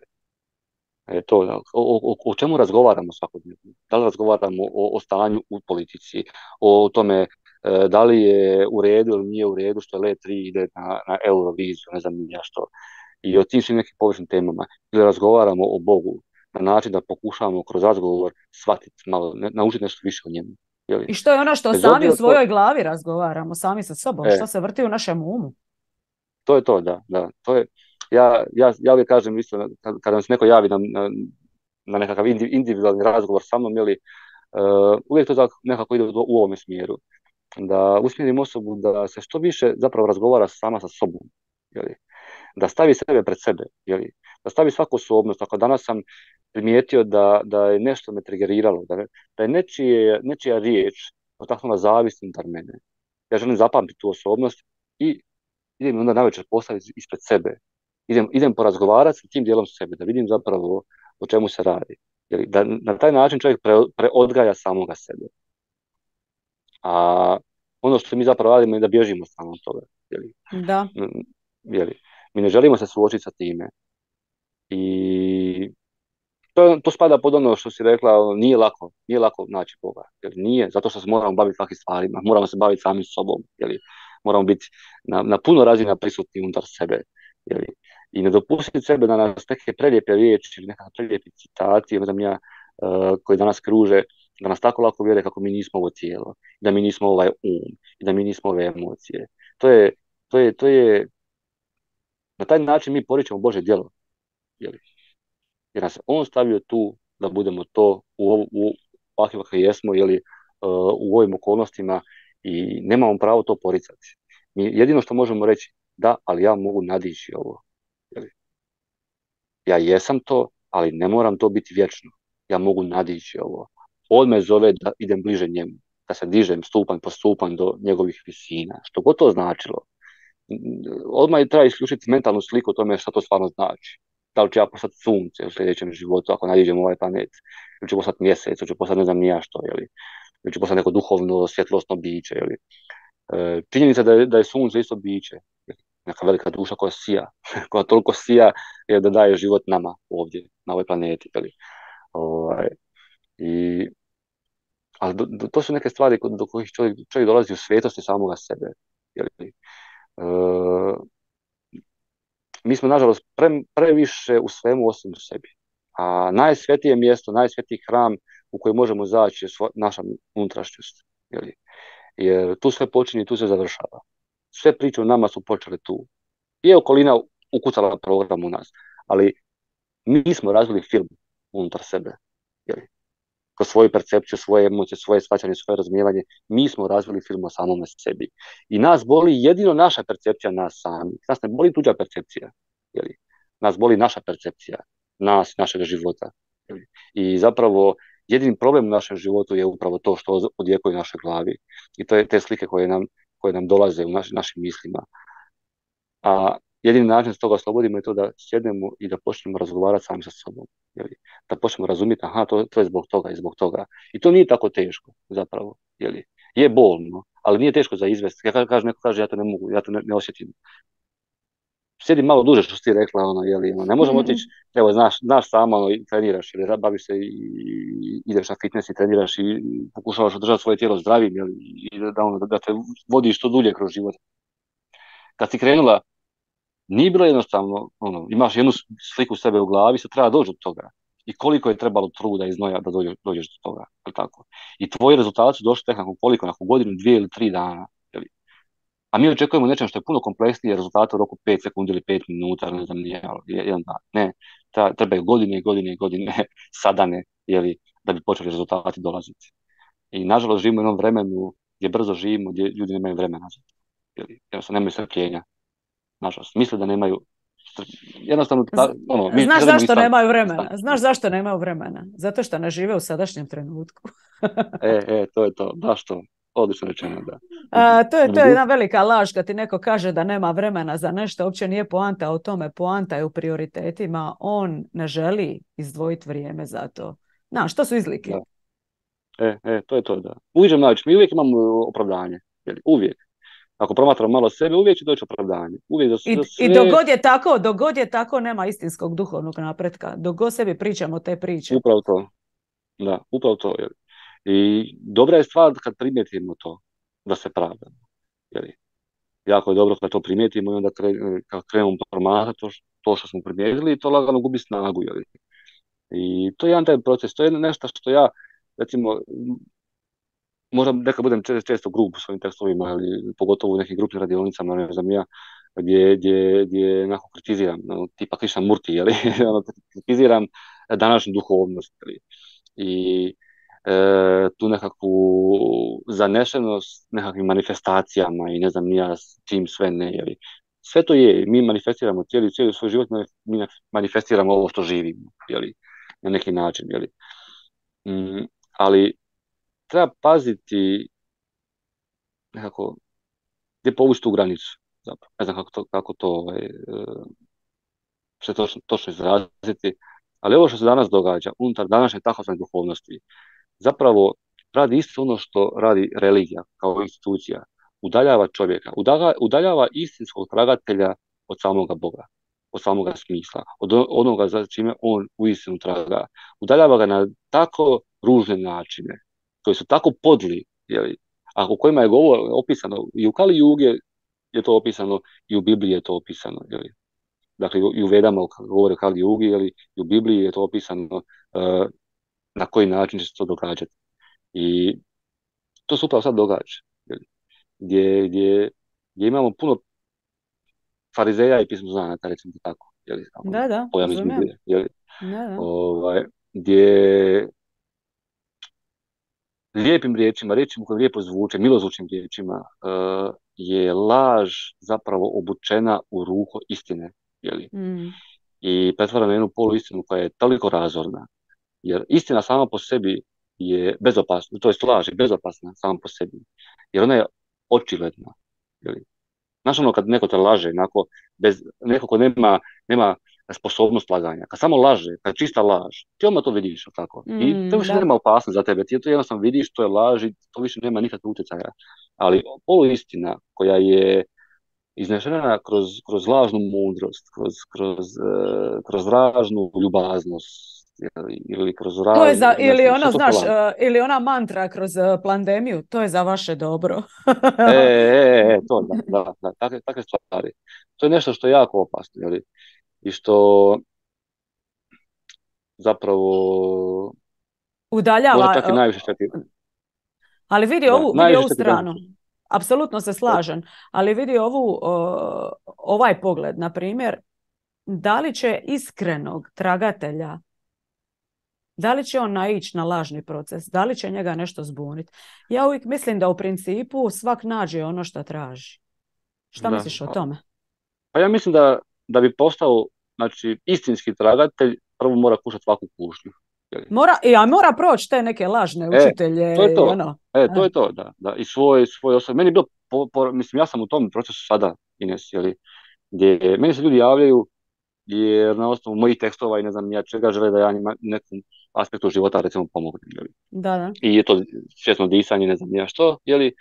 O čemu razgovaramo svakodnevno? Da li razgovaramo o stanju u politici, o tome da li je u redu ili nije u redu što Let3 ide na Euroviziju, ne znam ja što. I o tim svim nekim površnim temama. Ili razgovaramo o Bogu na način da pokušavamo kroz razgovor shvatiti malo, naučiti nešto više o njemu. Jeli? I što je ono što sami u svojoj glavi razgovaramo, sami sa sobom, što se vrti u našem umu. To je to, da. To je, ja uvijek kažem, isto, kada nam se neko javi na nekakav individualni razgovor sa mnom, jeli, uvijek to nekako ide u ovome smjeru. Da usmjerim osobu da se što više zapravo razgovara sama sa sobom. Jeli. Da stavi sebe pred sebe. Jeli. Da stavi svaku osobnost. Ako danas sam primijetio da je nešto me trigeriralo, da je nečija riječ potaknula zavist unutar mene. Ja želim zapamtiti tu osobnost i idem onda navečer postaviti ispred sebe. Idem porazgovarati s tim dijelom sebe, da vidim zapravo o čemu se radi. Jeli, da na taj način čovjek preodgaja samoga sebe. A ono što mi zapravo radimo je da bježimo samo od toga. Jeli. Da. Jeli. Mi ne želimo se suočiti sa time. I to spada pod ono što si rekla, nije lako naći Boga. Jer nije, zato što se moramo baviti takvim stvarima, moramo se baviti sami sobom. Jeli. Moramo biti na puno razina prisutni unutar sebe. Jeli. I ne dopustiti sebe da nas neke prelijepe riječi ili nekakve prelijepi citati, ne znam ja, koji danas kruže, da nas tako lako vjere kako mi nismo ovo tijelo, da mi nismo ovaj um, i da mi nismo ove emocije. To je na taj način mi poričemo Božje djelo. Jeli. Jer nas on stavio tu da budemo to u ovakvim kakvi jesmo, jeli, u ovim okolnostima i nemamo pravo to poricati. Mi jedino što možemo reći, da, ali ja mogu nadići ovo. Jeli. Ja jesam to, ali ne moram to biti vječno. ja mogu nadići ovo. On me zove da idem bliže njemu, da se dižem stupanj po stupanj do njegovih visina, što god to značilo. Odmah je treba isključiti mentalnu sliku o tome što to stvarno znači. Da li ću ja postati sunce u sljedećem životu ako nadiđem ovaj planet, ili ću postati mjesec, ili ću postati ne znam ni ja što, ili ću postati neko duhovno, svjetlosno biće. Činjenica da je sunce isto biće, neka velika duša koja sija, koja toliko sija je da daje život nama ovdje, na ovoj planeti. Ovaj, i, ali to su neke stvari do kojih čovjek dolazi u svetosti samoga sebe. Mi smo, nažalost, previše u svemu osim u sebi. A najsvetije mjesto, najsvetiji hram u koji možemo zaći je naša unutrašnjost. Jer tu sve počinje i tu se završava. Sve priče o nama su počele tu. I okolina ukucala program u nas. Ali mi smo razvili film unutar sebe. Kroz svoju percepciju, svoje emocije, svoje shvaćanje, svoje razumijevanje, mi smo razvili film o samome sebi. I nas boli jedino naša percepcija nas sami. Nas ne boli tuđa percepcija. Nas boli naša percepcija, nas, našeg života. I zapravo jedini problem u našem životu je upravo to što odjekuje u našoj glavi. I to je te slike koje nam dolaze u našim mislima. A jedini način s toga oslobodimo je to da sjednemo i da počnemo razgovarati sami sa sobom. Da počnemo razumjeti, aha, to je zbog toga i zbog toga. I to nije tako teško, zapravo. Je bolno, ali nije teško za izvesti. Neko kaže, ja to ne mogu, ja to ne osjetim. Sjedi malo duže što si ti rekla, ne možemo otići, evo, znaš sama, treniraš, ili baviš se i ideš na fitness i treniraš i pokušavaš održati svoje tijelo zdravim, i da te vodiš što dulje kroz život. Kad si krenula, nije bilo jednostavno, imaš jednu sliku sebe u glavi, se treba doći do toga. I koliko je trebalo truda i znoja da dođeš do toga. Tako. I tvoji rezultati su došli tek nakon godinu, 2 ili 3 dana. A mi očekujemo nečem što je puno kompleksnije, rezultate u roku 5 sekundi ili 5 minuta, ne znam, jedan dan. Ne, trebaju godine i godine i godine sadane, da bi počeli rezultati dolaziti. I nažalost živimo u jednom vremenu gdje brzo živimo, gdje ljudi nemaju vremena za to. Jednostavno nemaju strpljenja. Nažalost, misle da nemaju jednostavno... Znaš zašto nemaju vremena? Znaš zašto nemaju vremena? Zato što ne žive u sadašnjem trenutku. To je to. Baš to. Odlično rečeno, da. To je jedna velika laž kad ti neko kaže da nema vremena za nešto. Uopće nije poanta o tome. Poanta je u prioritetima. On ne želi izdvojiti vrijeme za to. Znaš, to su izlike. To je to, da. Mi uvijek imamo opravdanje. Uvijek. Ako promatramo malo sebe, uvijek će doći opravdanje. I dok god je tako, nema istinskog duhovnog napretka. Dok god sebi pričamo te priče. Upravo to. Da, upravo to. I dobra je stvar kad primijetimo to, da se pravdamo. Jako je dobro kad to primijetimo i onda kad krenemo promatrati to što smo primijetili, to lagano gubi snagu. I to je jedan taj proces. To je nešto što ja, recimo, možda nekad budem često grub u svojim tekstovima, pogotovo u nekim grupnim radionicama, ne znam ja, gdje onako kritiziram, tipa Krishnamurti, kritiziram današnju duhovnost. I tu nekakvu zanešenost nekakvim manifestacijama i ne znam ja s čim sve ne. Sve to je, mi manifestiramo cijeli svoj život, mi manifestiramo ovo što živimo, na neki način. Ali treba paziti nekako gdje povući tu granicu. Zapravo. Ne znam kako to se točno izraziti, ali ovo što se danas događa unutar današnje takozvane duhovnosti zapravo radi isto ono što radi religija kao institucija. Udaljava čovjeka, udaljava istinskog tragatelja od samoga Boga, od samoga smisla, od onoga za čime on uistinu traga. Udaljava ga na tako ružne načine, koji su tako podli, a u kojima je opisano i u Kali Juge je to opisano i u Bibliji je to opisano. Dakle, i u Vedama govore o Kali Jugi, i u Bibliji je to opisano na koji način će se to događati. I to se upravo sad događa. Gdje imamo puno farizeja i pismoznanaca, recimo tako. Da, razumijem. Gdje lijepim riječima koje lijepo zvuče, milozvučnim riječima, je laž zapravo obučena u ruho istine. I pretvara na jednu poluistinu koja je toliko razorna Jer istina sama po sebi je bezopasna, to je laž je bezopasna sama po sebi. Jer ona je očigledna. Znaš ono kad neko te laže, onako, neko ko nema sposobnost laganja, kad samo laže, kad je čista laž, ti odmah to vidiš, tako? I to više Da. nema opasnost za tebe, ti to jednostavno vidiš, to je laž i to više nema nikakvog utjecaja. Ali poluistina koja je iznešena kroz lažnu mudrost, kroz lažnu ljubaznost, ili kroz To je ne ili znam, sve ono, to znaš, polan. ili ona mantra kroz pandemiju, to je za vaše dobro. To, da, takve stvari. To je nešto što je jako opasno, jeli? I što zapravo možda Udaljava, čak i najviše šteti. ali vidi Da, vidi najviše ovu šteti stranu. zajedništvu. Apsolutno se slažem, ali vidi ovaj pogled, na primjer, da li će iskrenog tragatelja, da li će on naići na lažni proces, da li će njega nešto zbuniti. Ja uvijek mislim da u principu svak nađe ono što traži. Šta Da. misliš o tome? Pa ja mislim da bi postao, znači, istinski tragatelj, prvo mora kušati svaku kušnju. Jeli? Mora proći te neke lažne To je učitelje i to. ono. To je to, da. I svoj osob. Meni je bilo, mislim, ja sam u tom procesu sada, Ines, jeli, gdje meni se ljudi javljaju jer na osnovu mojih tekstova i ne znam ja čega žele da ja njima nekom aspektu života recimo pomognem. Jeli. Da. I je to svjesno disanje, ne znam ja što, jeli.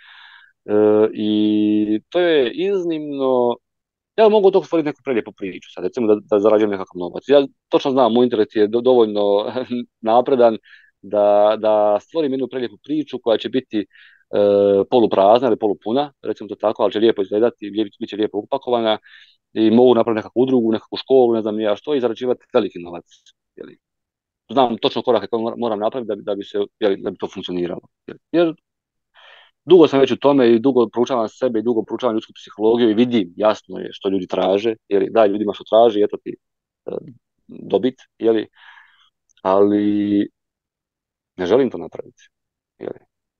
I to je iznimno. Ja mogu to stvoriti neku prelijepu priču, sad recimo da zarađujem nekakav novac. Ja točno znam, moj intelekt je dovoljno napredan da stvorim jednu prelijepu priču koja će biti poluprazna ili polupuna, recimo to tako, ali će lijepo izgledati, bit će lijepo upakovana i mogu napraviti nekakvu udrugu, nekakvu školu, ne znam ni ja što, i zarađivati veliki novac. Jeli. Znam točno korake koje moram napraviti da bi to funkcioniralo. Jer dugo sam već u tome i dugo proučavam sebe i dugo proučavam ljudsku psihologiju i vidim, jasno je što ljudi traže, jer daj ljudima što traži, eto ti dobit, jeli, ali ne želim to napraviti. Jeli.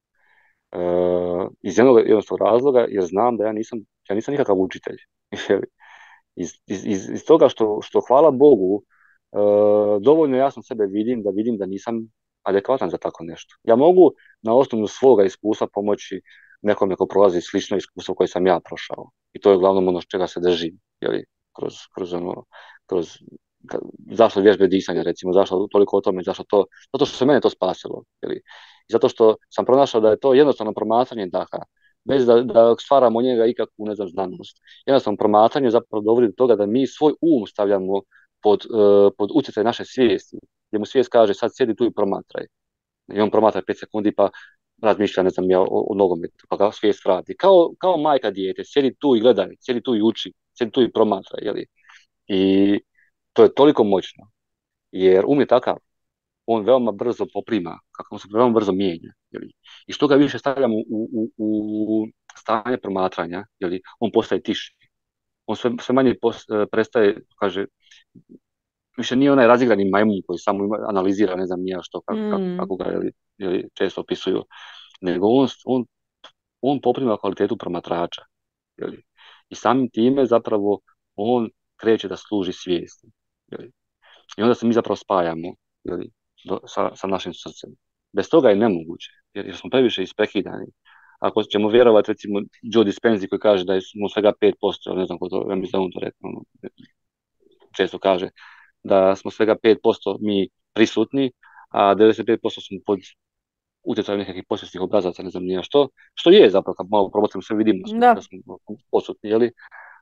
Iz jednog jednostavnog razloga, jer znam da ja nisam nikakav učitelj. Jeli. Iz toga što hvala Bogu, dovoljno jasno sebe vidim da nisam adekvatan za tako nešto. Ja mogu na osnovu svoga iskustva pomoći nekome ko prolazi slično iskustvo koje sam ja prošao. I to je uglavnom ono čega se držim, jeli, kroz zašto vježbe disanja, recimo, zašto toliko o tome, zašto to, zato što se mene to spasilo, jeli. I zato što sam pronašao da je to jednostavno promatranje daha, bez da stvaramo od njega ikakvu, ne znam, znanost. Jednostavno promatranje zapravo dovodi do toga da mi svoj stavljamo pod utjecaj naše svijesti, gdje mu svijest kaže sad sjedi tu i promatraj. I on promatra 5 sekundi pa razmišlja, ne znam ja, o nogometu, pa ga svijest vrati. Kao majka dijete, sjedi tu i gledaj, sjedi tu i uči, sjedi tu i promatraj. Jeli? I to je toliko moćno, jer je takav, on veoma brzo poprima, kako on se veoma brzo mijenja. Jeli? I što ga više stavljamo u stanje promatranja, jeli? On postaje tiši. On sve manje prestaje, kaže, više nije onaj razigrani majmun koji samo analizira, ne znam nija što, kako ga često opisuju, nego on poprima kvalitetu promatrača. Jeli? I samim time zapravo on kreće da služi svijesti. Jeli? I onda se mi zapravo spajamo, jeli, sa našim srcem. Bez toga je nemoguće, jer smo previše isprekidani. Ako ćemo vjerovati, recimo, Joe Dispenza koji kaže da smo svega 5%, ne znam ko to, ja mislim da on to rekao, često kaže, da smo svega 5% mi prisutni, a 95% smo pod utjecajem nekakvih posvjesnih obrazaca, ne znam nija što je zapravo, kad malo probacimo sve vidimo da smo posutni, jeli?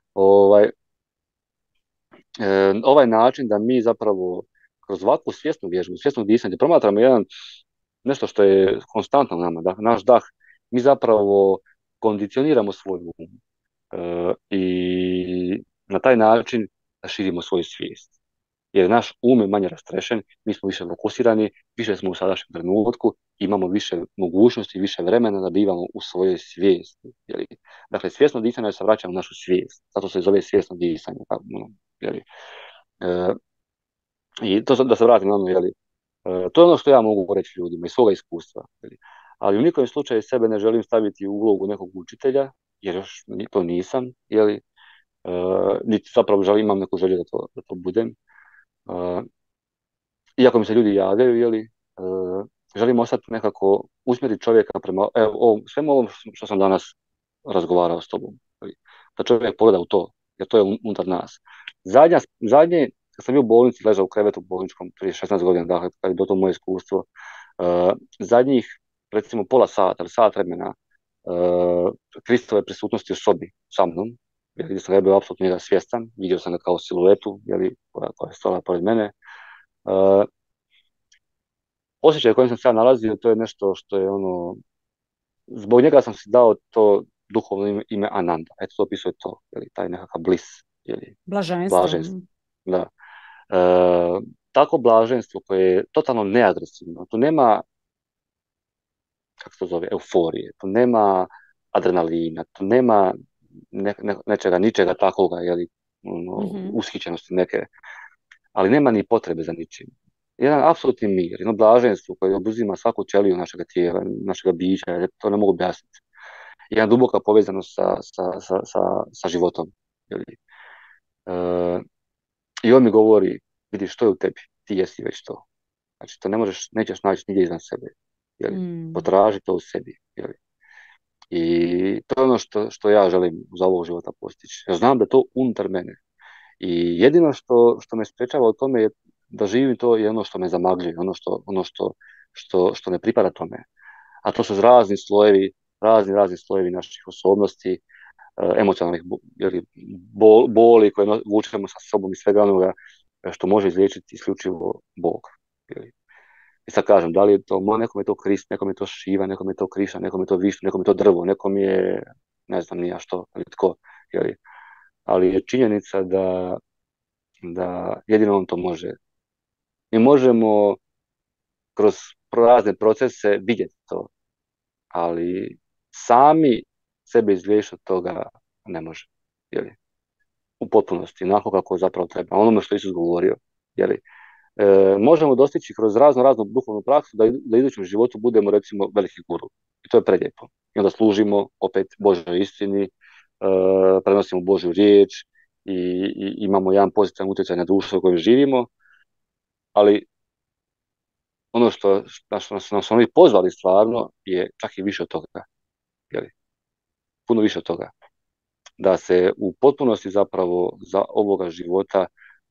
Ovaj način da mi zapravo kroz ovakvu svjesnu vježbu, svjesno disanje, promatramo nešto što je konstantno nama, da, naš dah, mi zapravo kondicioniramo svoj um i na taj način širimo svoju svijest. Jer naš um je manje rastrešen, mi smo više fokusirani, više smo u sadašnjem trenutku, imamo više mogućnosti, više vremena da bivamo u svojoj svijesti. Jeli? Dakle, svjesno disanje se vraća u našu svijest, zato se zove svjesno disanje. Jeli? I to da se vratim na ono, jeli? To je ono što ja mogu reći ljudima iz svoga iskustva. Jeli? Ali u nikom slučaju sebe ne želim staviti u ulogu nekog učitelja, jer još to nisam, jeli? Niti zapravo imam neku želju da to budem. iako mi se ljudi javljaju, želim ostati nekako usmjeriti čovjeka prema svemu ovom što sam danas razgovarao s tobom. Da čovjek pogleda u to, jer to je unutar nas. Zadnje, kad sam bio u bolnici, ležao u krevetu bolničkom prije 16 godina, dakle, kad je bilo to moje iskustvo, zadnjih, recimo, pola sata ili sat vremena Kristove prisutnosti u sobi sa mnom, gdje sam ga bio apsolutno njega svjestan, vidio sam ga kao siluetu, koja je stala pored mene. Osjećaj u kojem sam se ja nalazio, to je nešto što je zbog njega sam si dao to duhovno ime Ananda. Eto, to opisuje to, taj nekakav bliss, blaženstvo. Da. Tako blaženstvo koje je totalno neagresivno, tu nema, kako se to zove, euforije, tu nema adrenalina, tu nema ničega takoga, ushićenosti neke, ali nema ni potrebe za ničim. Jedan apsolutni mir, jedno blaženstvo koje obuzima svaku ćeliju našega tijela, našega bića, to ne mogu objasniti. Jedna duboka povezanost sa životom. I on mi govori, vidi što je u tebi, ti jesi već to. Znači, to nećeš naći nigdje iznad sebe. Potraži to u sebi. I to je ono što ja želim za ovog života postići. Ja znam da je to unutar mene. I jedino što me sprečava o tome je da živim to je ono što me zamagljuje, ono što ne pripada tome. A to su razni slojevi naših osobnosti, emocionalnih boli koje vučemo sa sobom i svega onoga što može izliječiti isključivo Bog. I sad kažem, da li je to, nekom je to Krist, nekom je to Šiva, nekom je to Krišna, nekom je to Višnu, nekom je to drvo, nekom je, ne znam ni ja što, ali tko. Ali je činjenica da jedino on to može. Mi možemo kroz razne procese vidjeti to, ali sami sebe izliječiti od toga ne može. U potpunosti, onako kako zapravo treba. Onome što Isus govorio. Možemo dostići kroz raznu duhovnu praksu da idućem životu budemo, recimo, veliki guru. I to je prelijepo. I onda služimo opet Božoj istini, prenosimo Božju riječ i imamo jedan pozitivan utjecaj na društvo u kojem živimo, ali ono što nas oni pozvali stvarno je čak i više od toga. Puno više od toga. Da se u potpunosti zapravo za ovoga života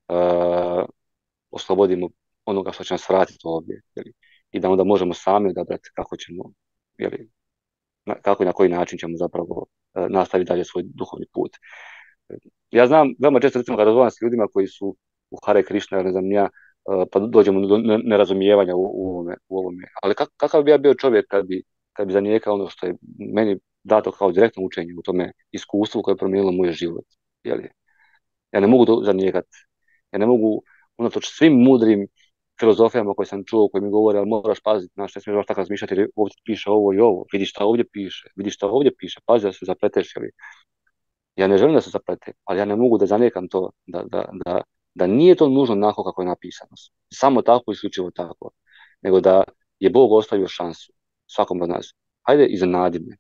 oslobodimo onoga što će nas vratiti ovdje. I da onda možemo sami odabrati kako ćemo, kako i na koji način ćemo zapravo nastaviti dalje svoj duhovni put. Ja znam, veoma često, recimo, kad razgovaram s ljudima koji su u Hare Krishna, ne znam ja, pa dođemo do nerazumijevanja u ovome. Ali kakav bi ja bio čovjek kad bi zanijekao ono što je meni dato kao direktno učenje u tome iskustvu koje je promijenilo moj život. Ja ne mogu to zanijekati. Ja ne mogu, unatoč svim mudrim filozofijama koje sam čuo, koje mi govore, ali moraš paziti, ne smiješ baš tako razmišljati, jer ovdje piše ovo i ovo, vidi šta ovdje piše, pazi da se zapleteš. Ja ne želim da se zapletem, ali ja ne mogu da zanijekam to, da nije to nužno onako kako je napisano. Samo tako, isključivo tako. Nego da je Bog ostavio šansu svakom od nas. Hajde, iznenadi me.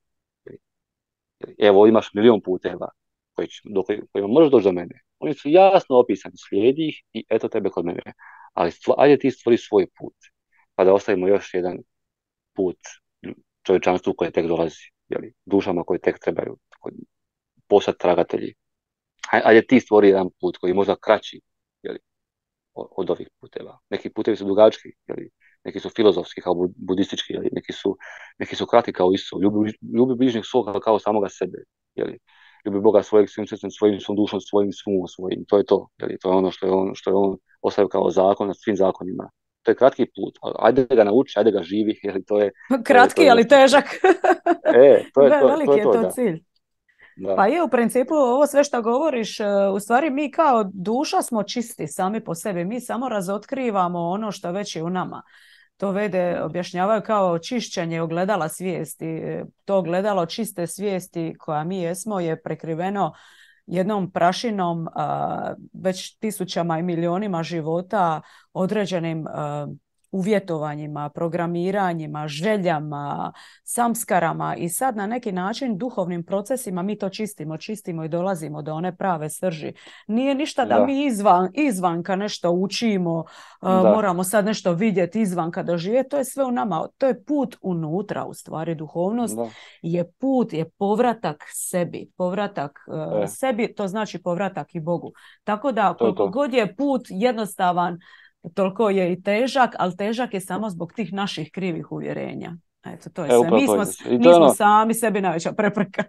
Evo, imaš milion puteva kojima možeš doći do mene. Oni su jasno opisani, slijedi ih i eto tebe kod mene. Ali ajde ti stvori svoj put, pa da ostavimo još jedan put čovječanstvu koje tek dolazi, dušama koje tek trebaju postati tragatelji. Ajde ti stvori jedan put koji je možda kraći od ovih puteva. Neki putevi su dugački, neki su filozofski kao budistički, neki su kratki kao Isus. Ljubi bližnjeg svoga kao samoga sebe. Ljubi Boga svojim srcem, svom dušom, svojim sumom svojim. To je to. To je ono što je on ostavio kao zakon nad svim zakonima. To je kratki put. Ajde ga nauči, ajde ga živi. To je, kratki, ali težak. Veliki je to cilj. Da. Pa je, u principu, ovo sve što govoriš, u stvari mi kao duša smo čisti sami po sebi. Mi samo razotkrivamo ono što već je u nama. To Vede objašnjavaju kao čišćenje ogledala svijesti. To ogledalo čiste svijesti koja mi jesmo je prekriveno jednom prašinom već tisućama i milionima života, određenim uvjetovanjima, programiranjima, željama, samskarama i sad na neki način duhovnim procesima mi to čistimo i dolazimo do one prave srži. Nije ništa da mi izvanka nešto učimo, moramo sad nešto vidjeti izvanka doživjeti, to je sve u nama, to je put unutra u stvari. Duhovnost je put, je povratak sebi, sebi, to znači povratak i Bogu. Tako da koliko god je put jednostavan, toliko je i težak, ali težak je samo zbog tih naših krivih uvjerenja. Eto, to je sve. Mi smo sami sebi najveća prepreka.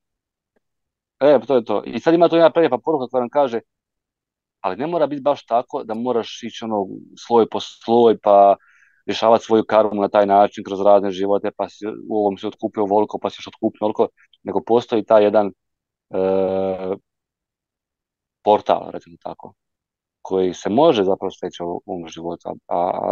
To je to. I sad ima to jedna prelijepa poruka koja nam kaže, ali ne mora biti baš tako da moraš ići sloj po sloj, pa rješavati svoju karmu na taj način kroz razne živote, pa si u ovom si otkupio ovoliko, pa si još otkupio ovoliko, nego postoji taj jedan portal, recimo tako, koji se može zapravo steći u ovom životu, a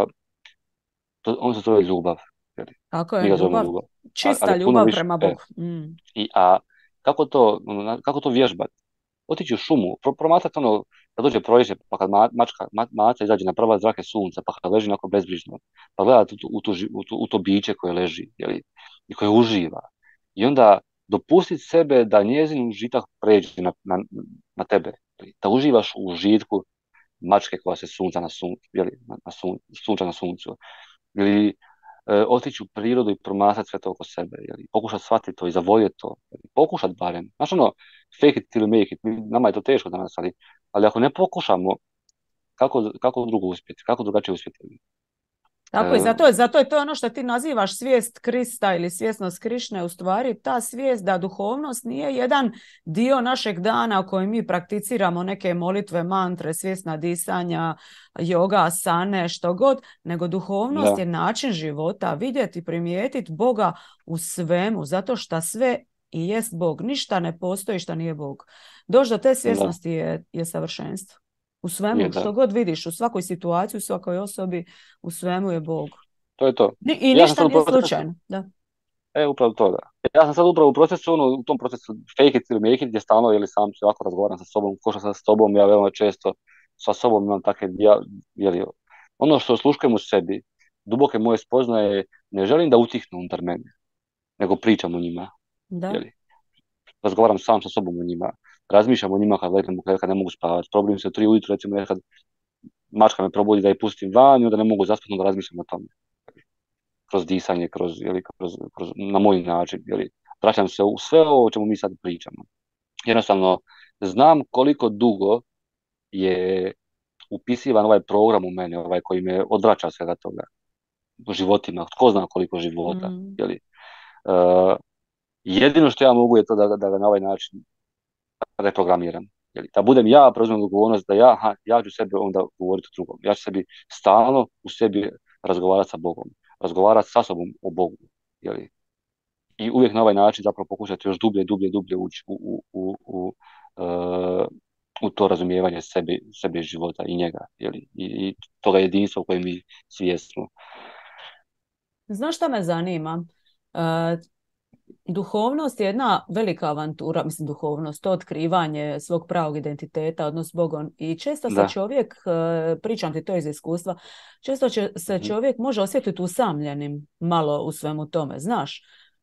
on se zove ljubav. Tako je, ljubav. Čista ljubav prema Bogu. A kako to vježbati? Otići u šumu, promatrati kad dođe proljeće, pa kad maca izađe na prva zrake sunca, pa kad leži onako bezbrižno, pa gledati u to biće koje leži, i koje uživa. I onda dopustiti sebe da njezin užitak pređe na tebe. Da uživaš u užitku mačke koja se sunca sunča na suncu. Ili otići u prirodu i promatrati sve to oko sebe. Pokušati shvatiti to i zavoljeti to. Pokušati barem. Znaš fake it till make it. Nama je to teško danas, ali ako ne pokušamo, kako drugo uspjeti? Kako drugačije uspjeti? Tako i zato je to ono što ti nazivaš svijest Krista ili svjesnost Krišne, u stvari ta svijest da duhovnost nije jedan dio našeg dana u kojem mi prakticiramo neke molitve, mantre, svjesna disanja, yoga, asane, što god, nego duhovnost je način života, vidjeti, primijetiti Boga u svemu, zato što sve i jest Bog. Ništa ne postoji što nije Bog. Doći do te svjesnosti je savršenstvo. U svemu, što god vidiš, u svakoj situaciji, u svakoj osobi, u svemu je Bog. To je to. I ništa nije slučajno. Da. Upravo to, da. Ja sam sad upravo u tom procesu fake it ili make it, gdje stalno sam se ovako razgovaram sa sobom, košam sa sobom, ja veoma često sa sobom imam takve, ono što osluškujem u sebi, duboke moje spoznaje, ne želim da utihnu unutar mene, nego pričam o njima. Da. Razgovaram sam sa sobom o njima, razmišljam o njima kad ne mogu spavati. Probudim se u 3 ujutro, recimo nekad mačka me probudi da je pustim van i onda ne mogu zaspati, da razmišljam o tome. Kroz disanje, kroz na moj način. Vraćam se u sve ovo o čemu mi sad pričamo. Jednostavno, znam koliko dugo je upisivan ovaj program u mene, ovaj koji me odvraća svega toga. U životima, tko zna koliko života. Jedino što ja mogu je to da ga na ovaj način reprogramiram. Da budem ja, preuzmem odgovornost da ja ću sebi onda govoriti o drugom. Ja ću sebi stalno u sebi razgovarati sa Bogom. Razgovarati sa sobom o Bogu. I uvijek na ovaj način zapravo pokušati još dublje ući u to razumijevanje sebe života i njega. I toga jedinstva u kojem mi svi jesmo. Znaš šta me zanima? Duhovnost je jedna velika avantura, duhovnost, to otkrivanje svog pravog identiteta, odnos s Bogom. I često se čovjek, pričam ti to iz iskustva, često se čovjek može osjetiti usamljenim malo u svemu tome, znaš.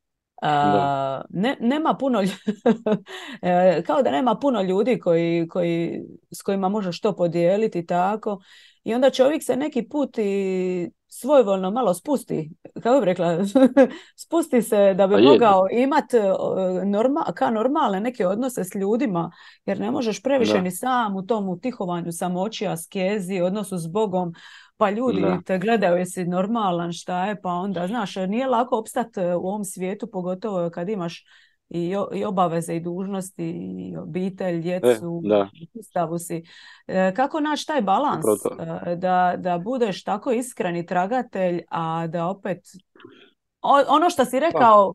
Nema puno kao da nema puno ljudi s kojima možeš to podijeliti i tako. I onda čovjek se neki put i svojvoljno malo spusti, kako bih rekla, spusti se da bi mogao imati normalne neke odnose s ljudima, jer ne možeš previše ni sam u tom utihovanju, samoći, askezi, odnosu s Bogom, pa ljudi te gledaju jesi normalan, šta je, pa onda, znaš, nije lako opstati u ovom svijetu, pogotovo kad imaš i obaveze i dužnosti i obitelj, djecu, ustavu si. Kako naći taj balans da budeš tako iskreni tragatelj, a da opet ono što si rekao,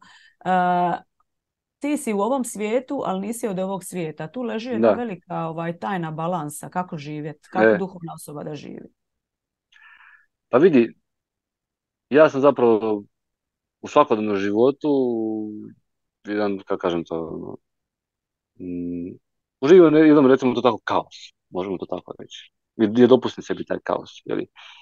ti si u ovom svijetu, ali nisi od ovog svijeta. Tu leži jedna velika tajna balansa, kako živjeti, kako duhovna osoba da živi. Pa vidi, ja sam zapravo u svakodnevnom životu jedan, kako kažem to, uživio jednom, recimo to tako, kaos, možemo to tako reći. Je dopustim sebi taj kaos,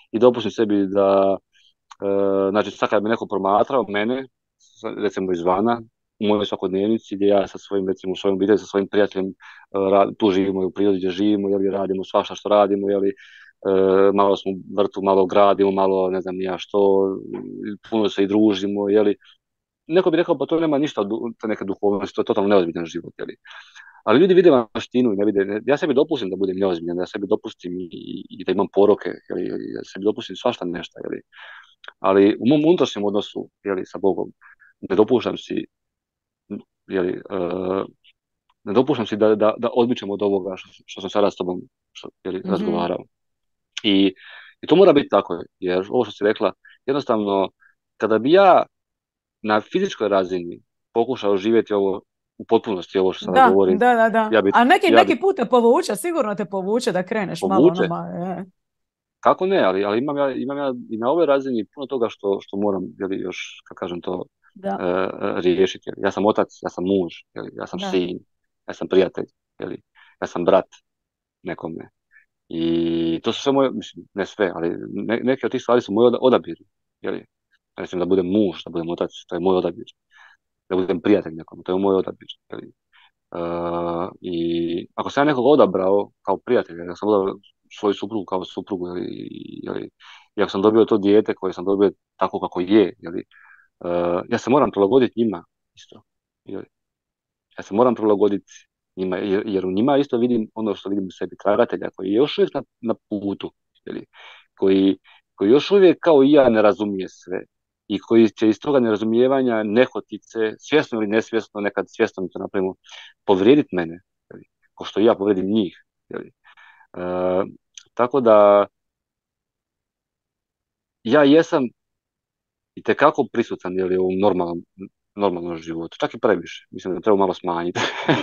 i dopustim sebi da, znači sad kad bi neko promatrao mene, recimo izvana, u mojoj svakodnevnici gdje ja sa svojim, recimo u svojom obitelji, sa svojim prijateljem, tu živimo i u prirodi gdje živimo, jeli radimo svašta što radimo, jeli malo smo u vrtu, malo gradimo, malo ne znam ni ja što, puno se i družimo, jeli. Neko bi rekao, pa to nema ništa od te neke duhovnosti, to je totalno neozbiljan život, jeli. Ali ljudi vide maštinu i ne vide, ja sebi dopustim da budem neozbiljan, ja sebi dopustim i da imam poroke, jeli, ja sebi dopustim svašta nešto, jeli. Ali u mom unutrašnjem odnosu, jeli, sa Bogom, ne dopuštam si, jeli, ne dopuštam si da odmičem od ovoga što sam sada s tobom jeli, razgovarao. I to mora biti tako, jer ovo što si rekla, jednostavno, kada bi ja na fizičkoj razini pokušao živjeti ovo u potpunosti, ovo što sada govorim. Da. A neki put te povuče, sigurno te povuče da kreneš povuče. malo. Kako ne, ali imam ja i na ovoj razini puno toga što moram, jeli, još, kako kažem to, riješiti. Ja sam otac, ja sam muž, jeli, ja sam sin, ja sam prijatelj, jeli, ja sam brat nekome. I to su sve moje, mislim, ne sve, ali neke od tih stvari su moj odabir. Jeli? Mislim da budem muž, da budem otac, to je moj odabir. Da budem prijatelj nekome, to je moj odabir. Jeli? I ako sam ja nekoga odabrao kao prijatelj, ja sam odabrao svoju suprugu kao suprugu, jeli? I ako sam dobio to dijete koje sam dobio tako kako je, jeli? Ja se moram prilagoditi njima isto. Jeli? Ja se moram prilagoditi njima, jer u njima isto vidim ono što vidim u sebi, tragatelja koji je još uvijek na putu, jeli? Koji još uvijek kao i ja ne razumije sve i koji će iz toga nerazumijevanja nehotice, svjesno ili nesvjesno, nekad svjesno mi to napravimo, povrijediti mene, jeli? Ko što i ja povrijedim njih. Jeli? Tako da ja jesam itekako prisutan, jeli, u normalnom životu, čak i previše. Mislim da treba malo smanjiti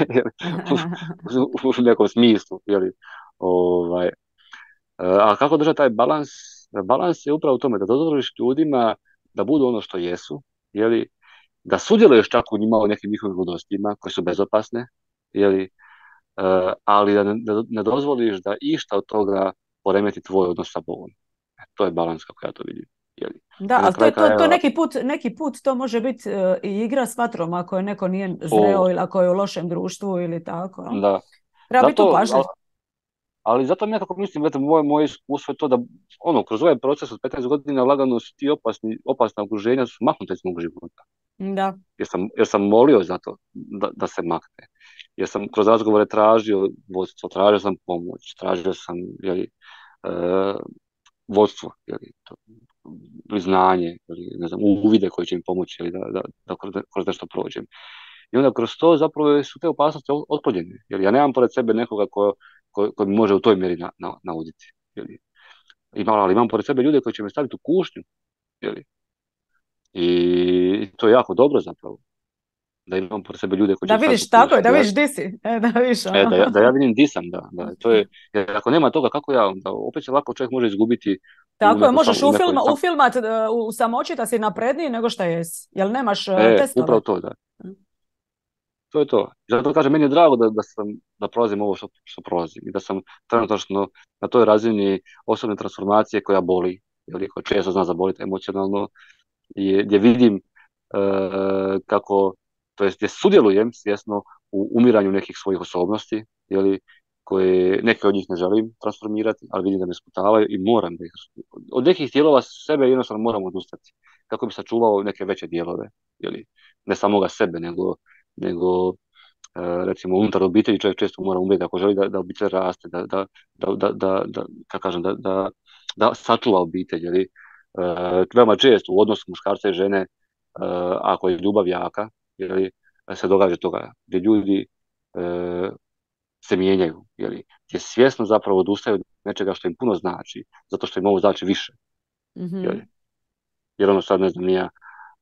u nekom smislu. Jeli? A kako držati taj balans? Balans je upravo u tome da dozvoliš ljudima da budu ono što jesu, jeli? Da sudjeluješ čak u njima, u nekim njihovim ludostima koje su bezopasne, jeli? Ali da ne dozvoliš da išta od toga poremeti tvoj odnos sa Bogom. To je balans kako ja to vidim. Jeli? Da, ali to neki put to može biti i igra s vatrom ako je neko nije zreo ili ako je u lošem društvu ili tako. Da. Treba biti tu pažljiv. Ali zato nekako mislim, moje iskustvo je to da kroz ovaj proces od 15 godina lagano su ti opasna okruženja su maknute iz mog života. Da. Jer sam molio za to da se makne. Jer sam kroz razgovore tražio vodstvo, tražio sam pomoć, tražio sam vodstvo, znanje, ne znam, uvide koji će mi pomoći da kroz nešto prođem. I onda kroz to zapravo su te opasnosti otpoljene. Jer ja nemam pored sebe nekoga ko mi može u toj mjeri nauditi. Ali imam pored sebe ljude koji će me staviti u kušnju. Jeli? I to je jako dobro zapravo. Da imam pored sebe ljude koji će da vidiš tako je, da vidiš di si. Da ja vidim di sam, da. To je, jer ako nema toga, kako ja, da opet se lako čovjek može izgubiti. Tako je, možeš ufilmat u samoći da si napredniji nego što jesi. Jel nemaš testove? Upravo to, da. To je to. Zato kažem, meni je drago da prolazim ovo što prolazim i da sam trenutno na toj razini osobne transformacije koja boli, koja često zna zaboliti emocionalno, gdje vidim kako, to jest gdje sudjelujem svjesno u umiranju nekih svojih osobnosti, koje neke od njih ne želim transformirati, ali vidim da me sputavaju i moram da ih... Od nekih dijelova sebe jednostavno moram odustati, kako bi sačuvao neke veće dijelove, ne samoga sebe, nego recimo unutar obitelji čovjek često mora umrijeti ako želi da obitelj raste, da sačuva obitelj. Veoma često u odnosu muškarca i žene, ako je ljubav jaka, se događa toga gdje ljudi se mijenjaju, gdje svjesno zapravo odustaju od nečega što im puno znači, zato što im ovo znači više. Jer sad ne znam nija,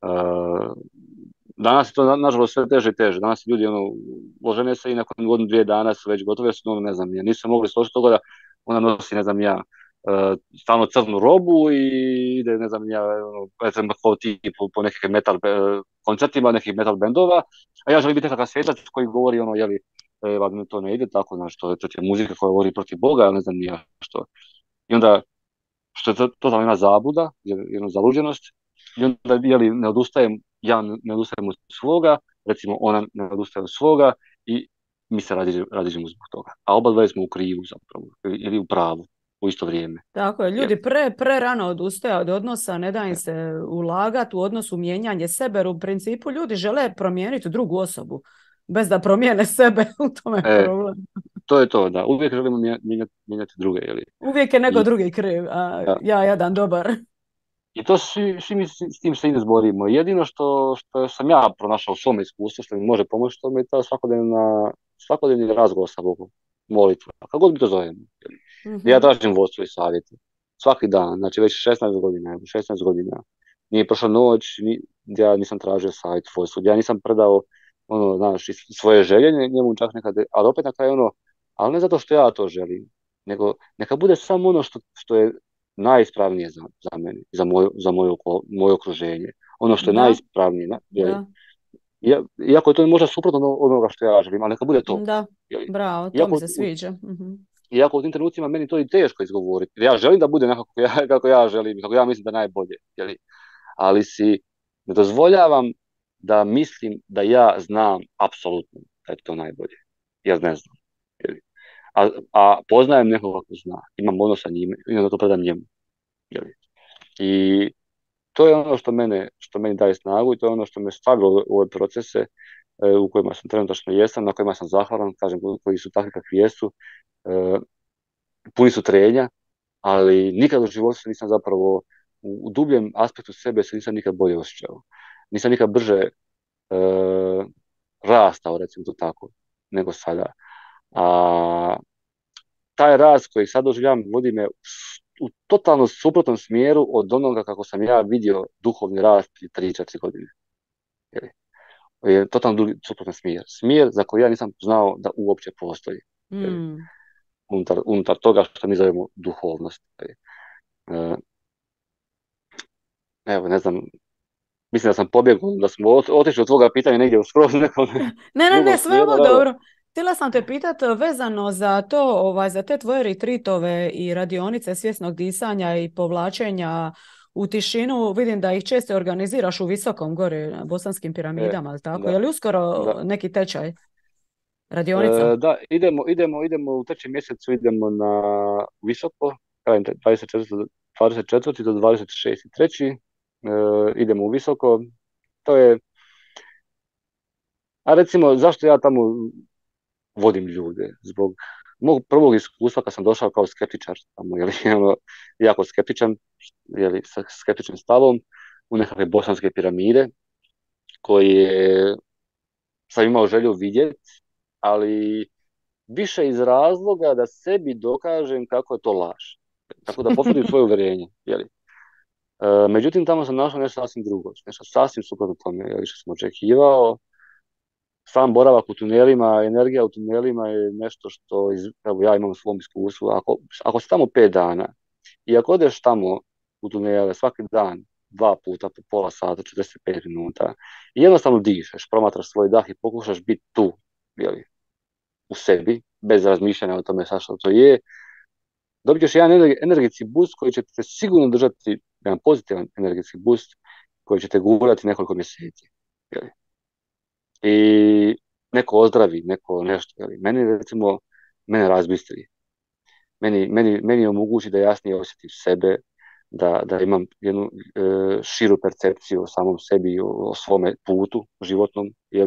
danas je to nažalost sve teže i teže. Danas ljudi ožene se i nakon godinu, 2 dana su već gotove, ne znam, nisu mogli složiti toga da ona nosi, ne znam, stalno crnu robu i ide, ne znam, kao ti po nekih metal koncertima, nekih metal bendova, a ja želim biti nekakav svjetac koji govori mi to ne ide tako, znaš, to je muzika koja govori protiv Boga, ne znam što. I onda što je totalna jedna zabluda, jedna zaluđenost, i onda ne odustajem, ja ne odustajem od svoga, recimo ona ne odustaje od svoga i mi se radiđemo zbog toga. A oba dvoje smo u krivu zapravo, ili u pravu u isto vrijeme. Tako je, ljudi pre rano odustaju od odnosa, ne da im se ulagati u odnosu mijenjanje sebe, jer u principu ljudi žele promijeniti drugu osobu, bez da promijene sebe, u tome je problem. To je to, da. Uvijek želimo mijenjati druge. Jeli? Uvijek je neko drugi kriv, a ja jedan dobar. I to svi mi s tim se i ne zborimo. Jedino što sam ja pronašao u svom iskustvu, što mi može pomoći, to mi je ta svakodnevni razgovor sa Bogom, molitva, kako god mi to zovemo. Ja tražim vodstvo i savjete. Svaki dan, znači već 16 godina, 16 godina. Nije prošla noć, ja nisam tražio savjet vodstvu, ja nisam predao svoje želje njemu čak nekad, ali opet na kraju ali ne zato što ja to želim, nego neka bude samo ono što je najispravnije za mene, za moje okruženje. Ono što je najispravnije. Iako je to možda suprotno onoga što ja želim, ali neka bude to. Da, bravo, to mi se sviđa. Iako u tim trenucima meni to i teško izgovoriti. Ja želim da bude nekako kako ja želim, kako ja mislim da je najbolje. Ali si ne dozvoljavam da mislim da ja znam apsolutno da je to najbolje. Ja ne znam. A poznajem nekoga ko zna. Imam odnos sa njime i onda to predam njemu. I to je ono što meni daje snagu i to je ono što me stavilo u ove procese u kojima sam trenutno jesam, na kojima sam zahvalan, kažem, koji su takvi kakvi jesu. Puni su trenja, ali nikad u životu nisam zapravo u dubljem aspektu sebe se nisam nikad bolje osjećao. Nisam nikad brže rastao, recimo to tako, nego sada. A taj rast koji sad doživljavam vodi me u totalno suprotnom smjeru od onoga kako sam ja vidio duhovni rast 3-4 godine. Je totalno suprotan smjer. Smjer za koji ja nisam znao da uopće postoji. Unutar toga što mi zovemo duhovnost. Evo, ne znam, mislim da sam pobjegao, da smo otišli od tvoga pitanja negdje u skroz nekom... Ne, sve ovo dobro. Htjela sam te pitati vezano za to, za te tvoje retreatove i radionice svjesnog disanja i povlačenja u tišinu. Vidim da ih često organiziraš u Visokom gore na Bosanskim piramidama, ali tako? Je li uskoro neki tečaj? Radionica? Da, idemo u 3. mjesecu, idemo na Visoko, 24. do 26.3. Idemo u Visoko. To je, a recimo, zašto ja tamo vodim ljude? Zbog mog prvog iskustva kad sam došao kao skeptičar, tamo, jako skeptičan, sa skeptičnim stavom, u nekakve bosanske piramide, koje sam imao želju vidjeti, ali više iz razloga da sebi dokažem kako je to laž. Tako da potvrdim svoje uvjerenje. Međutim, tamo sam našao nešto sasvim drugo, nešto sasvim suprotno tome što sam očekivao. Sam boravak u tunelima, energija u tunelima je nešto što ja imam u svom iskustvu. Ako si tamo 5 dana i ako odeš tamo u tunele svaki dan 2 puta po pola sata, 45 minuta i jednostavno dišeš, promatraš svoj dah i pokušaš biti tu, u sebi, bez razmišljanja o tome što to je, dobit ćeš jedan energetski boost koji će te sigurno držati, jedan pozitivan energetski boost koji će te gurati nekoliko mjeseci. I neko ozdravi, neko nešto. Mene razbistri. Meni omogući da jasnije osjetim sebe, da imam jednu širu percepciju o samom sebi, o svome putu životnom,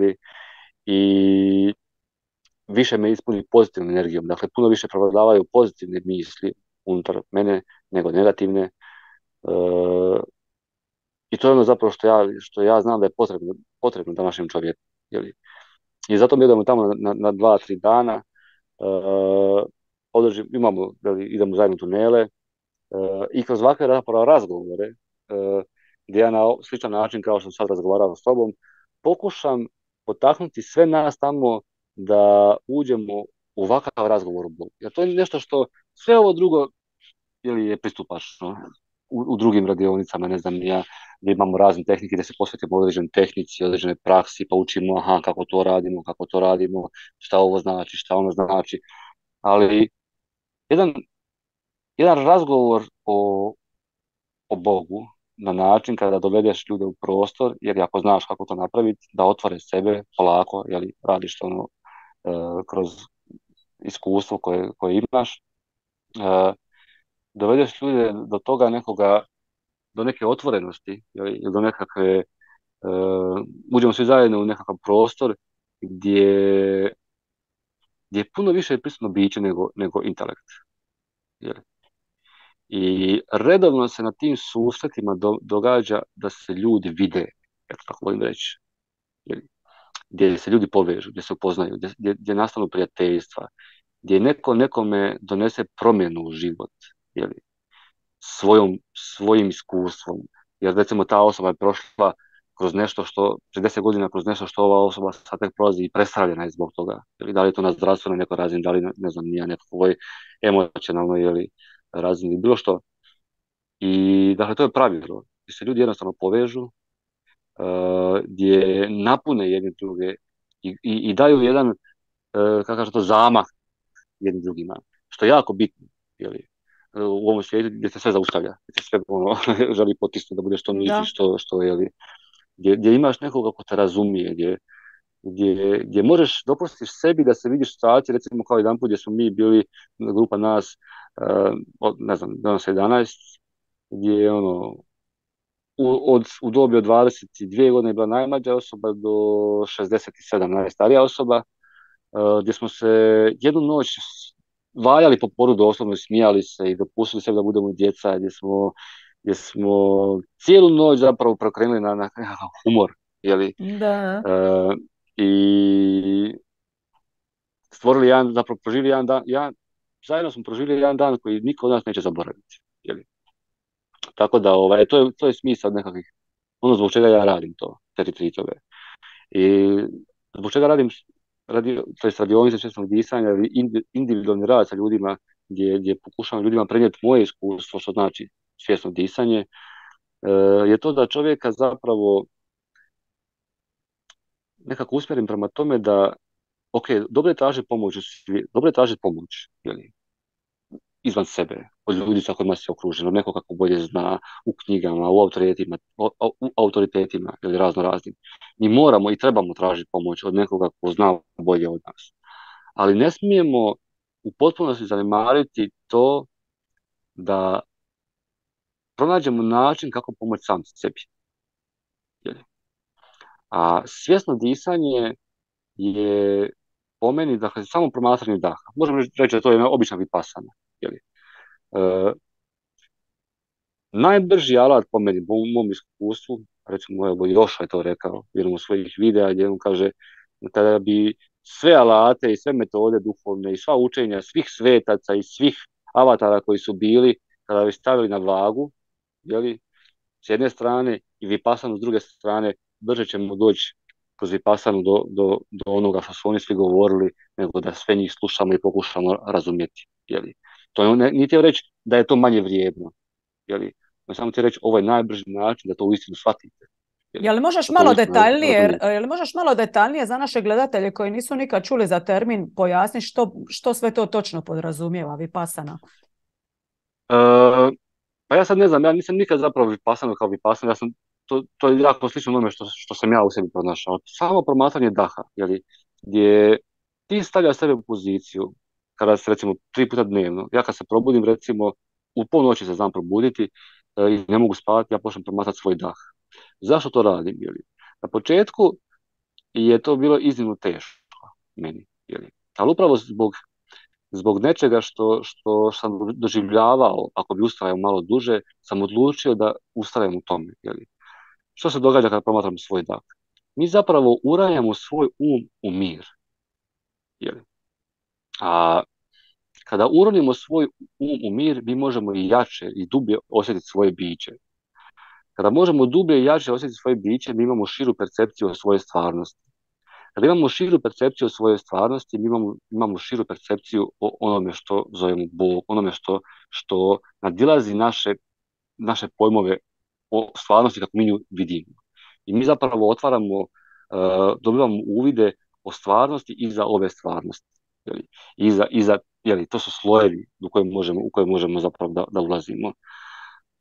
i više me ispuni pozitivnom energijom. Dakle, puno više prevladavaju pozitivne misli unutar mene nego negativne. I to je ono zapravo što ja znam da je potrebno današnjem čovjeku. I zato mi idemo tamo na 2-3 dana, idemo zajedno tunele i kroz ovakve razgovore, gdje ja na sličan način kao što sam sad razgovarao s tobom, pokušam potaknuti sve nas tamo da uđemo u ovakav razgovor. Jer to je nešto što sve ovo drugo je pristupačno. U drugim radionicama, ne znam ja, gdje imamo razne tehnike, gdje se posvetimo određenoj tehnici, određenoj praksi, pa učimo kako to radimo, šta ovo znači, šta ono znači. Ali jedan razgovor o Bogu na način kada dovedeš ljude u prostor, jer ako znaš kako to napraviti, da otvore sebe polako, jeli, radiš to kroz iskustvo koje imaš, dovedeš ljude do toga nekoga, do neke otvorenosti, jeli, do nekakve, uđemo svi zajedno u nekakav prostor gdje je puno više prisutno biće nego intelekt. Jeli. I redovno se na tim susretima događa da se ljudi vide, eto tako volim reći, gdje se ljudi povežu, gdje se upoznaju, gdje nastanu prijateljstva, gdje neko nekome donese promjenu u život, jeli, svojim iskustvom, jer recimo ta osoba je prošla kroz nešto što, 30 godina kroz nešto što ova osoba sad tek prolazi i prestravljena je zbog toga. Jeli, da li je to na zdravstvenoj nekoj razini, da li, ne znam, nije nekakvoj emocionalnoj ili razini, bilo što. I dakle, to je pravilo, gdje se ljudi jednostavno povežu, gdje napune jedni druge i daju jedan, kako kaže to, zamah jednim drugima, što je jako bitno, jeli, u ovom svijetu gdje se sve zaustavlja, gdje se sve ono, želi potisnuti da bude što niži, što jeli, gdje imaš nekoga ko te razumije, gdje možeš dopustiš sebi da se vidiš situaciji, recimo kao jedan put gdje smo mi bili, grupa nas, ne znam, danas 11, gdje je ono, u dobi od 22 godine je bila najmlađa osoba do 67 najstarija osoba, gdje smo se jednu noć valjali po poru doslovno, smijali se i dopustili sebi da budemo djeca, gdje smo cijelu noć zapravo prokrenuli na humor, jeli? Da. I stvorili zapravo proživili jedan dan, zajedno smo proživjeli jedan dan koji niko od nas neće zaboraviti, jeli? Tako da to je smisao nekakvih, ono zbog čega ja radim te retreatove. I zbog čega radim radionice svjesnog disanja ili individualni rad sa ljudima gdje pokušavam ljudima prenijeti moje iskustvo, što znači svjesno disanje, je to da čovjeka zapravo nekako usmjerim prema tome da, ok, dobro je tražiti pomoć, jeli, izvan sebe, od ljudi sa kojima se okruženo, neko kako bolje zna, u knjigama, u autoritetima ili razno raznim. Mi moramo i trebamo tražiti pomoć od nekoga ko zna bolje od nas. Ali ne smijemo u potpunosti zanemariti to da pronađemo način kako pomoći sam sebi. A svjesno disanje je po meni, dakle, samo promatranje daha. Možemo reći da to je jedna obična vipassana. Najbrži alat po meni, u mom iskustvu, recimo evo Jošo je to rekao u jednom svojih videa gdje on kaže kada bi sve alate i sve metode duhovne i sva učenja svih svetaca i svih avatara koji su bili, kada bi stavili na vagu, jeli, s jedne strane i vipassanu s druge strane, brže ćemo doći kroz vipassanu do onoga što su oni svi govorili, nego da sve njih slušamo i pokušamo razumjeti. Jeli. To nije htio reći da je to manje vrijedno. Jeli. Samo ti reći, ovo je najbrži način da to uistinu shvatite. Je li možeš malo detaljnije za naše gledatelje koji nisu nikad čuli za termin pojasniti što sve to točno podrazumijeva vipassana? Pa ja sad ne znam, ja nisam nikad zapravo vipassana kao vipassana, to je jako slično onome što sam ja u sebi pronašao. Samo promatranje daha, jeli, gdje ti stavljaš sebe u poziciju, kada se recimo 3 puta dnevno, ja kad se probudim recimo u ponoći se znam probuditi i ne mogu spavati, ja počnem promatrati svoj dah. Zašto to radim? Jeli? Na početku je to bilo iznimno teško meni, jeli? Ali upravo zbog nečega što sam doživljavao, ako bi ustrajao malo duže, sam odlučio da ustrajem u tome. Jeli? Što se događa kada promatramo svoj dah? Mi zapravo uranjamo svoj u mir. Jeli? A kada uronimo svoj u mir, mi možemo i jače i dublje osjetiti svoje biće. Kada možemo dublje i jače osjetiti svoje biće, mi imamo širu percepciju o svojoj stvarnosti. Kada imamo širu percepciju o svojoj stvarnosti, mi imamo širu percepciju o onome što zovemo Bog, onome što nadilazi naše pojmove o stvarnosti kako mi nju vidimo. I mi zapravo otvaramo, dobivamo uvide o stvarnosti iza ove stvarnosti. Jeli, to su slojevi u koje možemo zapravo da ulazimo.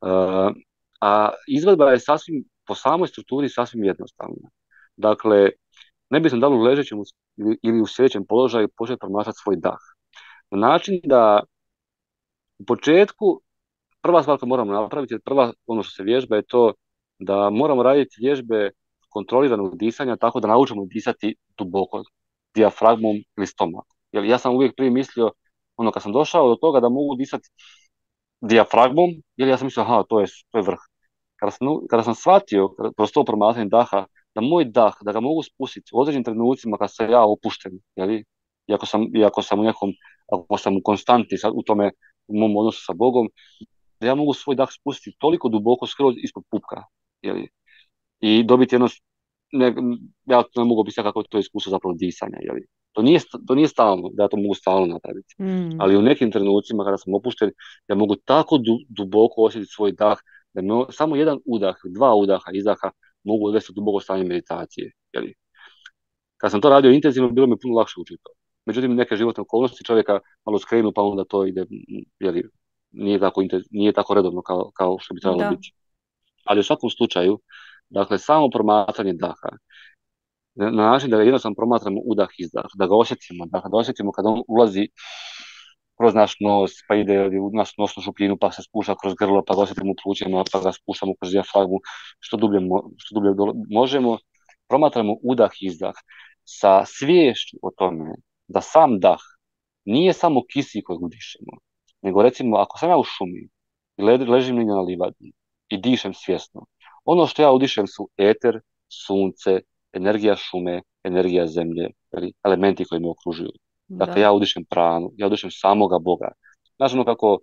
A izvedba je sasvim, po samoj strukturi sasvim jednostavna. Dakle, ne bismo da li u ležećem ili u sjedećem položaju početi promatrati svoj dah. Na način da u početku prva stvar koju moramo napraviti, prva ono što se vježba je to da moramo raditi vježbe kontroliranog disanja tako da naučimo disati duboko, dijafragmom ili stomakom. Jer ja sam uvijek prije mislio, ono kad sam došao do toga da mogu disati dijafragmom, jer ja sam mislio, aha, to je vrh. Kada sam shvatio, kroz to promatranje daha, da moj dah, da ga mogu spustiti u određenim trenucima kad sam ja opušten, jeli? Iako sam u nekom, ako sam u konstanti u tome, u mom odnosu sa Bogom, da ja mogu svoj dah spustiti toliko duboko skroz ispod pupka, jeli? I dobiti jedno, ne, ja to ne mogu opisati kako je to iskustvo zapravo disanja, jeli? To nije stalno, da ja to mogu stalno napraviti. Ali u nekim trenucima kada sam opušten, ja mogu tako duboko osjetiti svoj dah, da samo jedan udah, dva udaha, izdaha mogu odvesti u duboko stanje meditacije. Jeli? Kad sam to radio intenzivno, bilo mi puno lakše učiti to. Međutim, neke životne okolnosti čovjeka malo skrenu, pa onda to ide, jeli, nije tako redovno kao što bi trebalo biti. Ali u svakom slučaju, dakle, samo promatranje daha, na način da ga jednostavno promatramo udah, izdah, da ga osjetimo, da osjetimo kada on ulazi kroz naš nos, pa ide u našu nosnu šupljinu, pa se spušta kroz grlo, pa ga osjetimo u plućima, pa ga spuštamo kroz dijafragmu, što dublje možemo, promatramo udah, izdah, sa sviješću o tome da sam dah nije samo kisik kojeg udišemo, nego recimo ako sam ja u šumi i ležim na livadi i dišem svjesno, ono što ja udišem su eter, sunce, energija šume, energija zemlje, elementi koji me okružuju. Dakle, ja udišem pranu, ja udišem samoga Boga. Znaš ono kako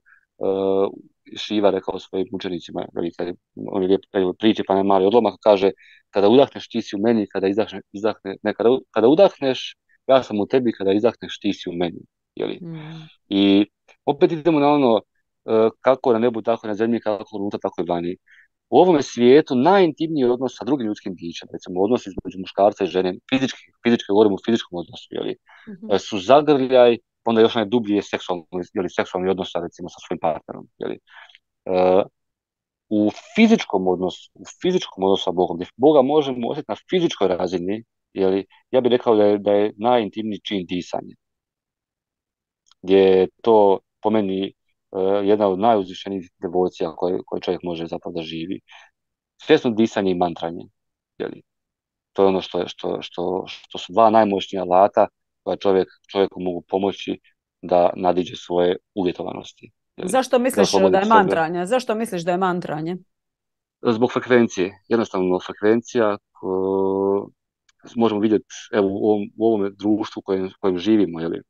Šiva rekao svojim učenicima, on je lijep priči pa ne mali odlomak, kaže kada udahneš ti si u meni, kada udahneš ja sam u tebi, kada izdahneš ti si u meni. Jeli? I opet idemo na ono kako na nebu, tako na zemlji, kako unutra, tako i vani. U ovome svijetu najintimniji odnos sa drugim ljudskim bićem, recimo odnos između muškarca i žene, fizički govorimo o fizičkom odnosu, jeli, su zagrljaj, onda još najdublji je seksualni odnos recimo sa svojim partnerom. Jeli. U fizičkom odnosu sa Bogom, gdje Boga možemo osjetiti na fizičkoj razini, jeli, ja bih rekao da je najintimniji čin disanje. Gdje je to po meni jedna od najuzvišenijih devocija koje čovjek može zapravo da živi. Svjesno disanje i mantranje. Jeli? To je ono što su dva najmoćnija alata koja čovjeku mogu pomoći da nadiđe svoje uvjetovanosti. Jeli? Zašto misliš da je mantranje? Zašto misliš da je mantranje? Zbog frekvencije. Jednostavno frekvencija možemo vidjeti u ovome društvu kojem živimo. Jeli?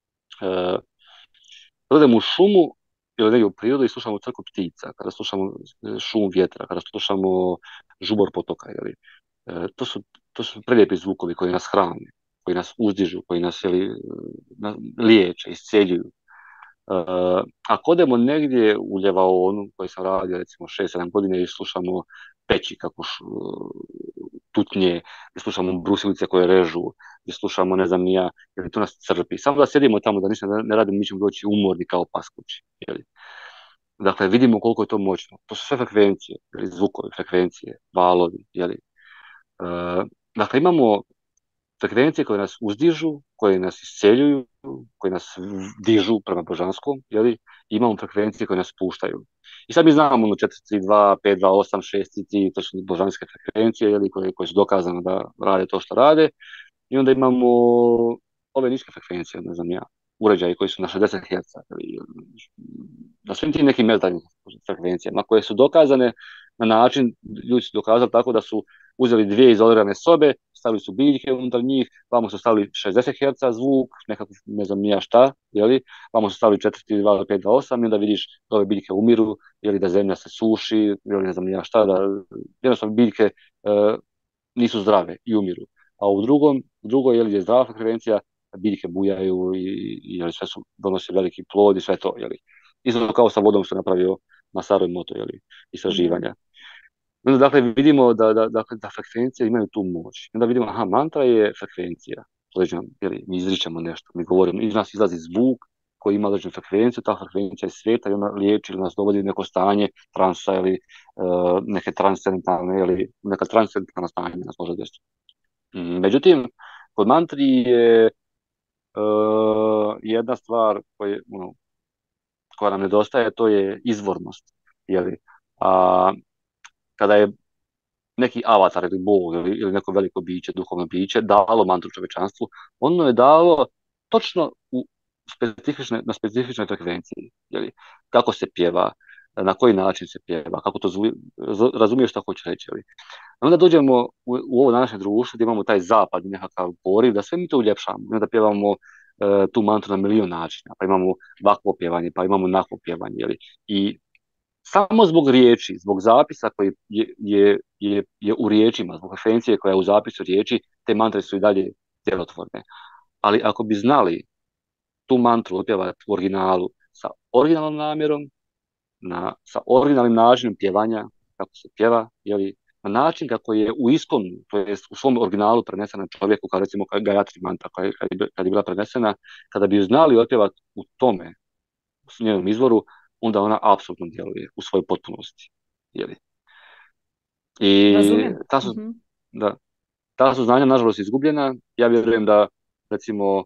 Odemo u šumu ili negdje u prirodu i slušamo crku ptica, kada slušamo šum vjetra, kada slušamo žubor potoka. Jeli. To su prelijepi zvukovi koji nas hrane, koji nas uzdižu, koji nas liječe, iscijeljuju. Ako odemo negdje u Ljevaonu, koji sam radio recimo 6-7 godina i slušamo peći kako tutnje, i slušamo brusilice koje režu, i slušamo ne znam ja, jer to nas crpi. Samo da sjedimo tamo, da ništa ne radimo, mi ćemo doći umorni kao paskući. Jeli. Dakle, vidimo koliko je to moćno. To su sve frekvencije, zvukovi, frekvencije, valovi. Jeli. Dakle, imamo frekvencije koje nas uzdižu, koje nas isceljuju, koje nas dižu prema božanskom, jeli? I imamo frekvencije koje nas spuštaju. I sad mi znamo 4, 3, 2, 5, 2, 8, 6, 3, to su božanske frekvencije, jeli? Koje su dokazane da rade to što rade. I onda imamo ove niske frekvencije, ne znam ja, uređaji koji su na 60 Hz, na svim tim nekim metalnim frekvencijama koje su dokazane na način, ljudi su dokazali tako da su uzeli 2 izolirane sobe, stavili su biljke unutar njih, vamo su stavili 60 Hz zvuk, nekako ne znam nija šta, jeli, vamo su stavili 4, 2, 5, 2, 8 i onda vidiš da ove biljke umiru, jeli, da zemlja se suši, jeli, ne znam nija šta, da jednostavno biljke nisu zdrave i umiru. A u drugoj jeli, je zdrava frekvencija, biljke bujaju i sve su donose veliki plod i sve to. Jeli. Isto kao sa vodom što je napravio Masaru Emoto, jeli, istraživanja. Onda, dakle, vidimo da frekvencije imaju tu moć. Onda vidimo, mantra je frekvencija. Jeli, mi izričemo nešto, mi govorimo, iz nas izlazi zvuk koji ima određenu frekvenciju, ta frekvencija je sveta i ona liječi ili nas dovodi u neko stanje transa ili neke transcendentalne ili neka transcendentalna stanja nas može desiti. Međutim, kod mantri je jedna stvar koja nam nedostaje, to je izvornost. Jeli? A kada je neki avatar ili bog ili neko veliko biće, duhovno biće, dalo mantru čovječanstvu, ono je dalo točno na specifičnoj frekvenciji. Jeli? Kako se pjeva, na koji način se pjeva, kako to razumiješ što hoće reći. Jeli? Onda dođemo u ovo današnje društvo gdje imamo taj zapad, nekakav poriv, da sve mi to uljepšamo, da pjevamo tu mantru na milion načina, pa imamo ovakvo pjevanje, pa imamo onakvo pjevanje. Jeli? I samo zbog riječi, zbog zapisa koji je u riječima, zbog frekvencije koja je u zapisu riječi, te mantre su i dalje djelotvorne. Ali ako bi znali tu mantru otpjevati u originalu sa originalnom namjerom, sa originalnim načinom pjevanja, kako se pjeva, jeli, na način kako je u iskonu, to je u svom originalu prenesena čovjeku, kao recimo Gayatri mantra, kad je bila prenesena, kada bi ju znali otpjevati u tome, u njenom izvoru, onda ona apsolutno djeluje u svojoj potpunosti. Jeli. I ta su znanja, nažalost, izgubljena. Ja vjerujem da, recimo,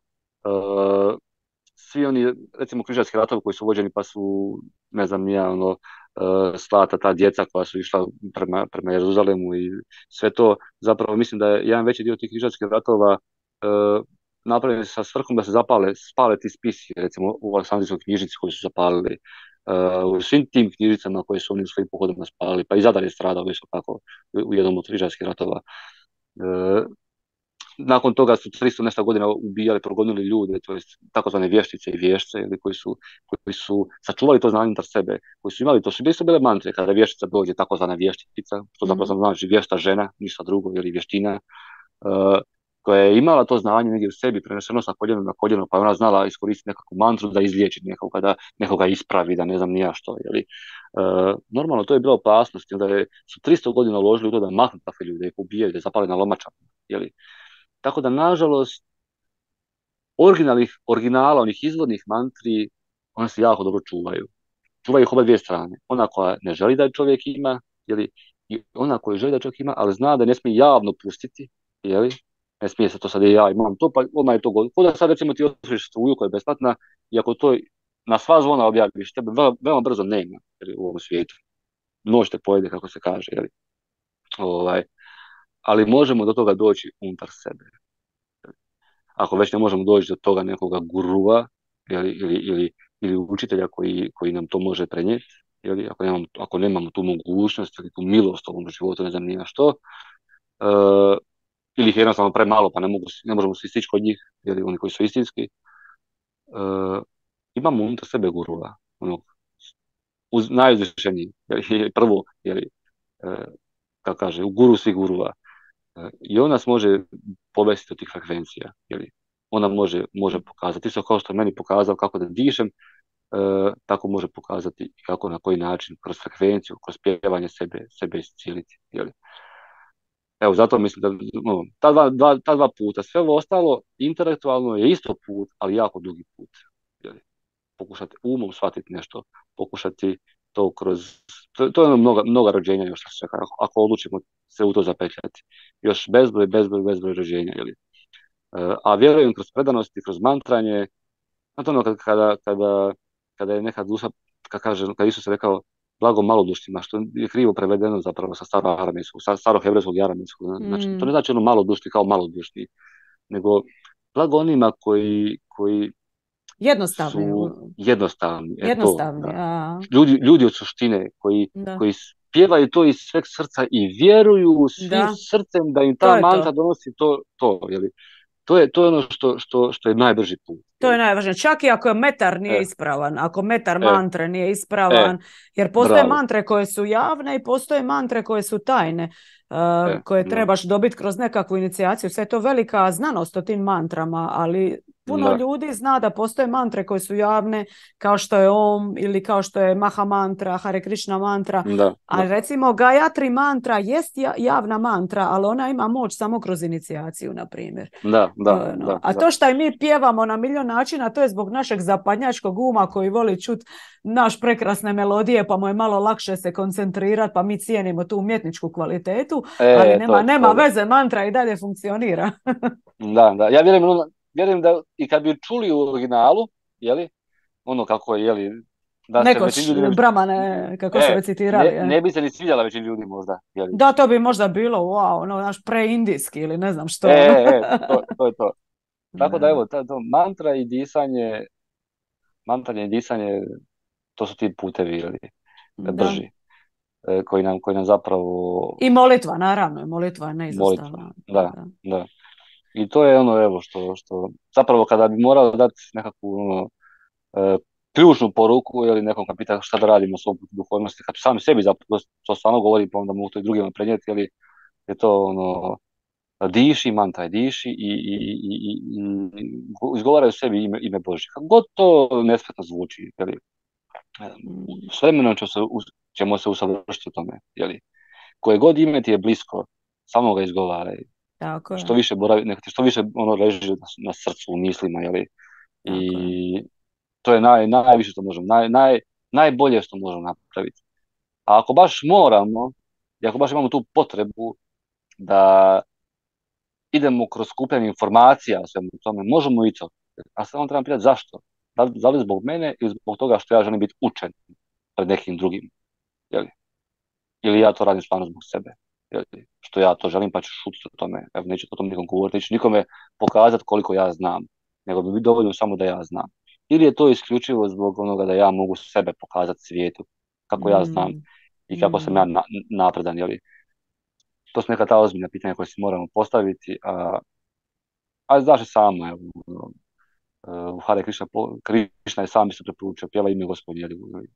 svi oni, recimo, križarski ratovi koji su vođeni, pa su, ne znam, slata ta djeca koja su išla prema Jeruzalemu i sve to, zapravo mislim da je jedan veći dio tih križarskih ratova napravljen sa svrhom da se spale ti spisi, recimo u Aleksandrijskoj knjižnici koji su zapalili, u svim tim knjižnicama koje su oni u svojim pohodima spalili, pa i Zadar je stradao isto tako u jednom od križarskih ratova. Nakon toga su 300 nešto godina ubijali, progonili ljude, to jest takozvane vještice i vješce, koji su sačuvali to znanje unutar sebe, koji su imali, to su bile mantre, kada vještica dođe, takozvana vještica, što zapravo znači vješta žena, ništa drugo, ili vještina, koja je imala to znanje negdje u sebi, preneseno sa koljena na koljeno, pa je ona znala iskoristiti nekakvu mantru da izliječi nekoga ispravi, da ne znam ni ja što. Jeli. Normalno, to je bila opasnost, da su 300 godina uložili u to da maknu takve ljude, da ih ubijaju, da zapale na lomačama. Jeli. Tako da, nažalost, originala, onih izvornih mantri, one se jako dobro čuvaju. Čuvaju ih oba dvije strane. Ona koja ne želi da čovjek ima, jeli, i ona koja želi da čovjek ima, ali zna da ne smije javno pustiti, jeli, ne smije se to sad ja imam to, pa odmah je to god. Kod da sad recimo ti otvoriš struju koja je besplatna i ako to na sva zvona objaviš, tebe veoma brzo nema u ovom svijetu. Noć te pojede, kako se kaže. Jeli. Ali možemo do toga doći unutar sebe. Ako već ne možemo doći do toga nekoga gurua ili učitelja koji nam to može prenijeti, jeli, ako nemamo tu mogućnost ili tu milost u ovom životu, ne znam ni na što, ili ih jednostavno premalo, pa ne možemo se stići kod njih, jeli, oni koji su istinski, imamo unutar sebe gurua, najuzvišeniji, prvo, kako kaže, guru svih gurua. I on nas može povesti od tih frekvencija. Jeli? Ona može pokazati. Isto kao što je meni pokazao kako da dišem, tako može pokazati kako, na koji način, kroz frekvenciju, kroz pjevanje sebe iscijeliti. Jeli? Evo, zato mislim da ta dva puta, sve ovo ostalo intelektualno je isto put, ali jako dugi put. Jeli? Pokušati umom shvatiti nešto, pokušati to kroz... To je mnoga rođenja još se čeka, ako odlučimo se u to zapetljati. Još bezbroj rođenja. Jeli? A vjerujem kroz predanost i kroz mantranje, na to kada je neka duša, kada Isus je rekao blago malodušnjima, što je krivo prevedeno zapravo sa starohebrejskog i aramejskog. Znači, to ne znači ono malodušni kao malodušni, nego blago onima koji jednostavni. Jednostavni. Ljudi od suštine koji pjevaju to iz sveg srca i vjeruju svim srcem da im ta mantra donosi to. Jeli? To je ono što je najbrži put. To je najvažnije. Čak i ako metar nije ispravan, ako metar mantre nije ispravan, jer postoje mantre koje su javne i postoje mantre koje su tajne, koje trebaš dobiti kroz nekakvu inicijaciju. Sve je to velika znanost o tim mantrama, ali puno ljudi zna da postoje mantre koje su javne, kao što je Om ili kao što je Maha mantra, Hare Krishna mantra. A recimo Gayatri mantra jest javna mantra, ali ona ima moć samo kroz inicijaciju, na primjer. A to što i mi pjevamo na milion načina, to je zbog našeg zapadnjačkog uma koji voli čut naš prekrasne melodije, pa mu je malo lakše se koncentrirati, pa mi cijenimo tu umjetničku kvalitetu, ali nema veze, mantra i dalje funkcionira. Da. Ja vjerujem da i kad bi čuli u originalu, jeli, ono kako je, jeli, da nekoć Brahmane, kako su recitirali. Ne bi se ni svidjela većini ljudi možda. Jeli. Da, to bi možda bilo, wow, ono, naš preindijski ili ne znam što. To je to. Tako da evo, to mantra i disanje, to su ti putevi, jeli, brži. Koji nam zapravo... I molitva, naravno, molitva je neizostavna. Da. I to je ono, evo, što zapravo kada bi morao dati nekakvu ključnu poruku ili nekom kad pita šta da radimo s ovom duhovnosti, kad sam sebi zapravo to stvarno govorim, pa onda mogu to i drugima prenijeti, ili je to ono, diši, mantra, diši i izgovaraju sebi ime Božje. Kako god to nespretno zvuči, jeli, s vremenom ćemo se usavršiti u tome, jeli. Koje god ime ti je blisko, samo ga izgovaraj. Što više boravi, što više ono leži na srcu, u mislima, jeli. I to je najviše što možemo, najbolje što možemo napraviti. A ako baš moramo, i ako baš imamo tu potrebu da idemo kroz skupljanje informacija o svemu tome, možemo i to. A samo trebam pitati zašto. Da li zbog mene ili zbog toga što ja želim biti učen pred nekim drugim. Jeli? Ili ja to radim stvarno zbog sebe. Jeli? Što ja to želim pa ću šutiti o tome. Evo, neću o tom nikom govoriti, neću nikome pokazati koliko ja znam. Nego bi dovoljno samo da ja znam. Ili je to isključivo zbog onoga da ja mogu sebe pokazati svijetu. Kako ja znam i kako sam ja napredan. Jeli? To su neka ta ozbiljna pitanja koje si moramo postaviti. A znaš i samo, evo, u Hare Krishna je sam se preporučio, pjeva ime Gospodnje.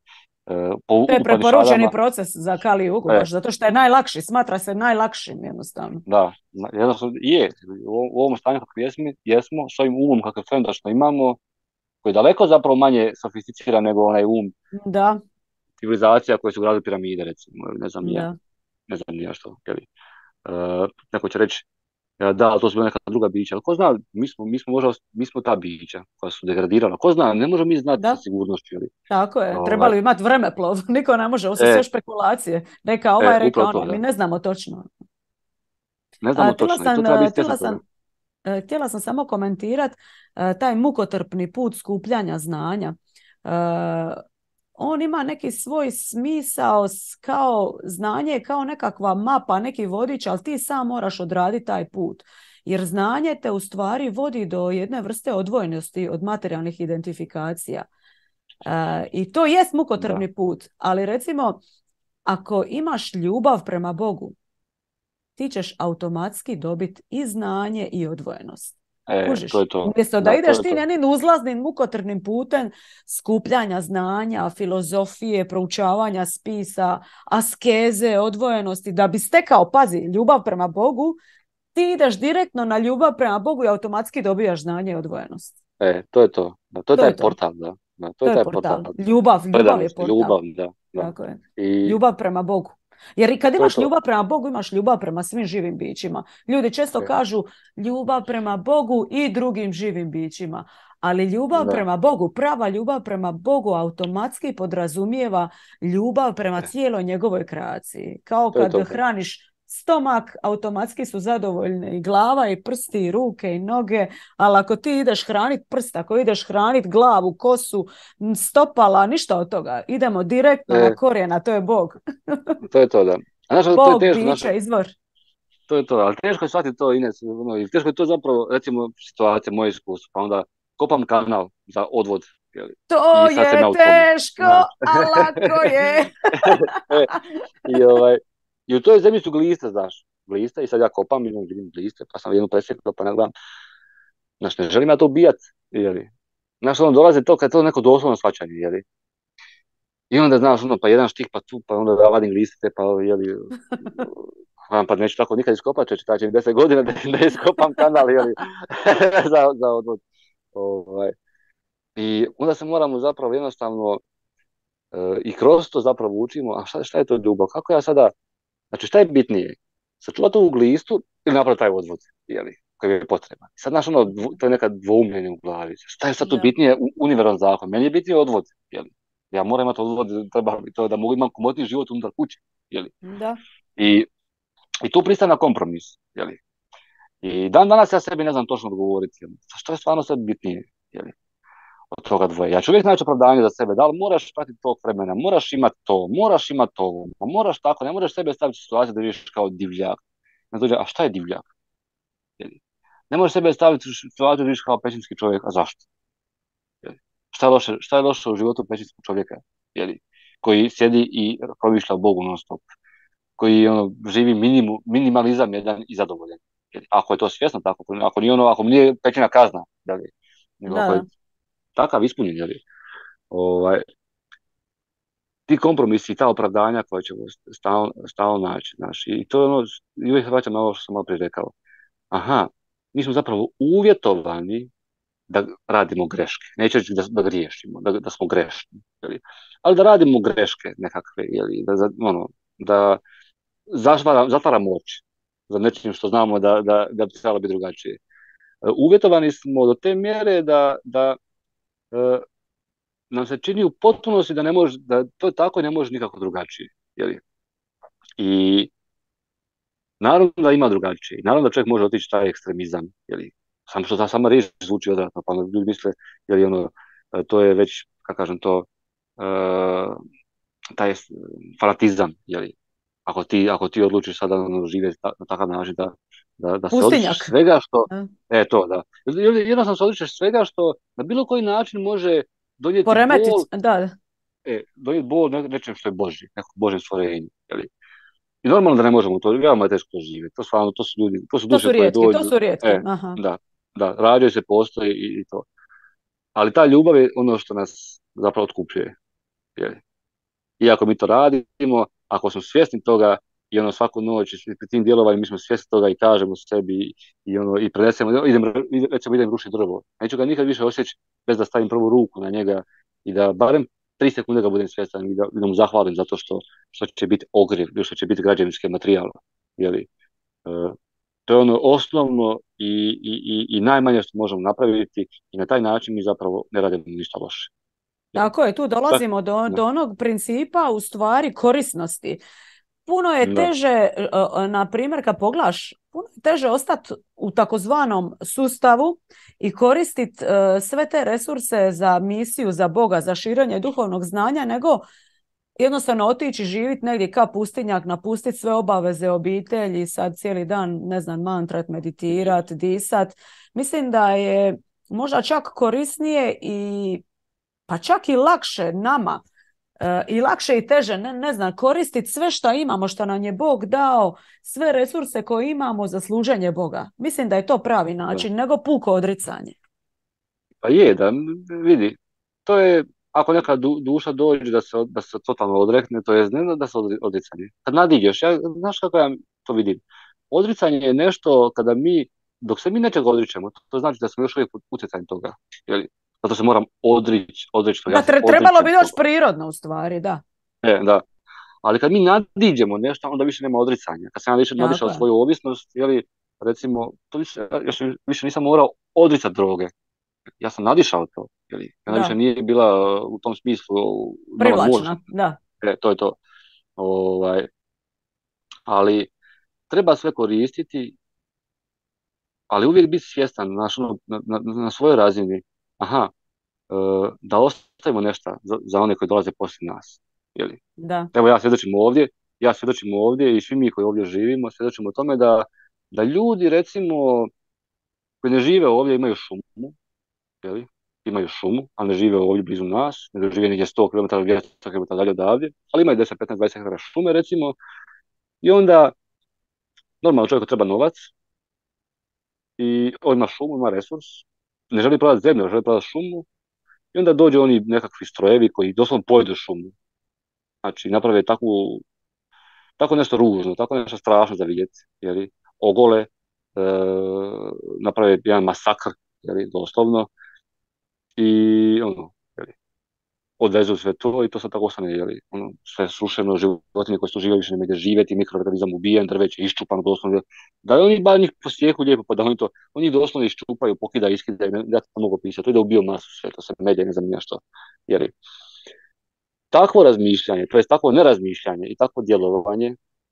To je preporučeni proces za Kali Jugu, zato što je najlakši, smatra se najlakšim jednostavno. Da, jednostavno je. U ovom stanju kako jesmo, s ovim umom kakav trenutačno imamo, koji je daleko zapravo manje sofisticiran nego onaj civilizacija koje su gradili piramide, recimo, ne znam ja što. Neko će reći, da, to su bila neka druga bića, ali ko zna, mi smo ta bića koja su degradirala, ko zna, ne možemo mi znati sa sigurnošću. Tako je, trebali imati vremeplov, niko ne može, ovo su sve špekulacije, reka ovaj, reka ono, mi ne znamo točno. Ne znamo točno, i to treba biti stresno. Htjela sam samo komentirati taj mukotrpni put skupljanja znanja. On ima neki svoj smisao kao znanje, kao nekakva mapa, neki vodič, ali ti sam moraš odraditi taj put. Jer znanje te u stvari vodi do jedne vrste odvojenosti od materijalnih identifikacija. I to jest mukotrpni put, ali recimo ako imaš ljubav prema Bogu, ti ćeš automatski dobiti i znanje i odvojenost. To je to. Umjesto da ideš ti njenim uzlaznim mukotrpnim putem skupljanja znanja, filozofije, proučavanja spisa, askeze, odvojenosti, da bi stekao, pazi, ljubav prema Bogu, ti ideš direktno na ljubav prema Bogu i automatski dobijaš znanje i odvojenost. To je to. To je taj portal, da. To je taj portal. Ljubav je portal. Ljubav, da. Tako je. Ljubav prema Bogu. Jer i kad imaš ljubav prema Bogu, imaš ljubav prema svim živim bićima. Ljudi često kažu ljubav prema Bogu i drugim živim bićima. Ali ljubav prema Bogu, prava ljubav prema Bogu automatski podrazumijeva ljubav prema cijeloj njegovoj kreaciji. Kao kad hraniš stomak, automatski su zadovoljne i glava i prsti i ruke i noge, ali ako ti ideš hraniti prst, ako ideš hraniti glavu, kosu, stopala, ništa od toga. Idemo direktno na korijena, to je Bog. To je to, da. Bog, biće, izvor. To je to, ali teško je shvatiti to, Ines, teško je to zapravo, recimo, situacija, moje iskustvo, pa onda kopam kanal za odvod. To je teško, a lako je. I u toj zemlji su gliste, znaš, gliste, i sad ja kopam, vidim gliste, pa sam jednu presjekao, pa ne gledam. Znaš, ne želim ja to ubijati, jeli. Znaš, ono, dolaze to kad je to neko doslovno shvaćanje, jeli. I onda, znaš, ono, pa jedan štih, pa tu, pa onda ja vadim gliste, pa, jeli, pa neću tako nikad iskopat, će 10 godina da iskopam kanal, jeli, za odvod. Ovaj, I onda se moramo zapravo jednostavno i kroz to zapravo učimo, a šta je to ljubav? Kako ja sada, znači šta je bitnije? Sačuvati ovu glistu ili napraviti taj odvod, jeli, koji je potreban. Sad, znaš, ono, to je neka dvoumljenje u glavi. Šta je sad tu Da, bitnije? Univerzalan zakon. Meni je bitnije odvod, jeli. Ja moram imati odvod, treba to da mogu imati komotniji život unutar kuće, jeli. da, I, i tu pristajem na kompromis, jeli. I dan danas ja sebi ne znam točno odgovoriti, jeli. Što je stvarno sad bitnije, jeli, od toga dvoje. Ja ću uvijek naći opravdanje za sebe, da li moraš pratiti tog vremena, moraš imati to, moraš imati to, pa moraš tako, ne možeš sebe staviti u situaciju da živiš kao divljak. Ne dođe, a šta je divljak? Jeli? Ne možeš sebe staviti u situaciju da živiš kao pećinski čovjek, a zašto? Jeli? Šta je loše u životu pećinskog čovjeka? Jeli? Koji sjedi i promišlja o Bogu non stop, koji ono, živi minimalizam jedan i zadovoljan. Jeli? Ako je to svjesno tako, ako nije ono, ako mu nije pećina kazna, jeli? Nego ako je da. takav ispunjen, jeli? Ovaj, ti kompromisi i ta opravdanja koja ćemo stalno naći. Znaš, i to je ono, i uvijek se vraćam na ovo što sam malo prije rekao. Aha, mi smo zapravo uvjetovani da radimo greške. Neću reći da griješimo, da smo grešni. Jeli? Ali da radimo greške nekakve, jeli? Da zatvaramo oči za nečim što znamo da bi trebalo biti drugačije. Uvjetovani smo do te mjere da e, nam se čini u potpunosti da ne može, da to tako ne može nikako drugačije. Jeli? I naravno da ima drugačije. Naravno da čovjek može otići taj ekstremizam. Jeli? Samo što ta sama riječ zvuči odvratno, pa ljudi misle, jeli ono, to je već, kako kažem to, taj fanatizam, jeli? Ako ti odlučiš sada živjeti na takav način da se odričeš Pustinjak. svega što, Da. to da, jednostavno se odričeš svega što na bilo koji način može donijeti Poremetit, bol, da, donijeti bol nečem što je Božje, nekom Božjem stvorenju, jeli? I normalno da ne možemo to, veoma je teško to živjeti. To stvarno, to su ljudi, to su to duše su koje rijetki, to dođu, su rijetki. Aha. da, rađaju se, postoji i to. Ali ta ljubav je ono što nas zapravo otkupljuje. Jeli? Iako mi to radimo, ako smo svjesni toga i ono svaku noć i pri tim djelovanjem mi smo svjesni toga i kažemo sebi i ono i prenesemo, idem rušiti drvo. Neću ga nikad više osjeći bez da stavim prvu ruku na njega i da barem 3 sekunde ga budem svjestan i da mu zahvalim zato što će biti ogrijev ili što će biti građevinski materijal. Jeli? E, To je ono osnovno i najmanje što možemo napraviti i na taj način mi zapravo ne radimo ništa loše. Jeli? Tako je, tu Da, dolazimo do onog principa u stvari korisnosti. Puno je da, teže, na primjer, kad poglaš, puno je teže ostati u takozvanom sustavu i koristiti sve te resurse za misiju, za Boga, za širenje duhovnog znanja, nego jednostavno otići živjeti negdje kao pustinjak, napustiti sve obaveze obitelji, sad cijeli dan, ne znam, mantrat, meditirat, disat. Mislim da je možda čak korisnije i pa čak i lakše nama i lakše i teže, ne znam, koristiti sve što imamo, što nam je Bog dao, sve resurse koje imamo za služenje Boga. Mislim da je to pravi da. način, nego puko odricanje. Pa je, da, vidi, to je, ako neka duša dođe da se totalno odrekne, to je ne da se odricanje. Kad nadiđeš, znaš kako ja to vidim? Odricanje je nešto kada dok se mi nečega odričemo, to znači da smo još uvijek pod utjecajem toga. Jeli? Zato se moram odreći toga, Da, ja se trebalo bi odričem doći toga. prirodno u stvari, da. Da. Ali kad mi nadiđemo nešto, onda više nema odricanja. Kad sam ja više Tako nadišao je. svoju ovisnost, recimo, ja se više nisam morao odricati droge. Ja sam nadišao to. Ona više Da, nije bila u tom smislu nama nužna. privlačna, da. To je to. Ovaj, ali treba sve koristiti, ali uvijek biti svjestan na svojoj razini. Aha, da ostavimo nešto za one koji dolaze poslije nas. Jeli? Da, Evo ja svjedočim ovdje i svi mi koji ovdje živimo svjedočimo o tome da ljudi recimo koji ne žive ovdje imaju šumu, jeli? Imaju šumu, a ne žive ovdje blizu nas, nego žive negdje 100 km, 200 km dalje odavde, ali imaju 10, 15, 20 hektara šume recimo i onda normalno čovjeku treba novac i on ima šumu, ima resurs, ne želi prodati zemlju, ne želi prodati šumu i onda dođu oni nekakvi strojevi koji doslovno pojedu šumu. Znači naprave tako nešto ružno, tako nešto strašno za vidjeti, ogole, naprave jedan masakr, doslovno, i ono, jeli, odvezu sve to i to sad tako ostane, jeli, ono, sve srušeno, životinje koje su živjeli više ne mogu živjeti, mikroorganizam ubijen, drveće iščupano doslovno, da oni bar njih posjeku lijepo, pa da oni to, oni doslovno iščupaju, pokidaju, iskidaju, ja to mogu pisati, to ide u biomasu sve, to se melje, ne znam ni ja što, jeli. Takvo razmišljanje, to je takvo nerazmišljanje i takvo djelovanje,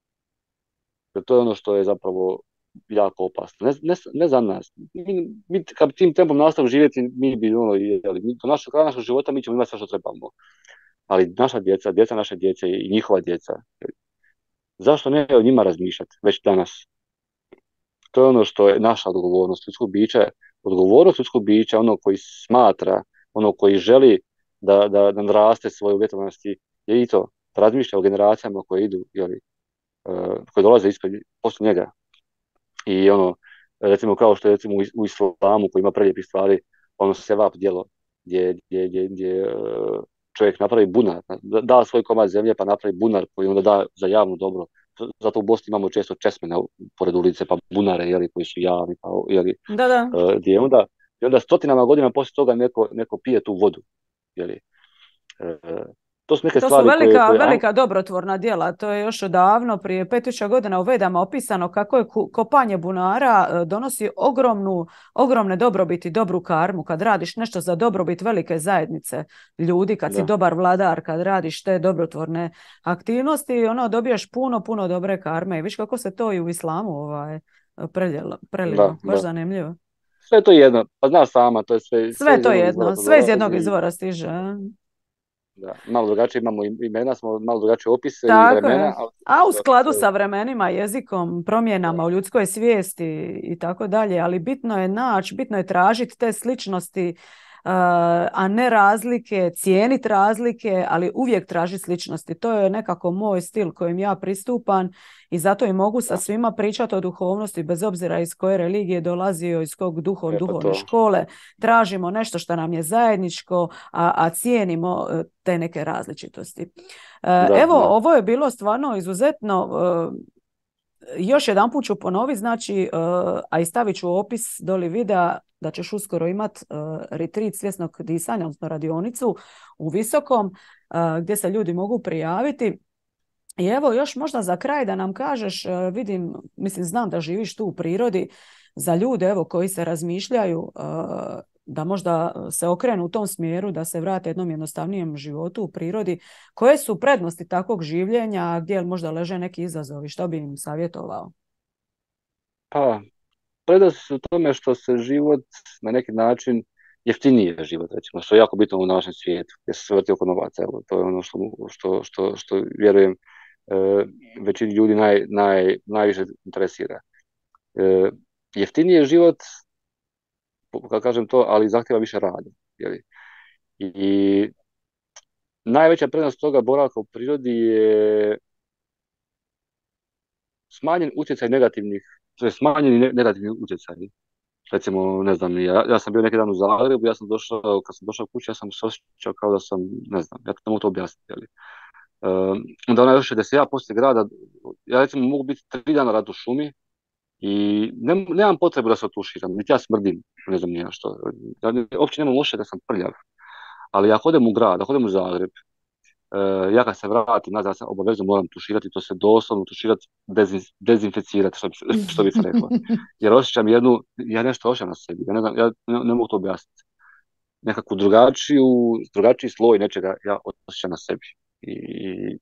jer to je ono što je zapravo jako opasno. Ne za nas. Mi kad tim tempom nastavimo živjeti, mi bi ono, jeli, do našeg života mi ćemo imati sve što trebamo. Ali naša djeca, djeca naše djece i njihova djeca, zašto ne o njima razmišljati već danas? To je ono što je naša odgovornost ljudskog bića. Odgovornost ljudskog bića, ono koji smatra, ono koji želi da naraste svoje uvjetovanosti, je i to, da razmišlja o generacijama koje idu, jeli, koje dolaze ispred, poslije njega. I ono, recimo kao što je recimo u islamu koji ima prelijepih stvari, ono sevap djelo, gdje čovjek napravi bunar, da svoj komad zemlje pa napravi bunar koji onda da za javno dobro. Zato u Bosni imamo često česmene pored ulice, pa bunare, jeli, koji su javni, pa, jeli, Da, da. gdje onda stotinama godina poslije toga neko pije tu vodu. Jeli. To su neke To su stvari velika dobrotvorna djela. To je još odavno, prije 5000 godina u Vedama opisano kako je kopanje bunara donosi ogromne dobrobiti, dobru karmu. Kad radiš nešto za dobrobit velike zajednice ljudi, kad si dobar vladar, kad radiš te dobrotvorne aktivnosti, ono dobiješ puno dobre karme. I viš kako se to i u islamu prelilo. Baš zanimljivo. Sve to jedno. Pa znaš sama, to je sve to jedno. Sve iz jednog izvora stiže. Da, malo drugačije imamo imena, smo malo drugačije opise tako i vremena. A u skladu sa vremenima, jezikom, promjenama u ljudskoj svijesti i tako dalje, ali bitno je bitno je tražiti te sličnosti, a ne razlike, cijeniti razlike, ali uvijek tražiti sličnosti. To je nekako moj stil kojim ja pristupam i zato i mogu sa svima pričati o duhovnosti, bez obzira iz koje religije dolazio, iz kog duhovne škole. Tražimo nešto što nam je zajedničko, a cijenimo te neke različitosti. Ovo je bilo stvarno izuzetno. Još jedan put ću ponoviti, znači, a i stavit ću opis doli videa da ćeš uskoro imati retreat svjesnog disanja, odnosno radionicu u Visokom, gdje se ljudi mogu prijaviti. I evo još možda za kraj da nam kažeš, znam da živiš tu u prirodi, za ljude evo koji se razmišljaju da možda se okrenu u tom smjeru, da se vrate jednom jednostavnijem životu u prirodi. Koje su prednosti takvog življenja, gdje možda leže neki izazovi, što bi im savjetovao? Pa, prednosti su u tome što se život na neki način jeftinije život, recimo, što je jako bitno u našem svijetu, gdje se vrti oko novaca. Evo, to je ono što vjerujem većini ljudi najviše interesira. Jeftiniji je život, kako kažem to, ali zahtjeva više rada. I najveća prednost toga boravka u prirodi je smanjen utjecaj smanjeni negativni utjecaji. Recimo, ne znam, ja sam bio neki dan u Zagrebu, kad sam došao kući, ja sam se osjećao kao da sam, ne znam, ja to mogu to objasniti. Onda ona još je da se ja poslije grada, ja recimo mogu biti 3 dana rad u šumi i nemam potrebu da se otuširam, niti ja smrdim, ne znam nije što. Ja uopće nemam osjećaj da sam prljav. Ali ako odem u grad, ako odem u Zagreb, ja kad se vratim nazad, ja se obavezno moram tuširati, to se doslovno tuširati, dezinficirati, što bi se reklo. Jer osjećam ja nešto osjećam na sebi, ja ne mogu to objasniti. Nekakvu drugačiji sloj nečega ja osjećam na sebi. I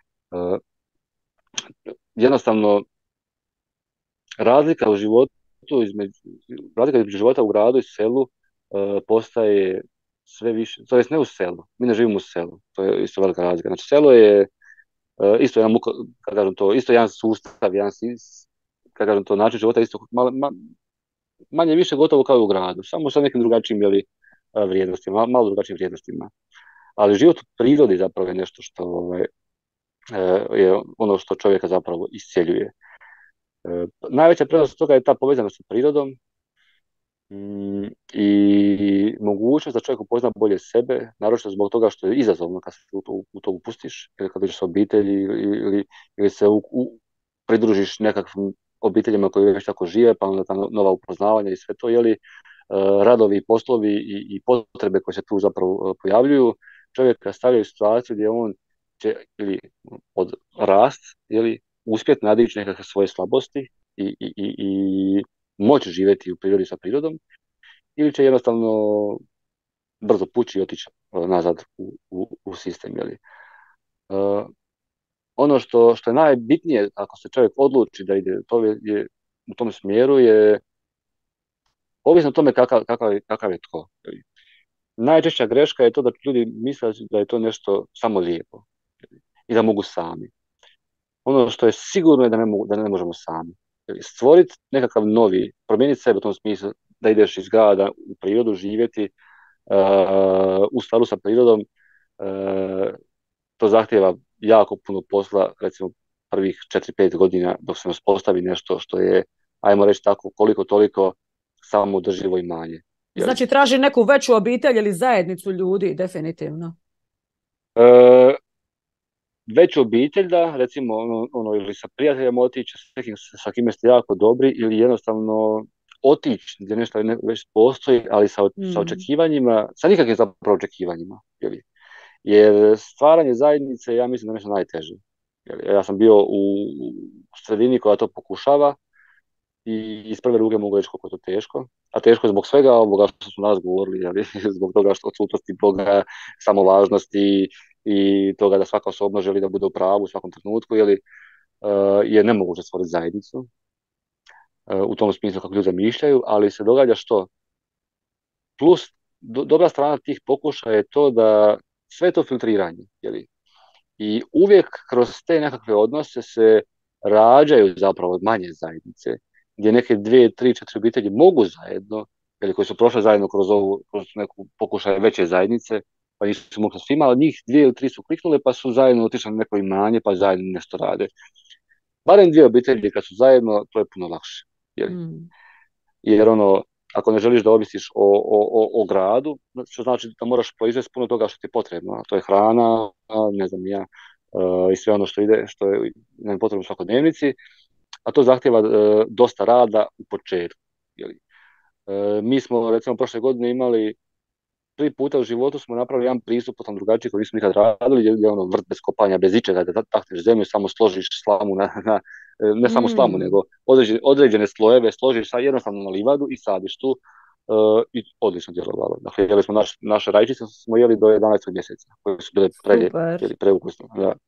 jednostavno razlika između života u gradu i selu postaje sve više, to jest ne u selu, mi ne živimo u selu, to je isto velika razlika. Znači selo je isto jedan isto jedan sustav, kako kažem to, način života isto manje više gotovo kao i u gradu, samo sa nekim drugačijim vrijednostima, malo drugačijim vrijednostima. Ali život u prirodi zapravo je nešto što je ono što čovjeka zapravo iscjeljuje. Najveća prednost toga je ta povezanost sa prirodom i mogućnost da čovjek upozna bolje sebe, naročito zbog toga što je izazovno kad se u to upustiš, ili kad dođeš sa obitelji ili se pridružiš nekakvim obiteljima koji već tako žive, pa onda ta nova upoznavanja i sve to, radovi, poslovi i potrebe koje se tu zapravo pojavljuju, čovjeka stavljaju u situaciju gdje on će ili od rast, ili uspjeti nadići nekakve svoje slabosti i moći živjeti u prirodi sa prirodom, ili će jednostavno brzo pući i otići nazad u sistem. Jeli. Ono što je najbitnije ako se čovjek odluči da ide u tom smjeru je ovisno o tome kakav je tko. Najčešća greška je to da ljudi misle da je to nešto samo lijepo i da mogu sami. Ono što je sigurno je da ne možemo sami. Stvoriti nekakav novi, promijeniti sebe u tom smislu da ideš iz grada u prirodu živjeti u skladu sa prirodom, to zahtijeva jako puno posla, recimo prvih 4-5 godina dok se uspostavi nešto što je, ajmo reći tako, koliko toliko samoodrživo imanje. Znači traži neku veću obitelj ili zajednicu ljudi, definitivno. Veću obitelj, da, recimo ili sa prijateljem otići, sa kime ste jako dobri, ili jednostavno otići gdje nešto već postoji, ali sa očekivanjima, sa nikakvim zapravo očekivanjima. Jer stvaranje zajednice, ja mislim da je nešto najteže. Ja sam bio u sredini koja to pokušava i iz prve ruke mogu reći koliko je to teško. A teško je zbog svega ovoga što smo nas govorili, zbog toga što odsutnosti Boga, samovažnosti i toga da svaka osobno želi da bude u pravu u svakom trenutku, je nemoguće stvoriti zajednicu u tom smislu kako ljudi zamišljaju, ali se događa što? Plus, dobra strana tih pokušaja je to da sve to filtriranje, i uvijek kroz te nekakve odnose se rađaju zapravo manje zajednice, gdje neke 2, 3, 4 obitelji mogu zajedno, koji su prošle zajedno kroz neku pokušaj veće zajednice, pa nisu mogli svima, ali njih 2 ili 3 su kliknule pa su zajedno otišli na neko imanje, pa zajedno nešto rade. Barem 2 obitelji kad su zajedno, to je puno lakše. Jer ako ne želiš da ovisiš o gradu, što znači da moraš proizvesti puno toga što ti je potrebno, a to je hrana, ne znam ja, i sve ono što je nam potrebno u svakodnevnici, a to zahtjeva dosta rada u početku. Mi smo, recimo, prošle godine imali 3 puta u životu smo napravili jedan pristup potom drugačiji koji nismo nikad radili, gdje je vrt bez kopanja, bez ičega, da takneš zemlju, samo složiš slamu ne samo slamu, nego određene slojeve složiš jednostavno na livadu i sadiš tu i odlično djelovalo. Dakle, jeli smo naše rajčice smo jeli do 11. mjeseca, koje su bile preukusne.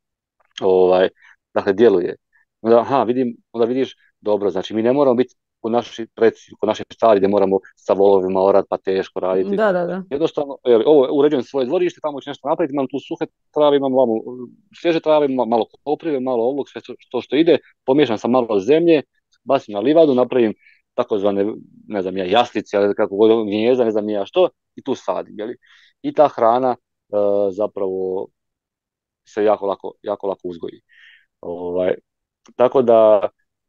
Dakle, djeluje. Onda vidiš, dobro, znači mi ne moramo biti ko naši stari gdje moramo sa volovima orat pa teško raditi. Da. Jednostavno, ovo uređujem svoje dvorište, tamo ću nešto napraviti, imam tu suhe trave, imam svježe trave, malo koprive, malo ovog, sve što ide, pomiješam sam malo zemlje, bacim na livadu, napravim takozvane, ne znam ja, jaslice, kako god, gnjezda, ne znam ja što, i tu sadim. I ta hrana zapravo se jako lako uzgoji. Tako da,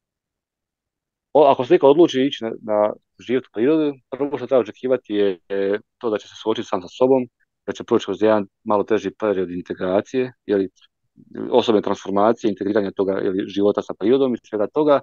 ako se neka odluči ići na život u prirodu, prvo što treba očekivati je to da će se suočiti sam sa sobom, da će proći kroz jedan malo teži period integracije, osobne transformacije, integriranja toga života sa prirodom i svega toga,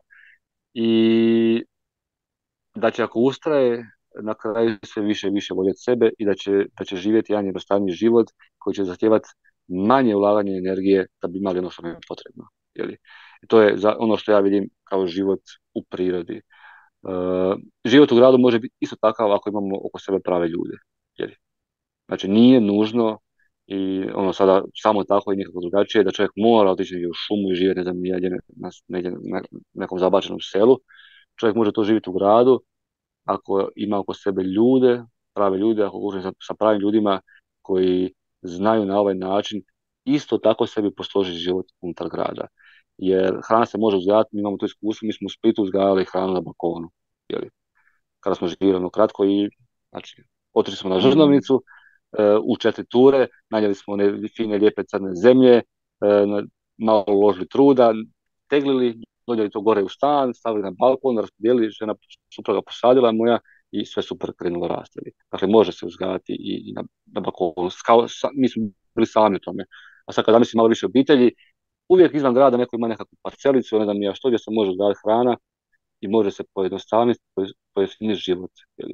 i da će ako ustraje na kraju sve više i više voljeti sebe i da će živjeti jedan jednostavniji život koji će zahtijevati manje ulaganje energije da bi imali ono što nam je potrebno. To je ono što ja vidim kao život u prirodi. Život u gradu može biti isto takav ako imamo oko sebe prave ljude. Znači nije nužno i sada samo tako i nekako drugačije da čovjek mora otići u šumu i živjeti negdje na nekom zabačenom selu. Čovjek može to živjeti u gradu ako ima oko sebe prave ljude, ako može sa pravim ljudima koji znaju na ovaj način isto tako sebi posložiti život unutar grada. Jer hrana se može uzgajati, mi imamo to iskustvo, mi smo u Splitu uzgajali hranu na balkonu. Kada smo živjeli kratko i znači, otišli smo na žrnovnicu, u 4 ture, nanijeli smo one fine, lijepe crne zemlje, malo uložili truda, teglili, dođeli to gore u stan, stavili na balkon, raspodijelili, žena supruga posadila moja i sve super krenulo rasti. Dakle, može se uzgajati i na balkonu. Mi smo bili sami u tome. A sad kada mislim malo više obitelji, uvijek izvan grada neko ima nekakvu parcelicu, ne znam ja što, gdje se može uzgajati hrana i može se pojednostaviti život.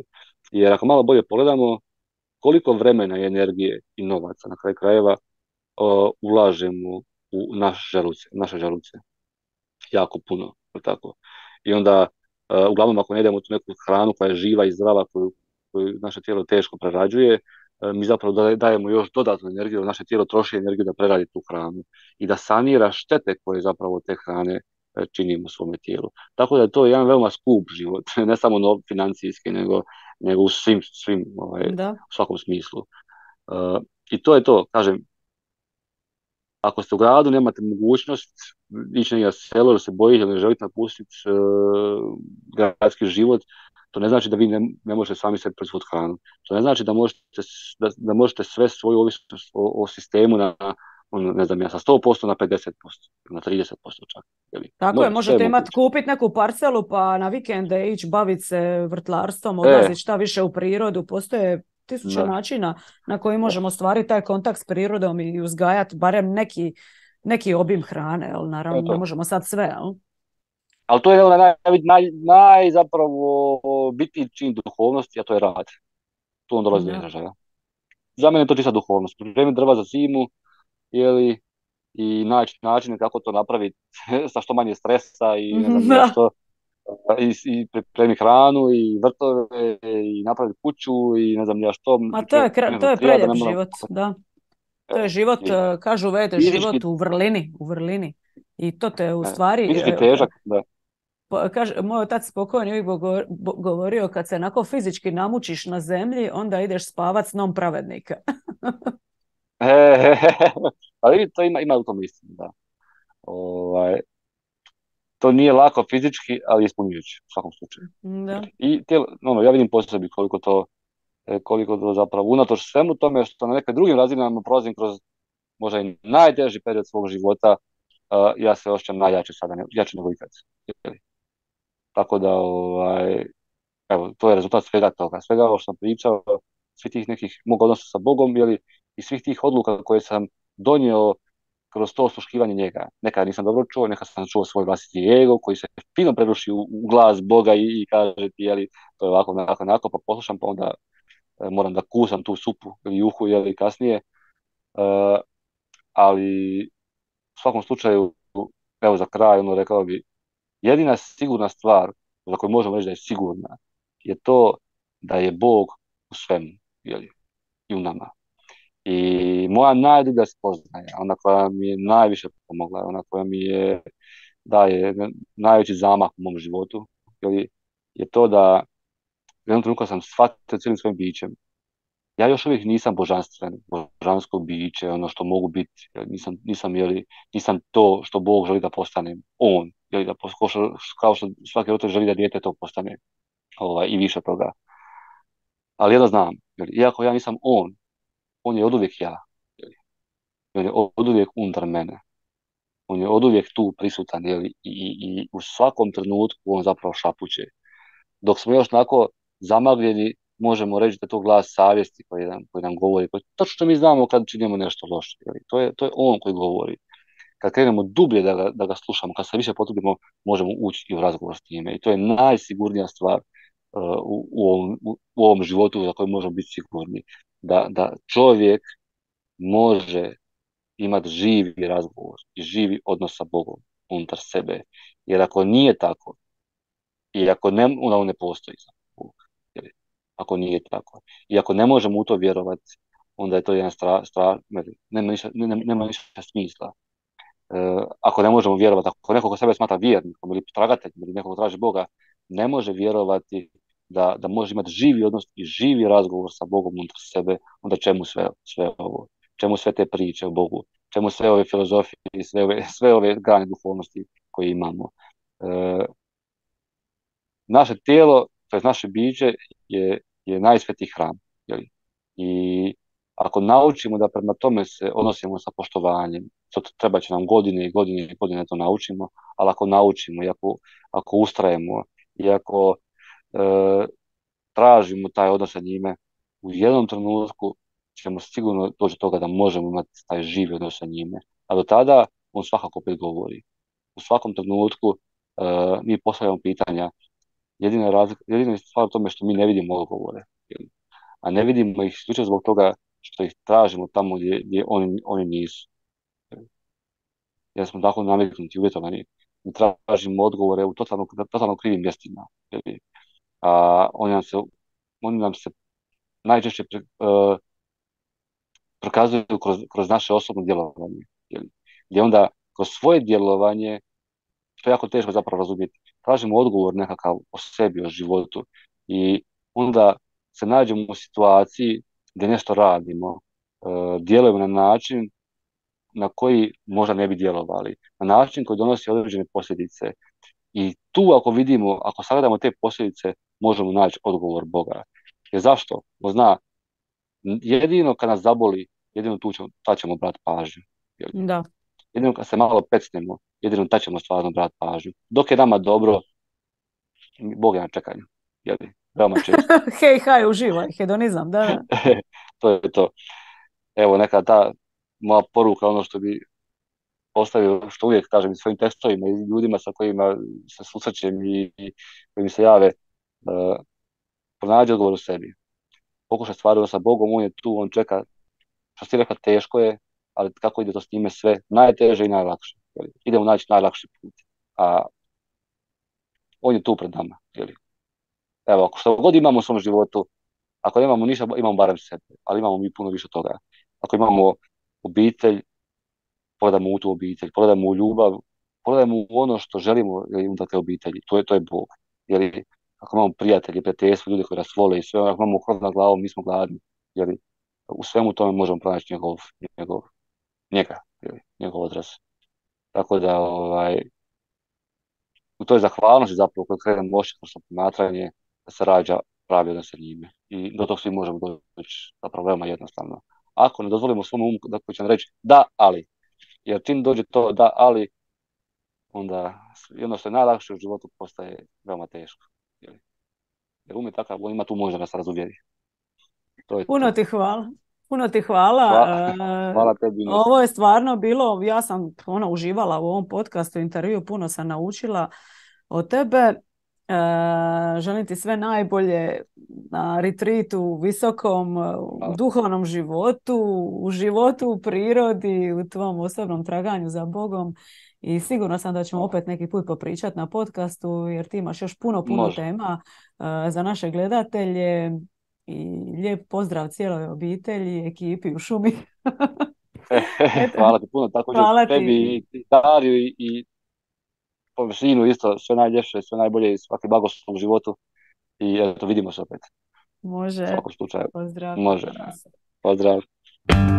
Jer ako malo bolje pogledamo, koliko vremena i energije i novaca na kraju krajeva ulažemo u naše želuce. Jako puno, jel tako. I onda, uglavnom ako ne jedemo tu neku hranu koja je živa i zdrava, koju naše tijelo teško prerađuje, mi zapravo dajemo još dodatnu energiju, naše tijelo troši energiju da preradi tu hranu i da sanira štete koje zapravo te hrane činimo svome tijelu. Tako da je to jedan veoma skup život, ne samo financijski, nego u svim Da. u svakom smislu. I to je to, kažem, ako ste u gradu, nemate mogućnost ići negdje na selo ili se bojite ili ne želite napustiti gradski život, to ne znači da vi ne možete sami sebi proizvoditi hranu. To ne znači da možete sve svoju ovisnost o sistemu ne znam ja, sa 100% na 50%, na 30% čak. Tako je, Može, sve je možete imati, moguće. kupiti neku parcelu pa na vikende ići baviti se vrtlarstvom, E, odlaziti šta više u prirodu. Postoje tisuće da, načina na koji da. možemo ostvariti taj kontakt s prirodom i uzgajati barem neki obim hrane. Jel? To je Naravno, ne to. možemo sad sve. Jel? Ali to je onaj naj zapravo bitniji čin duhovnosti, a to je rad. Tu on dolazi do Da. izražaja. Za mene je to čista duhovnost. Pripremiti drva za zimu, jeli, i naći načine kako to napraviti sa što manje stresa i ne znam ja Da. što, i pripremiti hranu i vrtove i napraviti kuću i ne znam ja što, Ma pripremiti to je materijal da prelijep ne moram. život, da. To je život, I kažu Vede, život fizički, u vrlini, u vrlini. I to te u ne, stvari, fizički težak, da. kaže, moj otac pokojni uvijek govorio kad se onako fizički namučiš na zemlji, onda ideš spavat snom pravednika. Ali to ima u tom istinu, da. Ovaj, to nije lako fizički, ali ispunjujuće u svakom slučaju. Da. I ja vidim po sebi koliko to zapravo, unatoč svemu tome što na nekim drugim razinama prolazim kroz možda i najteži period svog života, ja se osjećam najjače sada, jače nego ikad. Tako da, evo, to je rezultat svega toga, svega ovo što sam pričao, svih tih nekih mog odnosa sa Bogom, i svih tih odluka koje sam donio kroz to osluškivanje njega. Nekad nisam dobro čuo, nekad sam čuo svoj vlastiti ego koji se fino preruši u glas Boga i kaže ti, to je ovako, onako, pa poslušam, pa onda moram da kusam tu supu ili juhu, kasnije. Ali u svakom slučaju, evo za kraj, rekao bi, jedina sigurna stvar za koju možemo reći da je sigurna je to da je Bog u svemu, i u nama. I moja najdublja spoznaja, ona koja mi je najviše pomogla, ona koja mi daje najveći zamah u mom životu, je to da u jednom trenutku sam shvatio cijelim svojim bićem. Ja još uvijek nisam božansko biće, ono što mogu biti. Nisam to što Bog želi da postanem. On, kao što svaki roditelj želi da dijete to postane. I više toga. Ali ja da znam, iako ja nisam on je oduvijek ja. On je oduvijek unutar mene. On je oduvijek tu prisutan, i u svakom trenutku on zapravo šapuće. Dok smo još onako zamagljeni, možemo reći da je to glas savjesti koji nam govori. Točno mi znamo kad činimo nešto loše. To je on koji govori. Kad krenemo dublje da ga slušamo, kad se više potrudimo, možemo ući i u razgovor s njime. I to je najsigurnija stvar u ovom životu za koju možemo biti sigurni. Da čovjek može imati živi razgovor i živi odnos sa Bogom unutar sebe. Jer ako nije tako, i ako onda on ne postoji za Bog. Ako nije tako. I ako ne možemo u to vjerovati, onda je to jedan nema ništa smisla. Ako ne možemo vjerovati, ako neko ko sebe smatra vjernikom ili tragateljem ili nekog traži Boga, ne može vjerovati da može imati živi odnos i živi razgovor sa Bogom unutar sebe, onda čemu sve ovo? Čemu sve te priče o Bogu? Čemu sve ove filozofije i sve ove grane duhovnosti koje imamo? Naše tijelo, to je naše biće, je najsvetiji hram. I ako naučimo da prema tome se odnosimo sa poštovanjem, to treba će nam godine i godine i godine to naučimo, ali ako naučimo i ako ustrajemo i ako tražimo taj odnos sa njime, u jednom trenutku ćemo sigurno doći do toga da možemo imati taj živi odnos sa njime. A do tada on svakako opet govori. U svakom trenutku mi postavljamo pitanja. Jedina stvar u tome što mi ne vidimo odgovore. a ne vidimo ih isključivo zbog toga što ih tražimo tamo gdje oni nisu. Jer smo tako naviknuti, uvjetovani, mi tražimo odgovore u totalno krivim mjestima. A oni nam se najčešće prokazuju kroz naše osobno djelovanje. Gdje onda kroz svoje djelovanje, to je jako teško zapravo razumjeti, tražimo odgovor nekakav o sebi, o životu i onda se nađemo u situaciji gdje nešto radimo, djelujemo na način na koji možda ne bi djelovali, na način koji donosi određene posljedice. I tu ako sagledamo te posljedice, možemo naći odgovor Boga. Jer zašto? Bo zna, jedino kad nas zaboli, jedino tad ćemo brati pažnju. Da. Jedino kad se malo pecnemo, jedino tad ćemo stvarno brati pažnju. Dok je nama dobro, Bog je na čekanju. Veoma često. Hej, haj, uživaj, hedonizam, da. To je to. Evo, neka ta moja poruka, ono što bi postavio, što uvijek kažem i svojim testovima i ljudima sa kojima se susrećem i koji mi se jave, pronađi odgovor u sebi. Pokušaj stvari sa Bogom, on je tu, on čeka. Što si rekla, teško je, ali kako ide to s njime sve, najteže i najlakše. Idemo naći najlakši put. A on je tu pred nama. Evo, ako što god imamo u svom životu, ako nemamo ništa, imamo barem sebe, ali imamo mi puno više toga. Ako imamo obitelj, pogledamo u tu obitelj, pogledamo u ljubav, pogledamo u ono što želimo unutar te obitelji, to je Bog. Ako imamo prijatelje, prijateljstvo, ljudi koji nas vole i sve, ako imamo krov nad glavom, mi smo gladni. U svemu tome možemo pronaći njegov odraz. Tako da, u toj zahvalnosti zapravo koji krenemo ošetno promatranje, da se rađa pravi odnos sa njime. I do tog svi možemo doći zapravo veoma jednostavno. Ako ne dozvolimo svom umu da koji će nam reći da, ali. Jer čim dođe to da, ali, onda ono što je najlakše u životu postaje veoma teško. Jer um je takav, on ima tu možda nas razuvjeri. Puno ti hvala. Puno ti hvala. Hvala tebi. Ovo je stvarno bilo, ja sam uživala u ovom podcastu, intervju, puno sam naučila od tebe. Želim ti sve najbolje na retreatu, visokom, u duhovnom životu, u životu u prirodi, u tvom osobnom traganju za Bogom. I sigurno sam da ćemo opet neki put popričati na podcastu, jer ti imaš još puno tema za naše gledatelje. I lijep pozdrav cijeloj obitelji, ekipi u šumi. Hvala ti puno, također tebi i Dariju i površinu isto, sve najljepše, sve najbolje i svaki blagoslov u životu. I eto, vidimo se opet. Može. U svakom slučaju. Pozdrav. Može. Pozdrav.